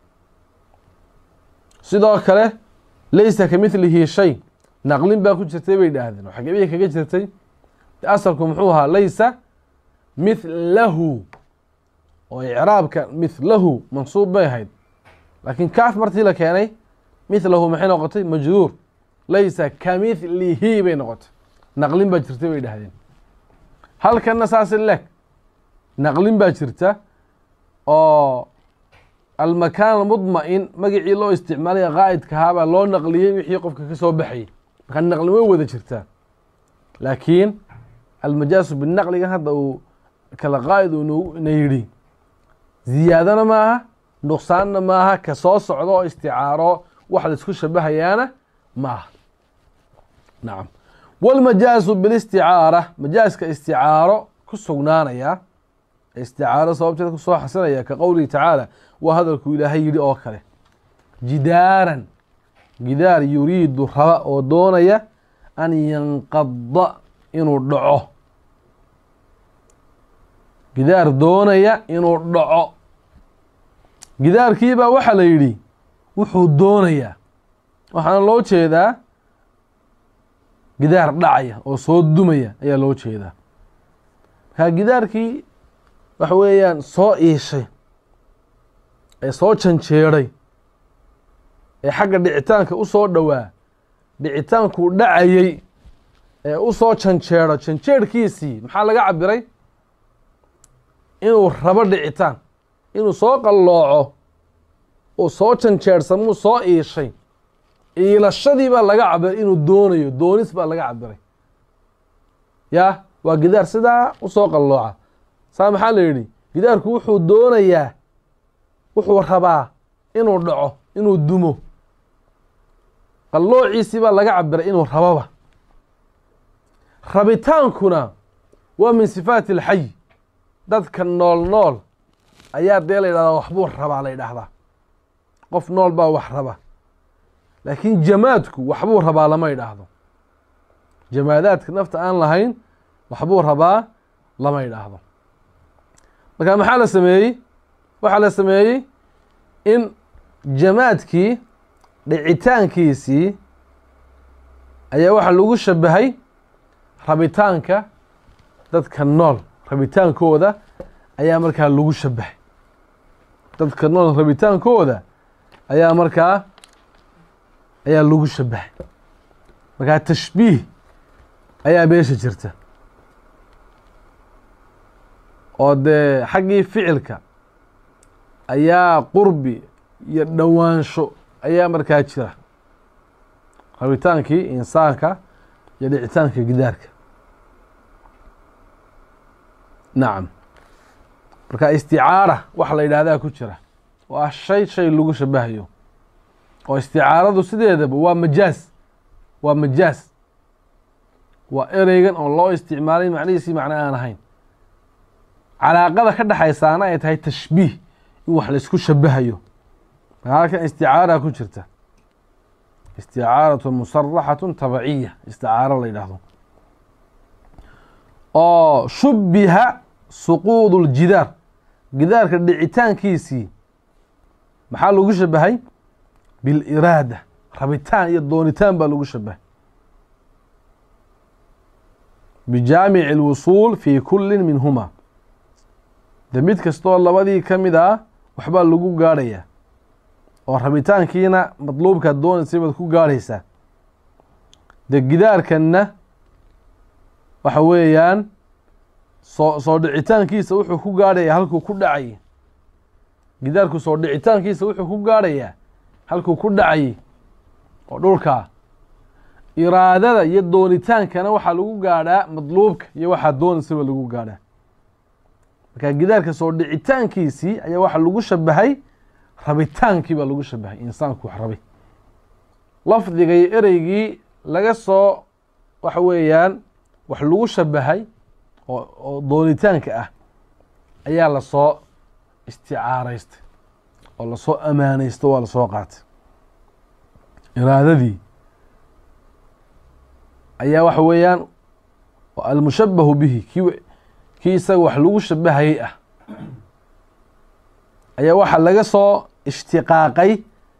sidoo kale laysa kamithlihi shay naqlin baa ku jirtay bay idhaahdeen oo xageebihii kaga jirtay asalku muxuu ahaa laysa mithlahu oo icraabka mithlahu mansuub bay ahayd laakiin kaaf martii la keenay mithlahu maxay noqotay majruur laysa kamithlihi bay noqotay naqlin baa jirta bay dhahdeen. halkanna saasi leeg naqlin baa jirta oo almakaan almudma'in magacii loo isticmaalaya qaa'idkahaa baa loo naqliyey wixii qofka ka soo baxayay. markaa naqlin way wada jirtaa, laakiin almajaasu binaqligan hadda uu kala qaa'id uu na yidhi ziyaadana maaha nuqsaanna maaha, ka soo socdo oo isticaaro wax la isku shabahayaana maaha. nacam. walmajaasu bilisticaara, majaaska isticaaro ku sugnaanaya, isticaaro sababteed ku soo xasilaya ka qowlihi tacaala, waa hadalku ilaahay yidhi oo kale, jidaaran gidaar yuriidu raba oo doonaya an yanqada inuu dhaco, gidaar doonaya inuu dhaco. gidaarkiibaa waxaa la yidhi wuxuu doonayaa, waxaana loo jeedaa gidaar dhacaya oo soo dumaya ayaa loo jeedaa. markaa gidaarkii waxa weeyaan soo iishay ee soo janjeeray ee xagga dhicitaanka u soo dhowaa, dhicitaankuu dhacayey ee u soo janjeero, janjeerhkiisii maxaa laga cabiray? inuu rabo dhicitaan, inuu soo qallooco, uu soo janjeersamuu soo iishay. iilashadii baa laga cabiray inuu doonayo, doonis baa laga cabiray. yaa waa gidaar sidaa u soo qallooca. saa maxaa la yidhi? gidaarku wuxuu doonayaa, wuxuu rabaa inuu dhaco, inuu dumo. qalloociisii baa laga cabiray inuu rababa. rabitaankuna waa min sifaati alxay, dadka nool nool ayaa dee la yidhahdaa waxbuu rabaa la yidhaahdaa. qof nool baa wax raba, laakiin jamaadku waxbuu rabaa lama yidhaahdo. jamaadaadka nafta aan lahayn waxbuu rabaa lama yidhaahdo. markaa maxaa la sameeyey? waxaa la sameeyey in jamaadkii dhicitaankiisii ayaa waxaa lagu shabahay rabitaanka dadka nool, rabitaankooda ayaa markaa lagu shabahay. dadka nool rabitaankooda ayaa markaa lagu shabahay. markaa tashbiih ayaa meesha jirta oo dee xaggii ficilka ayaa qurbi iyo dhowaansho ayaa markaa jira, rabitaankii insaanka iyo dhicitaanka gidaarka. nacam. marka isticaara waxa la yidhahdaa ku jira oo ah shay lagu shabahayo, oo isticaaradu sideedaba waa majaaz, waa majaaz, waa ereygan oo loo isticmaalay macnihiisii macno aan ahayn. calaaqada ka dhexaysaana ay tahay tashbiih, in wax la isku shabahayo. halkan isticaara ku jirta, isticaaratu musaraxatu tabaciya, isticaaro la yidhaahdo, oo shubiha suquud ljidaar, gidaarka dhicitaankiisii maxaa lagu shabahay? biliraada, rabitaan iyo doonitaan baa lagu shabahay. bijaamici اlwusuul fi kuli minhuma, de mid kastoo labadii ka mid ah waxbaa lagu gaarhaya, oo rabitaankiina madluubkaad doonaysay baad ku gaarhaysaa. de gidaarkanna waxa weeyaan soo dhicitaankiisa wuxuu ku gaarhaya halkuu ku dhacayay. gidaarku soo dhicitaankiisa wuxuu ku gaarhayaa halkuu ku dhacayay oo dhulkaa. iraadada iyo doonitaankana waxaa lagu gaadhaa madluubka iyo waxaa doonaysaba lagu gaadhaa. markaa gidaarka soo dhicitaankiisii ayaa waxaa lagu shabahay rabitaankii baa lagu shabahay, insaanku wax rabay. lafdiga iyo ereygii laga soo waxa weeyaan wax lagu shabahay oo doonitaanka ah ayaa lasoo isticaaraystay oo lasoo amaanaysto, waa lasoo qaatay. iraadadii ayaa waxa weeyaan almushabahu bihi, kii isaga wax lagu shabahayay ah ayaa waxaa laga soo ishtiqaaqay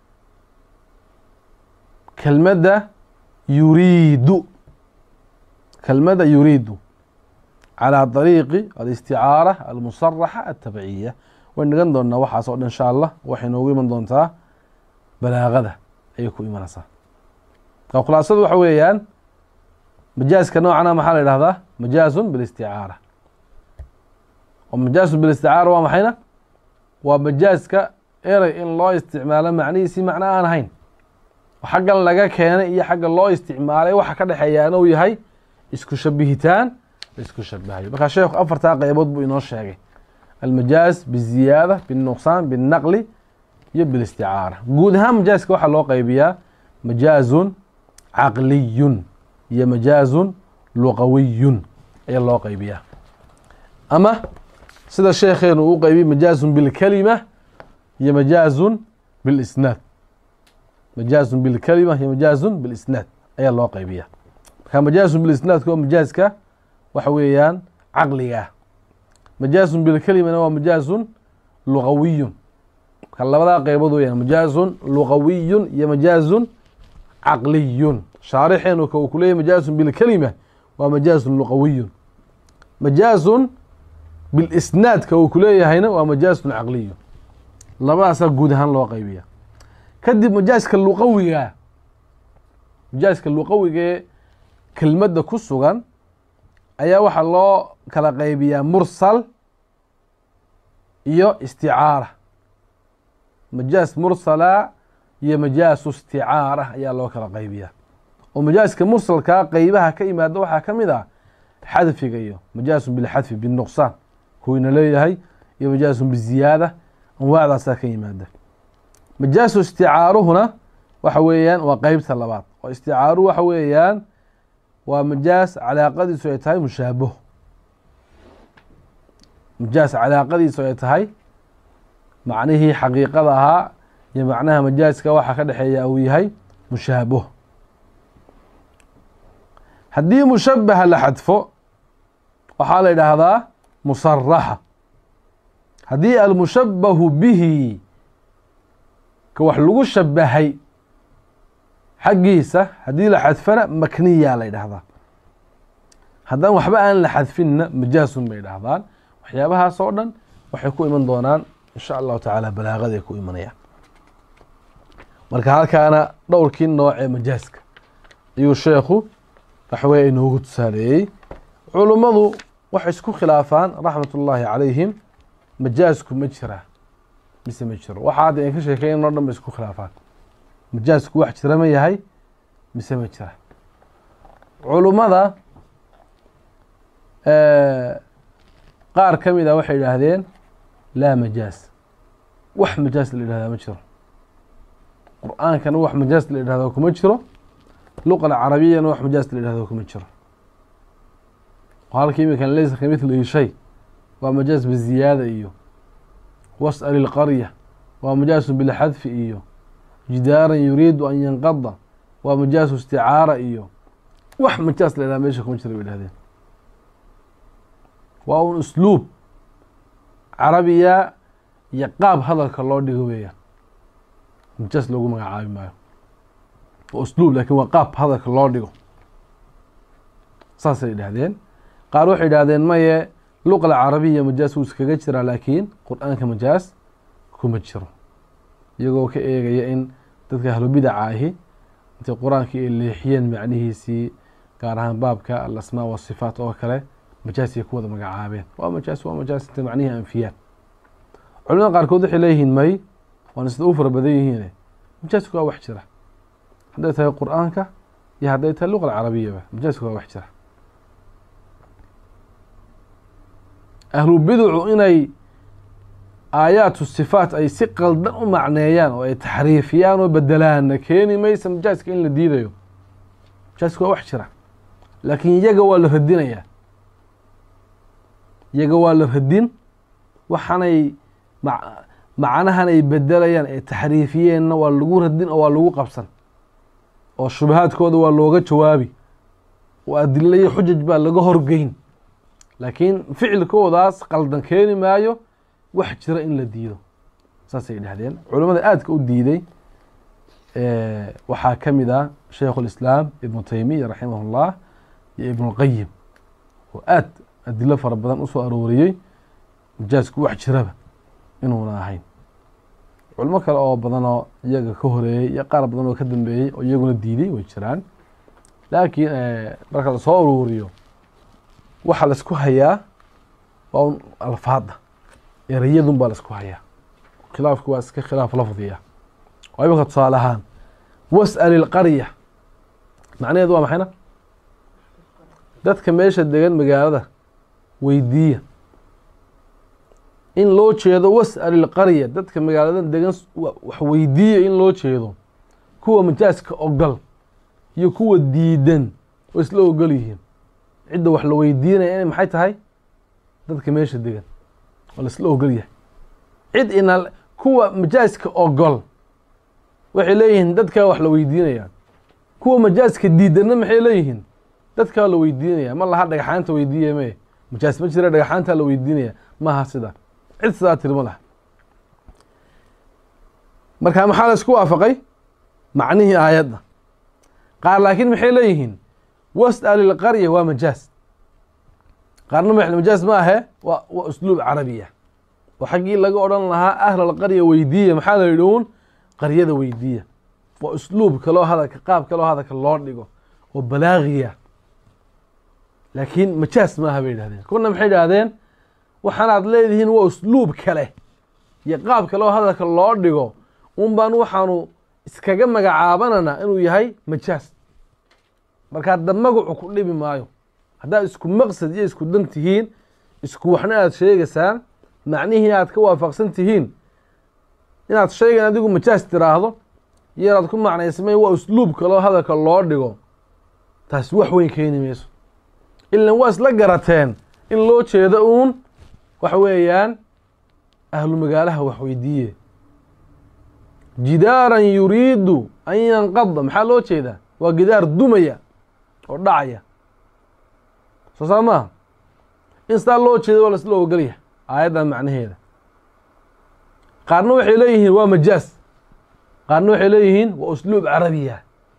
kelmadda yuriidu, kelmadda yuriidu calىa طariiqi alisticaara almusaraxa altabciya. wayn dhigan doonaa waxaas oo dhan insha allah. waxay noogu iman doontaa balaagada ayay ku imanaysaa. khulaasadu waxa weeyaan majaaska noocana maxaa la yidhahdaa majaazun bilisticaara. oo majaazun bilisticaara waa maxayna waa majaaska erey in loo isticmaalo macnihiisii macno aan ahayn oo xaggan laga keenay iyo xagga loo isticmaalay waxa ka dhexeeyaana uu yahay isku shabihitaan la isku shabahayo. markaa sheekhu afartaa qeybood buu inoo sheegay: almajaaz biziyaada, binuqsaan, binaqli iyo bilisticaara. guud ahaan majaaska waxaa loo qeybiyaa majaazun caqliyun iyo majaazun luqawiyun ayaa loo qeybiyaa, ama sida sheekheenu uu qeybiyey majaazun bilkalima iyo majaazun bilisnaad. majaazun bilkalima iyo majaazun bilisnaad ayaa loo qeybiyaa. marka majaazun bilisnaadka waa majaazka waxa weeyaan caqliga. majaazun bilkalimana waa majaazun luqawiyun. marka labadaa qeybood weyaan majaazun luqawiyun iyo majaazun caqliyun. shaarixeenu ka uu ku leeyahy majaazun bilkalima waa majaazun luqawiyun. majaazun bilisnaadka uu ku leeyahayna waa majaazun caqliyun. labadaasaa guud ahaan loo qeybiya. kadib majaaska luqawiga, majaaska luqawigee kelmadda ku sugan ayaa waxaa loo kala qeybiyaa mursal iyo isticaara. majaaz mursala iyo majaasu isticaara ayaa loo kala qeybiyaa. oo majaaska mursalkaa qeybaha ka yimaada waxaa ka mid ah xadfiga iyo majaasun bilxadfi binuqsaan kuwiina leeyahay, iyo majaasun biziyaada, anwaacdaasaa ka yimaada. majaasu isticaaruhuna waxa weeyaan waa qeybta labaad. oo isticaaruhu waxa weeyaan waa majaaz calaaqadiisu ay tahay mushaabaho. majaaz calaaqadiisu ay tahay macnihii xaqiiqada ahaa iyo macnaha majaaska waxa ka dhexeeya uu yahay mushaabaho. haddii mushabaha la xadfo waxaa la yidhaahdaa musaraxa. haddii almushabahu bihi ka wax lagu shabahay xaggiisa haddii la xadfana makniyaa la yidhaahdaa. haddaan waxba aan la xadfinna majaasun bay dhahdaan. waxyaabahaas oo dhan waxay ku iman doonaan insha allahu tacaala balaaqaday ku imanayaan. marka halkaana dhowrkii nooc ee majaaska ayuu sheekhu waxaweye inoogu tusaaleeyey. culummadu waxay isku khilaafaan raxmat ullaahi calayhim majaasku ma jira mise ma jiro. waxaa hadda ka sheekeyn o dhan ba isku khilaafaan. majaasku wax jira ma yahay mise ma jira. culummada qaar ka mid a waxay yidhaahdeen laa majaaz, wax majaaz la yidhahdaa ma jiro. qur-aankana wax majaaz la yidhahdo kuma jiro. luqa alcarabiyana wax majaaz la yidhahdo kuma jiro. halka iminkan laysa kamithlihi shay waa majaaz biziyaada iyo was'al ilqarya waa majaazu bilxadfi iyo jidaaran yuriidu an yanqada waa majaazu isticaara iyo wax majaaz la yidhahda meesha kuma jira bay yidhahdeen. waa un usluub carabiya iyo qaab hadalka loo dhigo weeyaan. majaaz loogu magacaabi maayo. waa usluub laakiin waa qaab hadalka loo dhigo. saasay yidhahdeen. qaar waxay yidhahdeen maye luqa alcarabiya majaaz wuu iskaga jiraa laakiin qur-aanka majaaz kuma jiro. iyagoo ka eegaya in dadka ahlubidaca ahi intay qur-aankii ay leexiyeen macnihiisii gaar ahaan baabka alasmaa wasifaat oo kale majaaz ay ku wada magacaabeen. waa majaaz intay macnihii anfiyaan. culimada qaarkood waxay leeyihiin may waana sida u fara badan yihiin majaazku waa wax jira. hadday tahay qur-aanka iyo hadday tahay luqa alcarabiyaba majaazku waa wax jira. ahlu biducu inay aayaatu sifaat ay si qaldan u macneeyaan oo ay taxriifiyaan oo bedelaanna keeni maysa majaaska in la diidayo. majaazku waa wax jira laakiin iyaga waa la radinayaa. iyaga waa la radin. waxaanay macnahan ay bedelayaan ee taxriifiyeenna waa lagu radin oo waa lagu qabsan oo shubahaadkooda waa looga jawaabi oo adilo iyo xujaj baa laga horgeyn. laakiin ficilkoodaas qaldan keeni maayo wax jira in la diido. saasay dhahdeen. culimmada aadka u diiday waxaa ka mid ah shaykhu lislaam ibnu taymiya raximah ullah iyo ibnulqayim oo aad adilo fara badan usoo arooriyey majaazku wax jiraba inuuna ahayn. culimo kale oo badan oo iyaga ka horeeyey iyo qaar badan oo ka dambeeyey oo iyaguna diiday way jiraan. laakiin marka la soo ururiyo waxa la isku hayaa waa alfaada erayadun baa la isku hayaa khilaafku waa iska khilaaf lafdiya oo imika tusaale ahaan was'al ilqarya macnaheedu waa maxayna dadka meesha degan magaalada weydiiya in loo jeedo was'al ilqarya dadka magaalada degan wax weydiiya in loo jeedo kuwa majaaska ogol iyo kuwa diidan oo isla ogol yihiin cidda wax la weydiinaya inay maxay tahay dadka meesha degan oo la isla ogol yahay cid ina kuwa majaaska ogol waxay leeyihiin dadkaa wax la weydiinayaan kuwa majaaska diidanna maxay leeyihiin dadkaa la weydiinaya ma laha dhagaxaanta weydiiya mee majaas ma jira dhagaxaanta la weydiinaya maaha sida cid sidaa tiri ma laha marka maxaa la isku waafaqay macnihii aayadda qaar laakiin maxay leeyihiin was'al ilqarya waa majaas qaarna majaas ma ahe waa usluub carabiya oo xaggii laga odhan lahaa ahl alqarya weydiiya maxaa la yidhi uun qaryada weydiiya waa usluub kaloo hadalka qaab kaloo hadalka loo dhigo oo balaagiya laakiin majaas maaha bay yidhahdeen kuna maxay yidhahdeen waxaanaad leedihiin waa usluub kale iyo qaab kaloo hadalka loo dhigo un baan waxaanu iskaga magacaabanana inuu yahay majaas marka hadda magacu ku dhibi maayo haddaad isku maqsad iyo isku dan tihiin isku waxna aad sheegaysaan macnihii aad ka waafaqsan tihiin inaad shaygan adigu majaas tiraahdo iyo inaad ku macnaysamay waa usluub kaloo hadalka loo dhigo taasi wax weyn keeni mayso ilan waa isla garateen in loo jeedo uun waxa weeyaan ahlu magaalaha wax weydiiye jidaaran yuriidu an yanqada maxaa loo jeedaa waa gidaar dumaya oo dhacaya soo saa maaha in sidaa loo jeedo waa la isla ogolyahay aayaddan macnaheeda qaarna waxay leeyihiin waa majaas qaarna waxay leeyihiin waa usluub carabiya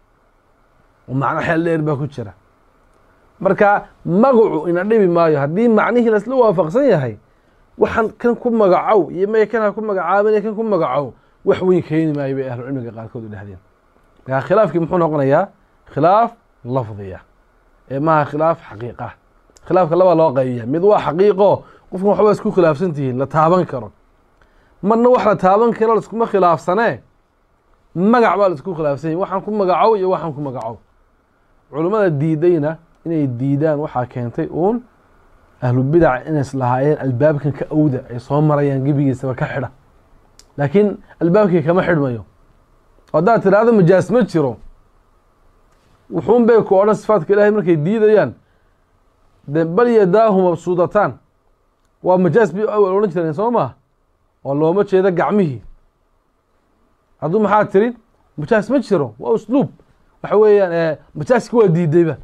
oo macno xeel dheer baa ku jira marka magacu ina dhibi maayo haddii macnihii la isla waafaqsan yahay waxaan kan ku magacow iyo may kan ha ku magacaabin kan ku magacow wax weyn keeni maayo bay ahlu cilmiga qaarkood u dhahdeen marka khilaafkii muxuu noqonayaa khilaaf lafdiya ee maaha khilaaf xaqiiqa khilaafka laba loo qaybiya mid waa xaqiiqo qofkan waxba isku khilaafsan tihiin la taaban karo marna wax la taaban karo la iskuma khilaafsanee magac baa la isku khilaafsan yahay waxaan ku magacow iyo waxaan ku magacow culummada diidayna inay diidaan waxaa keentay uun ahlu bidac inay islahaayeen albaabkan ka awda ay soo marayaan gebigiisaba ka xidha laakiin albaabkii kama xidhmayo haddaad tidhaahdo majaas ma jiro wuxuun bay ku odhan sifaadka ilaahay markay diidayaan de bal yadaahu mabsuudataan waa majaas bay awal odhan jireen soo maha oo looma jeedo gacmihii hadduu maxaa tirin majaas ma jiro waa usluub waxa weeyaan majaaski waa diidayba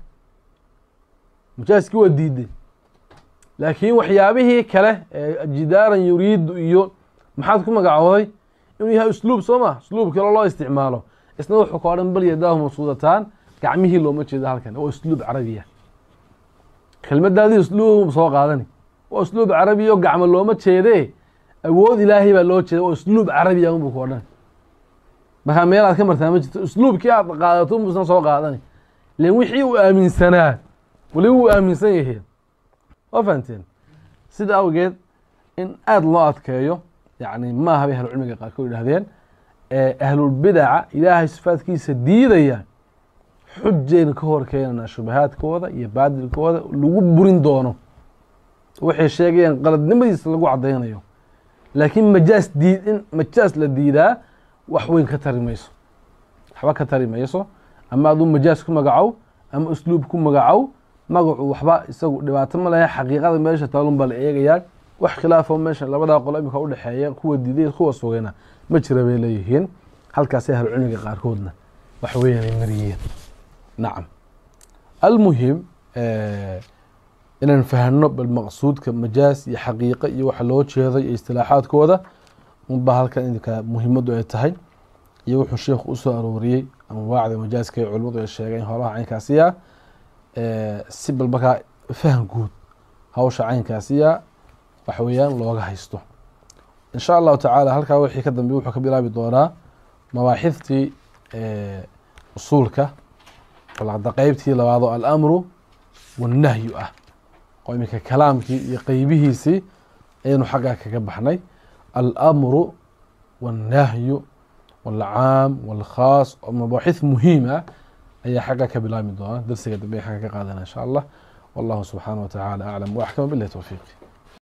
majaaski waa diiday laakiin waxyaabihii kale jidaaran yuriidu iyo maxaad ku magacooday inuu yahay usluub soo ma usluub kale loo isticmaalo isna wuxuu ka odhan bal yadaahu mabsuudataan gacmihii looma jeedo halkan waa usluub carabiya kelmadaadii usluub soo qaadani waa usluub carabiya oo gacmo looma jeedee awood ilaahay baa loo jeeda waa usluub carabiya unbuu ku odhan markaa meel aad ka martaa ma jirto usluubkii aad qaadato unbuusan soo qaadani len wixii uu aaminsanaa waliba wuu aaminsan yahay waa fahanteen sida awgeed in aada loo adkeeyo yani maaha bay ahlu cilmiga qaarkood yidhahdeen ahlulbidaca ilaahay sifaadkiisa diidaya xujayna ka hor keenana shubahaadkooda iyo baadilkooda lagu burin doono waxay sheegayaan qaladnimadiisa lagu caddaynayo laakiin majaas in majaas la diidaa wax weyn ka tari mayso waxba ka tari mayso ama aduu majaas ku magacow ama usluub ku magacow magacu waxba isagu dhibaato ma lehe xaqiiqada meesha taalun baa la eegayaa wax khilaafo meesha labadaa qolo imika udhexeeya kuwa diiday kuwa sugayna ma jira bay leeyihiin halkaasay ahlu cilmiga qaarkoodna wax weeyaan ay mariyeen nacam almuhim inaan fahno bal maqsuudka majaas iyo xaqiiqo iyo waxa loo jeeday iyo istilaaxaadkooda unbaa halkan idinka muhiimaddu ay tahay iyo wuxuu sheekhu usoo arooriyey anwaacda majaaska ee culimmadu ay sheegeen holaha caynkaasiya si bal markaa faham guud hawsha caynkaasiya waxa weeyaan looga haysto in sha allahu tacaala halkaa wixii ka dambeey wuxuu ka bilaabi doonaa mabaaxiftii usuulka hadda qeybtii labaad oo alamru wannahyu ah oo iminka kalaamkii iyo qeybihiisii ayaynu xaggaa kaga baxnay. alamru wannahyu walcaam walkhaas oo mabaaxith muhiim ah ayaa xagga ka bilaabmi doona darsiga dambe xagga ka qaadana insha allah. wallahu subxaanaه wa tacaala aclam wa axkama billahi towfiiq.